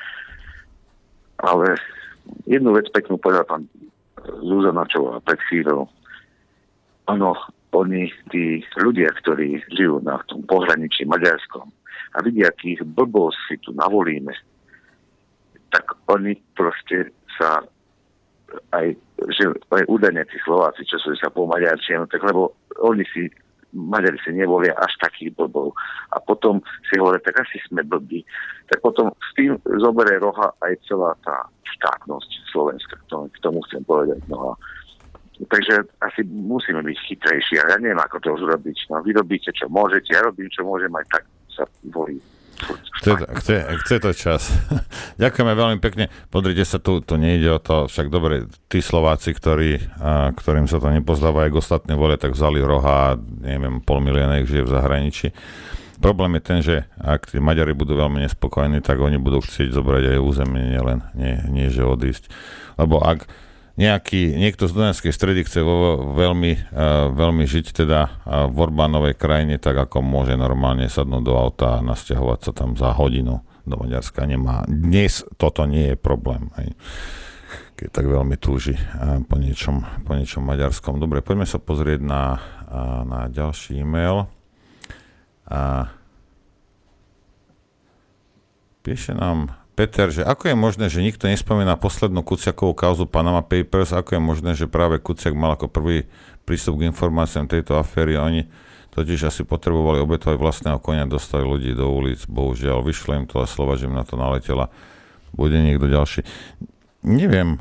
Ale jednu vec peknú povedal pán Zuzanačová pred chvíľou. Áno, oni, tí ľudia, ktorí žijú na tom pohraničí maďarskom a vidia, akých blbov si tu navolíme, tak oni proste sa aj údajne tí Slováci, čo sú sa po maďarčinu, tak lebo oni si Maďari si nevolia až takých blbov. A potom si hovoria, tak asi sme blbí. Tak potom s tým zoberie roha aj celá tá štátnosť Slovenska. K tomu chcem povedať. No a, takže asi musíme byť chytrejší. A ja neviem, ako to už robiť. No, vy robíte, čo môžete. Ja robím, čo môžem, aj tak sa volí. Chce to čas. Ďakujeme veľmi pekne. Podrite sa, tu nejde o to, však dobre, tí Slováci, ktorým sa to nepozdáva, aj ostatní volia, tak vzali roha, neviem, 500 000 ich žije v zahraničí. Problém je ten, že ak tí Maďari budú veľmi nespokojní, tak oni budú chcieť zobrať aj územie, nie že odísť. Lebo ak niekto z Dunajskej Stredy chce veľmi žiť teda v Orbánovej krajine, tak ako môže normálne sadnúť do auta a nasťahovať sa tam za hodinu do Maďarska. Dnes toto nie je problém. Hej. Keď tak veľmi túži po niečom maďarskom. Dobre, poďme sa pozrieť na ďalší e-mail. Píše nám Peter, že ako je možné, že nikto nespomína poslednú Kuciakovú kauzu Panama Papers, ako je možné, že práve Kuciak mal ako prvý prístup k informáciám tejto aféry, oni totiž asi potrebovali obetovať vlastného konia, dostali ľudí do ulic, bohužiaľ, vyšlo im to a slova, že im na to naletela. Bude niekto ďalší. Neviem,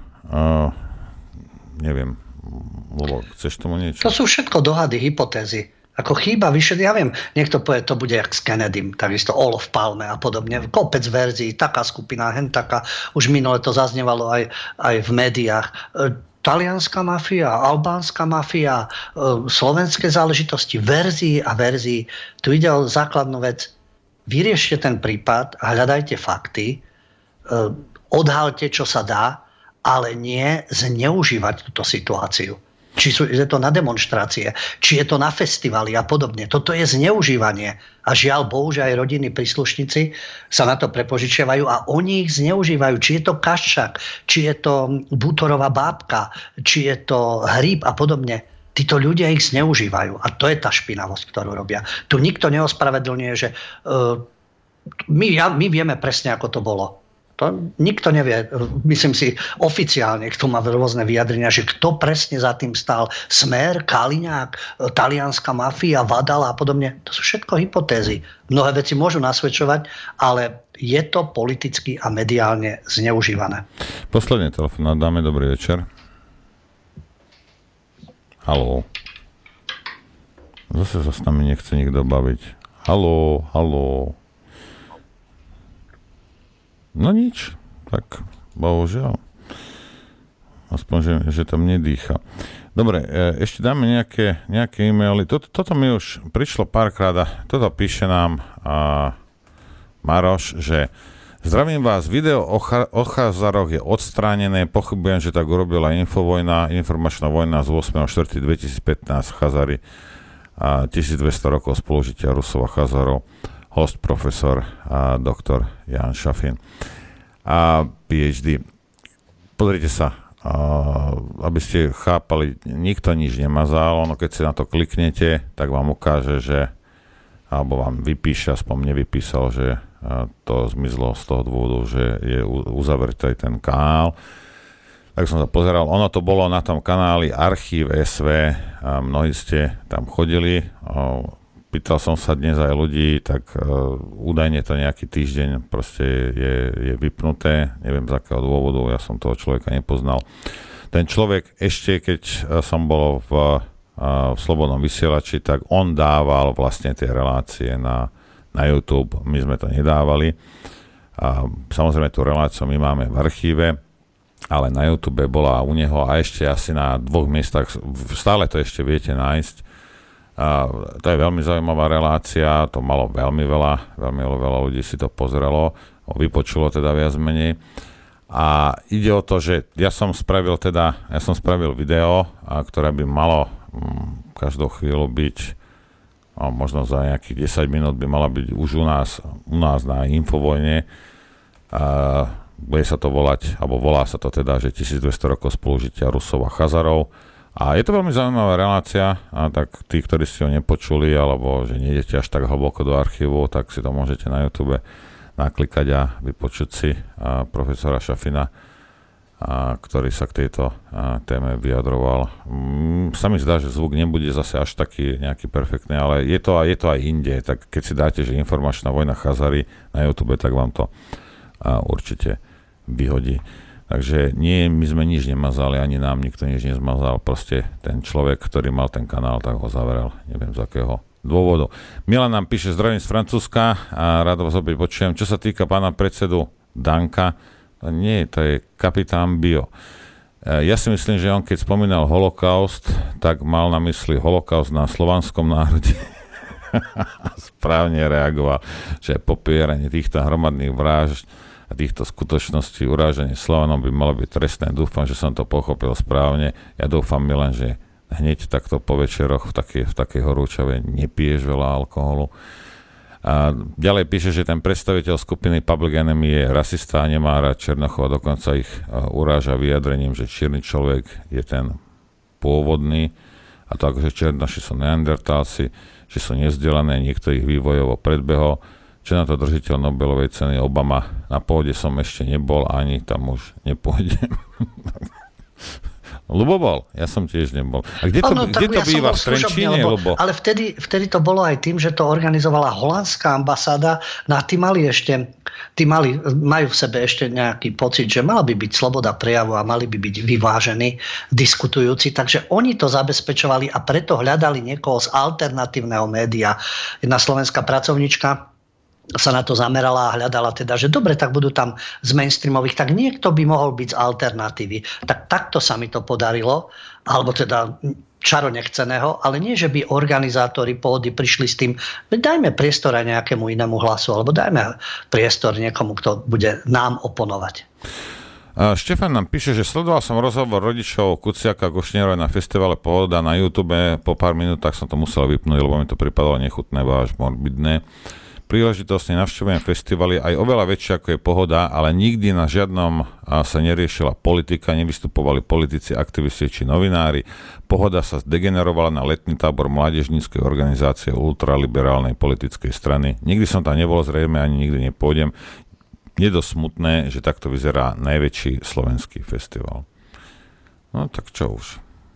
lebo chceš tomu niečo? To sú všetko dohady, hypotézy. Ako chýba vyšetrí, ja viem, niekto povie, to bude jak s Kennedym, takisto Olof Palme a podobne. Kopec verzií, taká skupina, hen taká. Už minule to zaznievalo aj v médiách. Talianská mafia, albánska mafia, slovenské záležitosti, verzií a verzií. Tu ide o základnú vec. Vyriešte ten prípad a hľadajte fakty, odhalte, čo sa dá, ale nie zneužívať túto situáciu. Či je to na demonštrácie, či je to na festivaly a podobne. Toto je zneužívanie. A žiaľ Bohu, že aj rodinní príslušníci sa na to prepožičiavajú a oni ich zneužívajú. Či je to Kaščák, či je to Bútorová bábka, či je to Hríb a podobne. títo ľudia ich zneužívajú. A to je tá špinavosť, ktorú robia. Tu nikto neospravedlňuje, že my vieme presne, ako to bolo. To nikto nevie, myslím si, oficiálne, kto má rôzne vyjadrenia, že kto presne za tým stál. Smer, Kaliňák, talianská mafia, Vadala a podobne. To sú všetko hypotézy. Mnohé veci môžu nasvedčovať, ale je to politicky a mediálne zneužívané. Posledný telefón dáme. Dobrý večer. Haló. Zase sa s nami nechce nikto baviť. Haló. No nič, tak bohužiaľ. Aspoň, že tam nedýcha. Dobre, ešte dáme nejaké e-maily. Toto mi už prišlo párkrát a toto píše nám Maroš, že zdravím vás, video o Chazaroch je odstránené, pochybujem, že tak urobila informačná vojna z 8.4.2015 Chazari a 1200 rokov spolužitia Rusov a Chazarov. Host, profesor a doktor Jan Šafin a PhD. Pozrite sa, aby ste chápali, nikto nič nemazal, ono keď si na to kliknete, tak vám ukáže, že alebo vám vypíše, aspoň mne vypísal, že to zmizlo z toho dôvodu, že je uzavretý ten kanál. Tak som sa pozeral, ono to bolo na tom kanáli Archív SV a mnohí ste tam chodili. Pýtal som sa dnes aj ľudí, tak údajne to nejaký týždeň proste je vypnuté, neviem z akého dôvodu, ja som toho človeka nepoznal. Ten človek ešte, keď som bol v Slobodnom vysielači, tak on dával vlastne tie relácie na YouTube, my sme to nedávali. A samozrejme tú reláciu my máme v archíve, ale na YouTube bola u neho a ešte asi na 2 miestach, stále to ešte viete nájsť. A to je veľmi zaujímavá relácia, to malo veľmi veľa ľudí si to pozeralo, vypočulo teda viac menej. A ide o to, že ja som spravil video, ktoré by malo každú chvíľu byť, možno za nejakých 10 minút by mala byť už u nás na Infovojne. Bude sa to volať, alebo volá sa to teda, že 1200 rokov spolužitia Rusov a Chazarov. A je to veľmi zaujímavá relácia, a tak tí, ktorí ste ho nepočuli, alebo že nejdete až tak hlboko do archívu, tak si to môžete na YouTube naklikať a vypočuť si profesora Šafina, ktorý sa k tejto téme vyjadroval. Sa mi zdá, že zvuk nebude zase až taký nejaký perfektný, ale je to aj inde. Tak keď si dáte, že informačná vojna Chazari na YouTube, tak vám to určite vyhodí. Takže nie, my sme nič nemazali, ani nám nikto nič nezmazal. Proste ten človek, ktorý mal ten kanál, tak ho zavrel. Neviem z akého dôvodu. Milan nám píše, zdravím z Francúzska a rád vás opäť počujem. Čo sa týka pána predsedu Danka, nie, to je kapitán Bio. Ja si myslím, že on keď spomínal holokaust, tak mal na mysli holokaust na slovanskom národe. Správne reagoval, že popieranie týchto hromadných vražd a týchto skutočností, urážanie Slovanom by malo byť trestné. Dúfam, že som to pochopil správne. Ja dúfam, Milan, že hneď takto po večeroch v takej horúčave nepiješ veľa alkoholu. A ďalej píše, že ten predstaviteľ skupiny Public Enemy je rasista a nemá rád Černochov a dokonca ich uráža vyjadrením, že čierny človek je ten pôvodný a to akože černoši sú neandertálci, že sú nevzdelané, niekto ich vývojovo predbehol. Čo na to držiteľ Nobelovej ceny Obama? Na pôde som ešte nebol, ani tam už nepôjdem. Ľubo bol, ja som tiež nebol. A kde to býva? V Trenčíne, Ľubo? Ale vtedy to bolo aj tým, že to organizovala holandská ambasáda. No a majú v sebe ešte nejaký pocit, že mala by byť sloboda prejavu a mali by byť vyvážení, diskutujúci. Takže oni to zabezpečovali a preto hľadali niekoho z alternatívneho média. Jedna slovenská pracovnička sa na to zamerala a hľadala teda, že dobre, tak budú tam z mainstreamových, tak niekto by mohol byť z alternatívy. Tak takto sa mi to podarilo, alebo teda čaro nechceného, ale nie, že by organizátori pohody prišli s tým, dajme priestor aj nejakému inému hlasu, alebo dajme priestor niekomu, kto bude nám oponovať. Štefan nám píše, že sledoval som rozhovor rodičov Kuciaka a Košnírovej na festivale Pohoda na YouTube. Po pár minútach som to musel vypnúť, lebo mi to pripadalo nechutné, až morbidné. príležitostne navštevujem festivaly aj oveľa väčšie ako je Pohoda, ale nikdy na žiadnom sa neriešila politika, nevystupovali politici, aktivisti či novinári. Pohoda sa degenerovala na letný tábor mládežníckej organizácie ultraliberálnej politickej strany. Nikdy som tam nebol, zrejme ani nikdy nepôjdem. Je dosť smutné, že takto vyzerá najväčší slovenský festival. No tak čo už.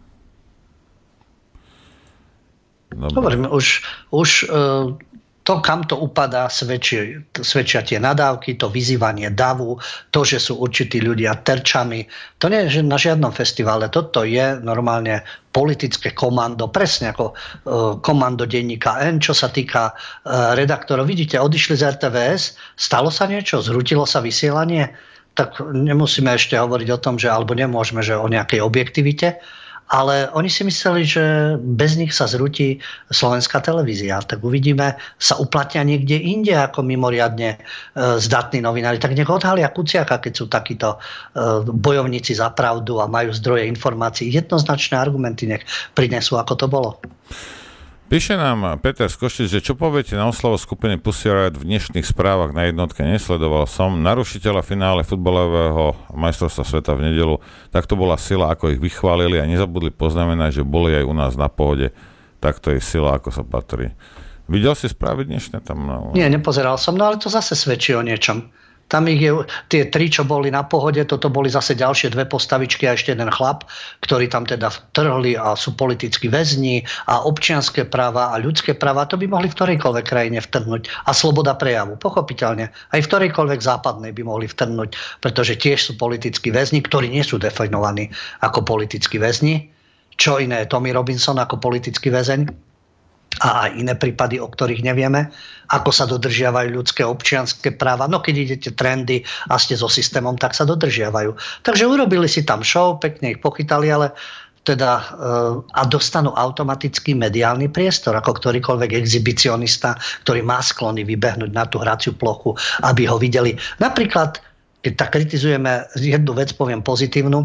Dobre. Hovorím, už to, kam to upadá, svedčia tie nadávky, to vyzývanie davu, to, že sú určití ľudia terčami. To nie je na žiadnom festivale. Toto je normálne politické komando, presne ako komando denníka N, čo sa týka redaktorov. Vidíte, odišli z RTVS, stalo sa niečo, zrútilo sa vysielanie, tak nemusíme ešte hovoriť o tom, že alebo nemôžeme, že o nejakej objektivite, ale oni si mysleli, že bez nich sa zrúti slovenská televízia. Tak uvidíme, sa uplatnia niekde inde ako mimoriadne zdatní novinári. Tak nech odhalia Kuciaka, keď sú takíto bojovníci za pravdu a majú zdroje informácií. Jednoznačné argumenty nech prinesú, ako to bolo. Píše nám Peter z Košic, že čo poviete na oslavu skupiny Pussy Riot v dnešných správach na jednotke? Nesledoval som. Narušiteľa finále futbalového majstrovstva sveta v nedeľu. Tak to bola sila, ako ich vychválili a nezabudli poznamenať, že boli aj u nás na Pohode. Tak to je sila, ako sa patrí. Videl si správy dnešné tam? No? Nie, nepozeral som, no ale to zase svedčí o niečom. Tam ich je, tie 3, čo boli na Pohode, toto boli zase ďalšie 2 postavičky a ešte jeden chlap, ktorí tam teda vtrhli a sú politickí väzni a občianske práva a ľudské práva. To by mohli v ktorejkoľvek krajine vtrhnúť. A sloboda prejavu, pochopiteľne. Aj v ktorejkoľvek západnej by mohli vtrhnúť, pretože tiež sú politickí väzni, ktorí nie sú definovaní ako politickí väzni. Čo iné je Tommy Robinson ako politický väzeň? A aj iné prípady, o ktorých nevieme, ako sa dodržiavajú ľudské občianske práva. No keď idete trendy a ste so systémom, tak sa dodržiavajú. Takže urobili si tam show, pekne ich pochytali, ale teda a dostanú automatický mediálny priestor, ako ktorýkoľvek exhibicionista, ktorý má sklony vybehnúť na tú hraciu plochu, aby ho videli. Napríklad, keď tak kritizujeme jednu vec, poviem pozitívnu,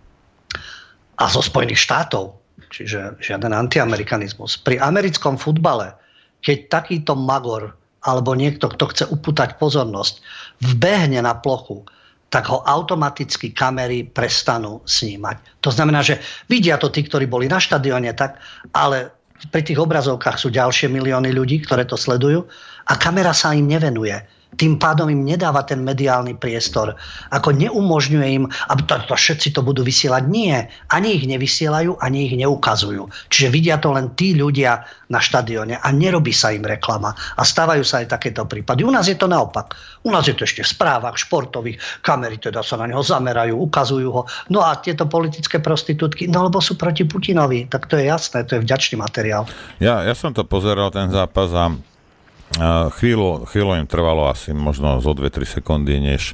a zo Spojených štátov, čiže žiaden antiamerikanizmus. Pri americkom futbale, keď takýto magor alebo niekto, kto chce upútať pozornosť, vbehne na plochu, tak ho automaticky kamery prestanú snímať. To znamená, že vidia to tí, ktorí boli na štadióne, tak, ale pri tých obrazovkách sú ďalšie milióny ľudí, ktoré to sledujú a kamera sa im nevenuje. Tým pádom im nedáva ten mediálny priestor. Ako neumožňuje im, aby to všetci to budú vysielať. Nie. Ani ich nevysielajú, ani ich neukazujú. Čiže vidia to len tí ľudia na štadióne a nerobí sa im reklama. A stávajú sa aj takéto prípady. U nás je to naopak. U nás je to ešte v správach športových. Kamery teda sa na neho zamerajú, ukazujú ho. No a tieto politické prostitútky, no lebo sú proti Putinovi. Tak to je jasné, to je vďačný materiál. Ja som to pozeral, ten zápas a chvíľu im trvalo asi možno zo 2-3 sekundy, než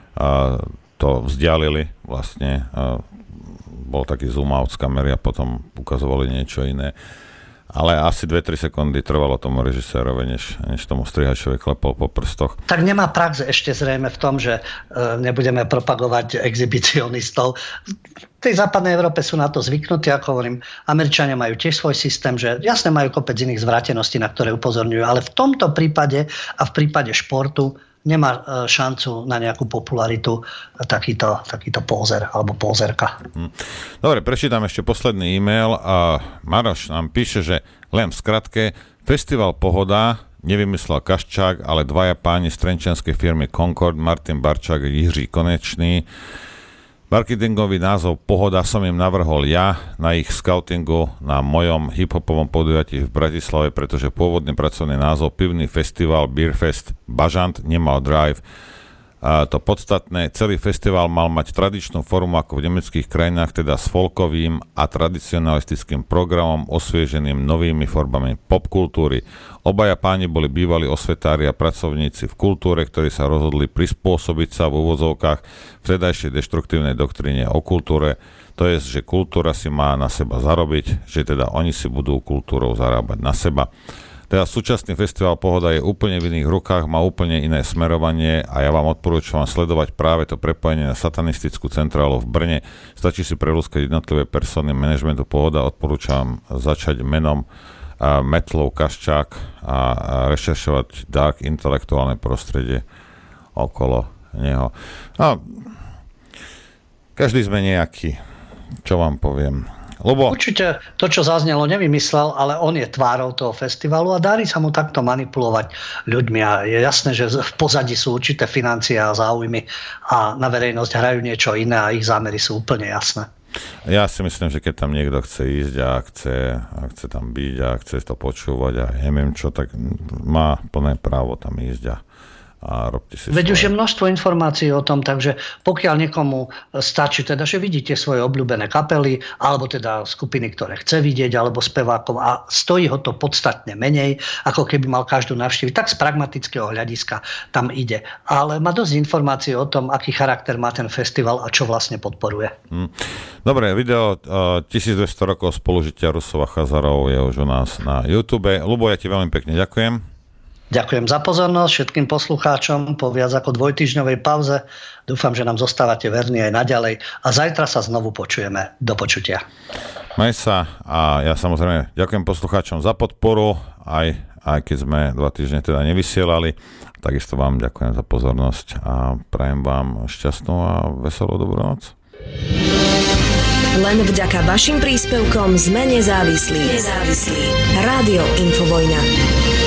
to vzdialili vlastne. Bol taký zoom out z kamery a potom ukazovali niečo iné. Ale asi 2-3 sekundy trvalo tomu režisérovi, než tomu strihačovi klepol po prstoch. Tak nemá prax ešte zrejme v tom, že nebudeme propagovať exhibicionistov. V tej západnej Európe sú na to zvyknutí, ako hovorím. Američania majú tiež svoj systém, že jasne majú kopec iných zvráteností, na ktoré upozorňujú, ale v tomto prípade a v prípade športu nemá šancu na nejakú popularitu takýto pózer alebo pózerka. Dobre, prečítam ešte posledný e-mail a Maroš nám píše, že len v skratke, festival Pohoda nevymyslel Kaščák, ale dvaja páni z trenčianskej firmy Concord, Martin Barčák a Jiří Konečný. Marketingový názov Pohoda som im navrhol ja na ich scoutingu na mojom hiphopovom podujatí v Bratislave, pretože pôvodný pracovný názov Pivný festival Beerfest Bažant nemal drive. A to podstatné, celý festival mal mať tradičnú formu ako v nemeckých krajinách, teda s folkovým a tradicionalistickým programom osvieženým novými formami popkultúry. Obaja páni boli bývalí osvetári a pracovníci v kultúre, ktorí sa rozhodli prispôsobiť sa v úvodzovkách vtedajšej deštruktívnej doktríne o kultúre. To je, že kultúra si má na seba zarobiť, že teda oni si budú kultúrou zarábať na seba. Teda súčasný festival Pohoda je úplne v iných rukách, má úplne iné smerovanie a ja vám odporúčam sledovať práve to prepojenie na satanistickú centrálu v Brne. Stačí si prelúskať jednotlivé persony manažmentu Pohoda, odporúčam začať menom Metlov Kaščák a rešeršovať dark intelektuálne prostredie okolo neho. A každý sme nejaký, čo vám poviem. Lebo... Určite to, čo zaznelo, nevymyslel, ale on je tvárou toho festivalu a darí sa mu takto manipulovať ľuďmi. A je jasné, že v pozadí sú určité financie a záujmy a na verejnosť hrajú niečo iné a ich zámery sú úplne jasné. Ja si myslím, že keď tam niekto chce ísť a chce tam byť a chce to počúvať a neviem čo, tak má plné právo tam ísť a robte si Veď už je množstvo informácií o tom, takže pokiaľ niekomu stačí teda, že vidíte svoje obľúbené kapely, alebo teda skupiny, ktoré chce vidieť, alebo spevákov a stojí ho to podstatne menej, ako keby mal každú navštíviť, tak z pragmatického hľadiska tam ide. Ale má dosť informácií o tom, aký charakter má ten festival a čo vlastne podporuje. Dobre, video 1200 rokov spolužitia Rusov a Chazarov je už u nás na YouTube. Ľubo, ja ti veľmi pekne ďakujem. Ďakujem za pozornosť všetkým poslucháčom po viac ako dvojtýždňovej pauze. Dúfam, že nám zostávate verní aj naďalej a zajtra sa znovu počujeme. Do počutia. Maj sa a ja samozrejme ďakujem poslucháčom za podporu, aj keď sme 2 týždne teda nevysielali. Takisto vám ďakujem za pozornosť a prajem vám šťastnú a veselú dobrú noc. Len vďaka vašim príspevkom sme nezávislí. Rádio Infovojna.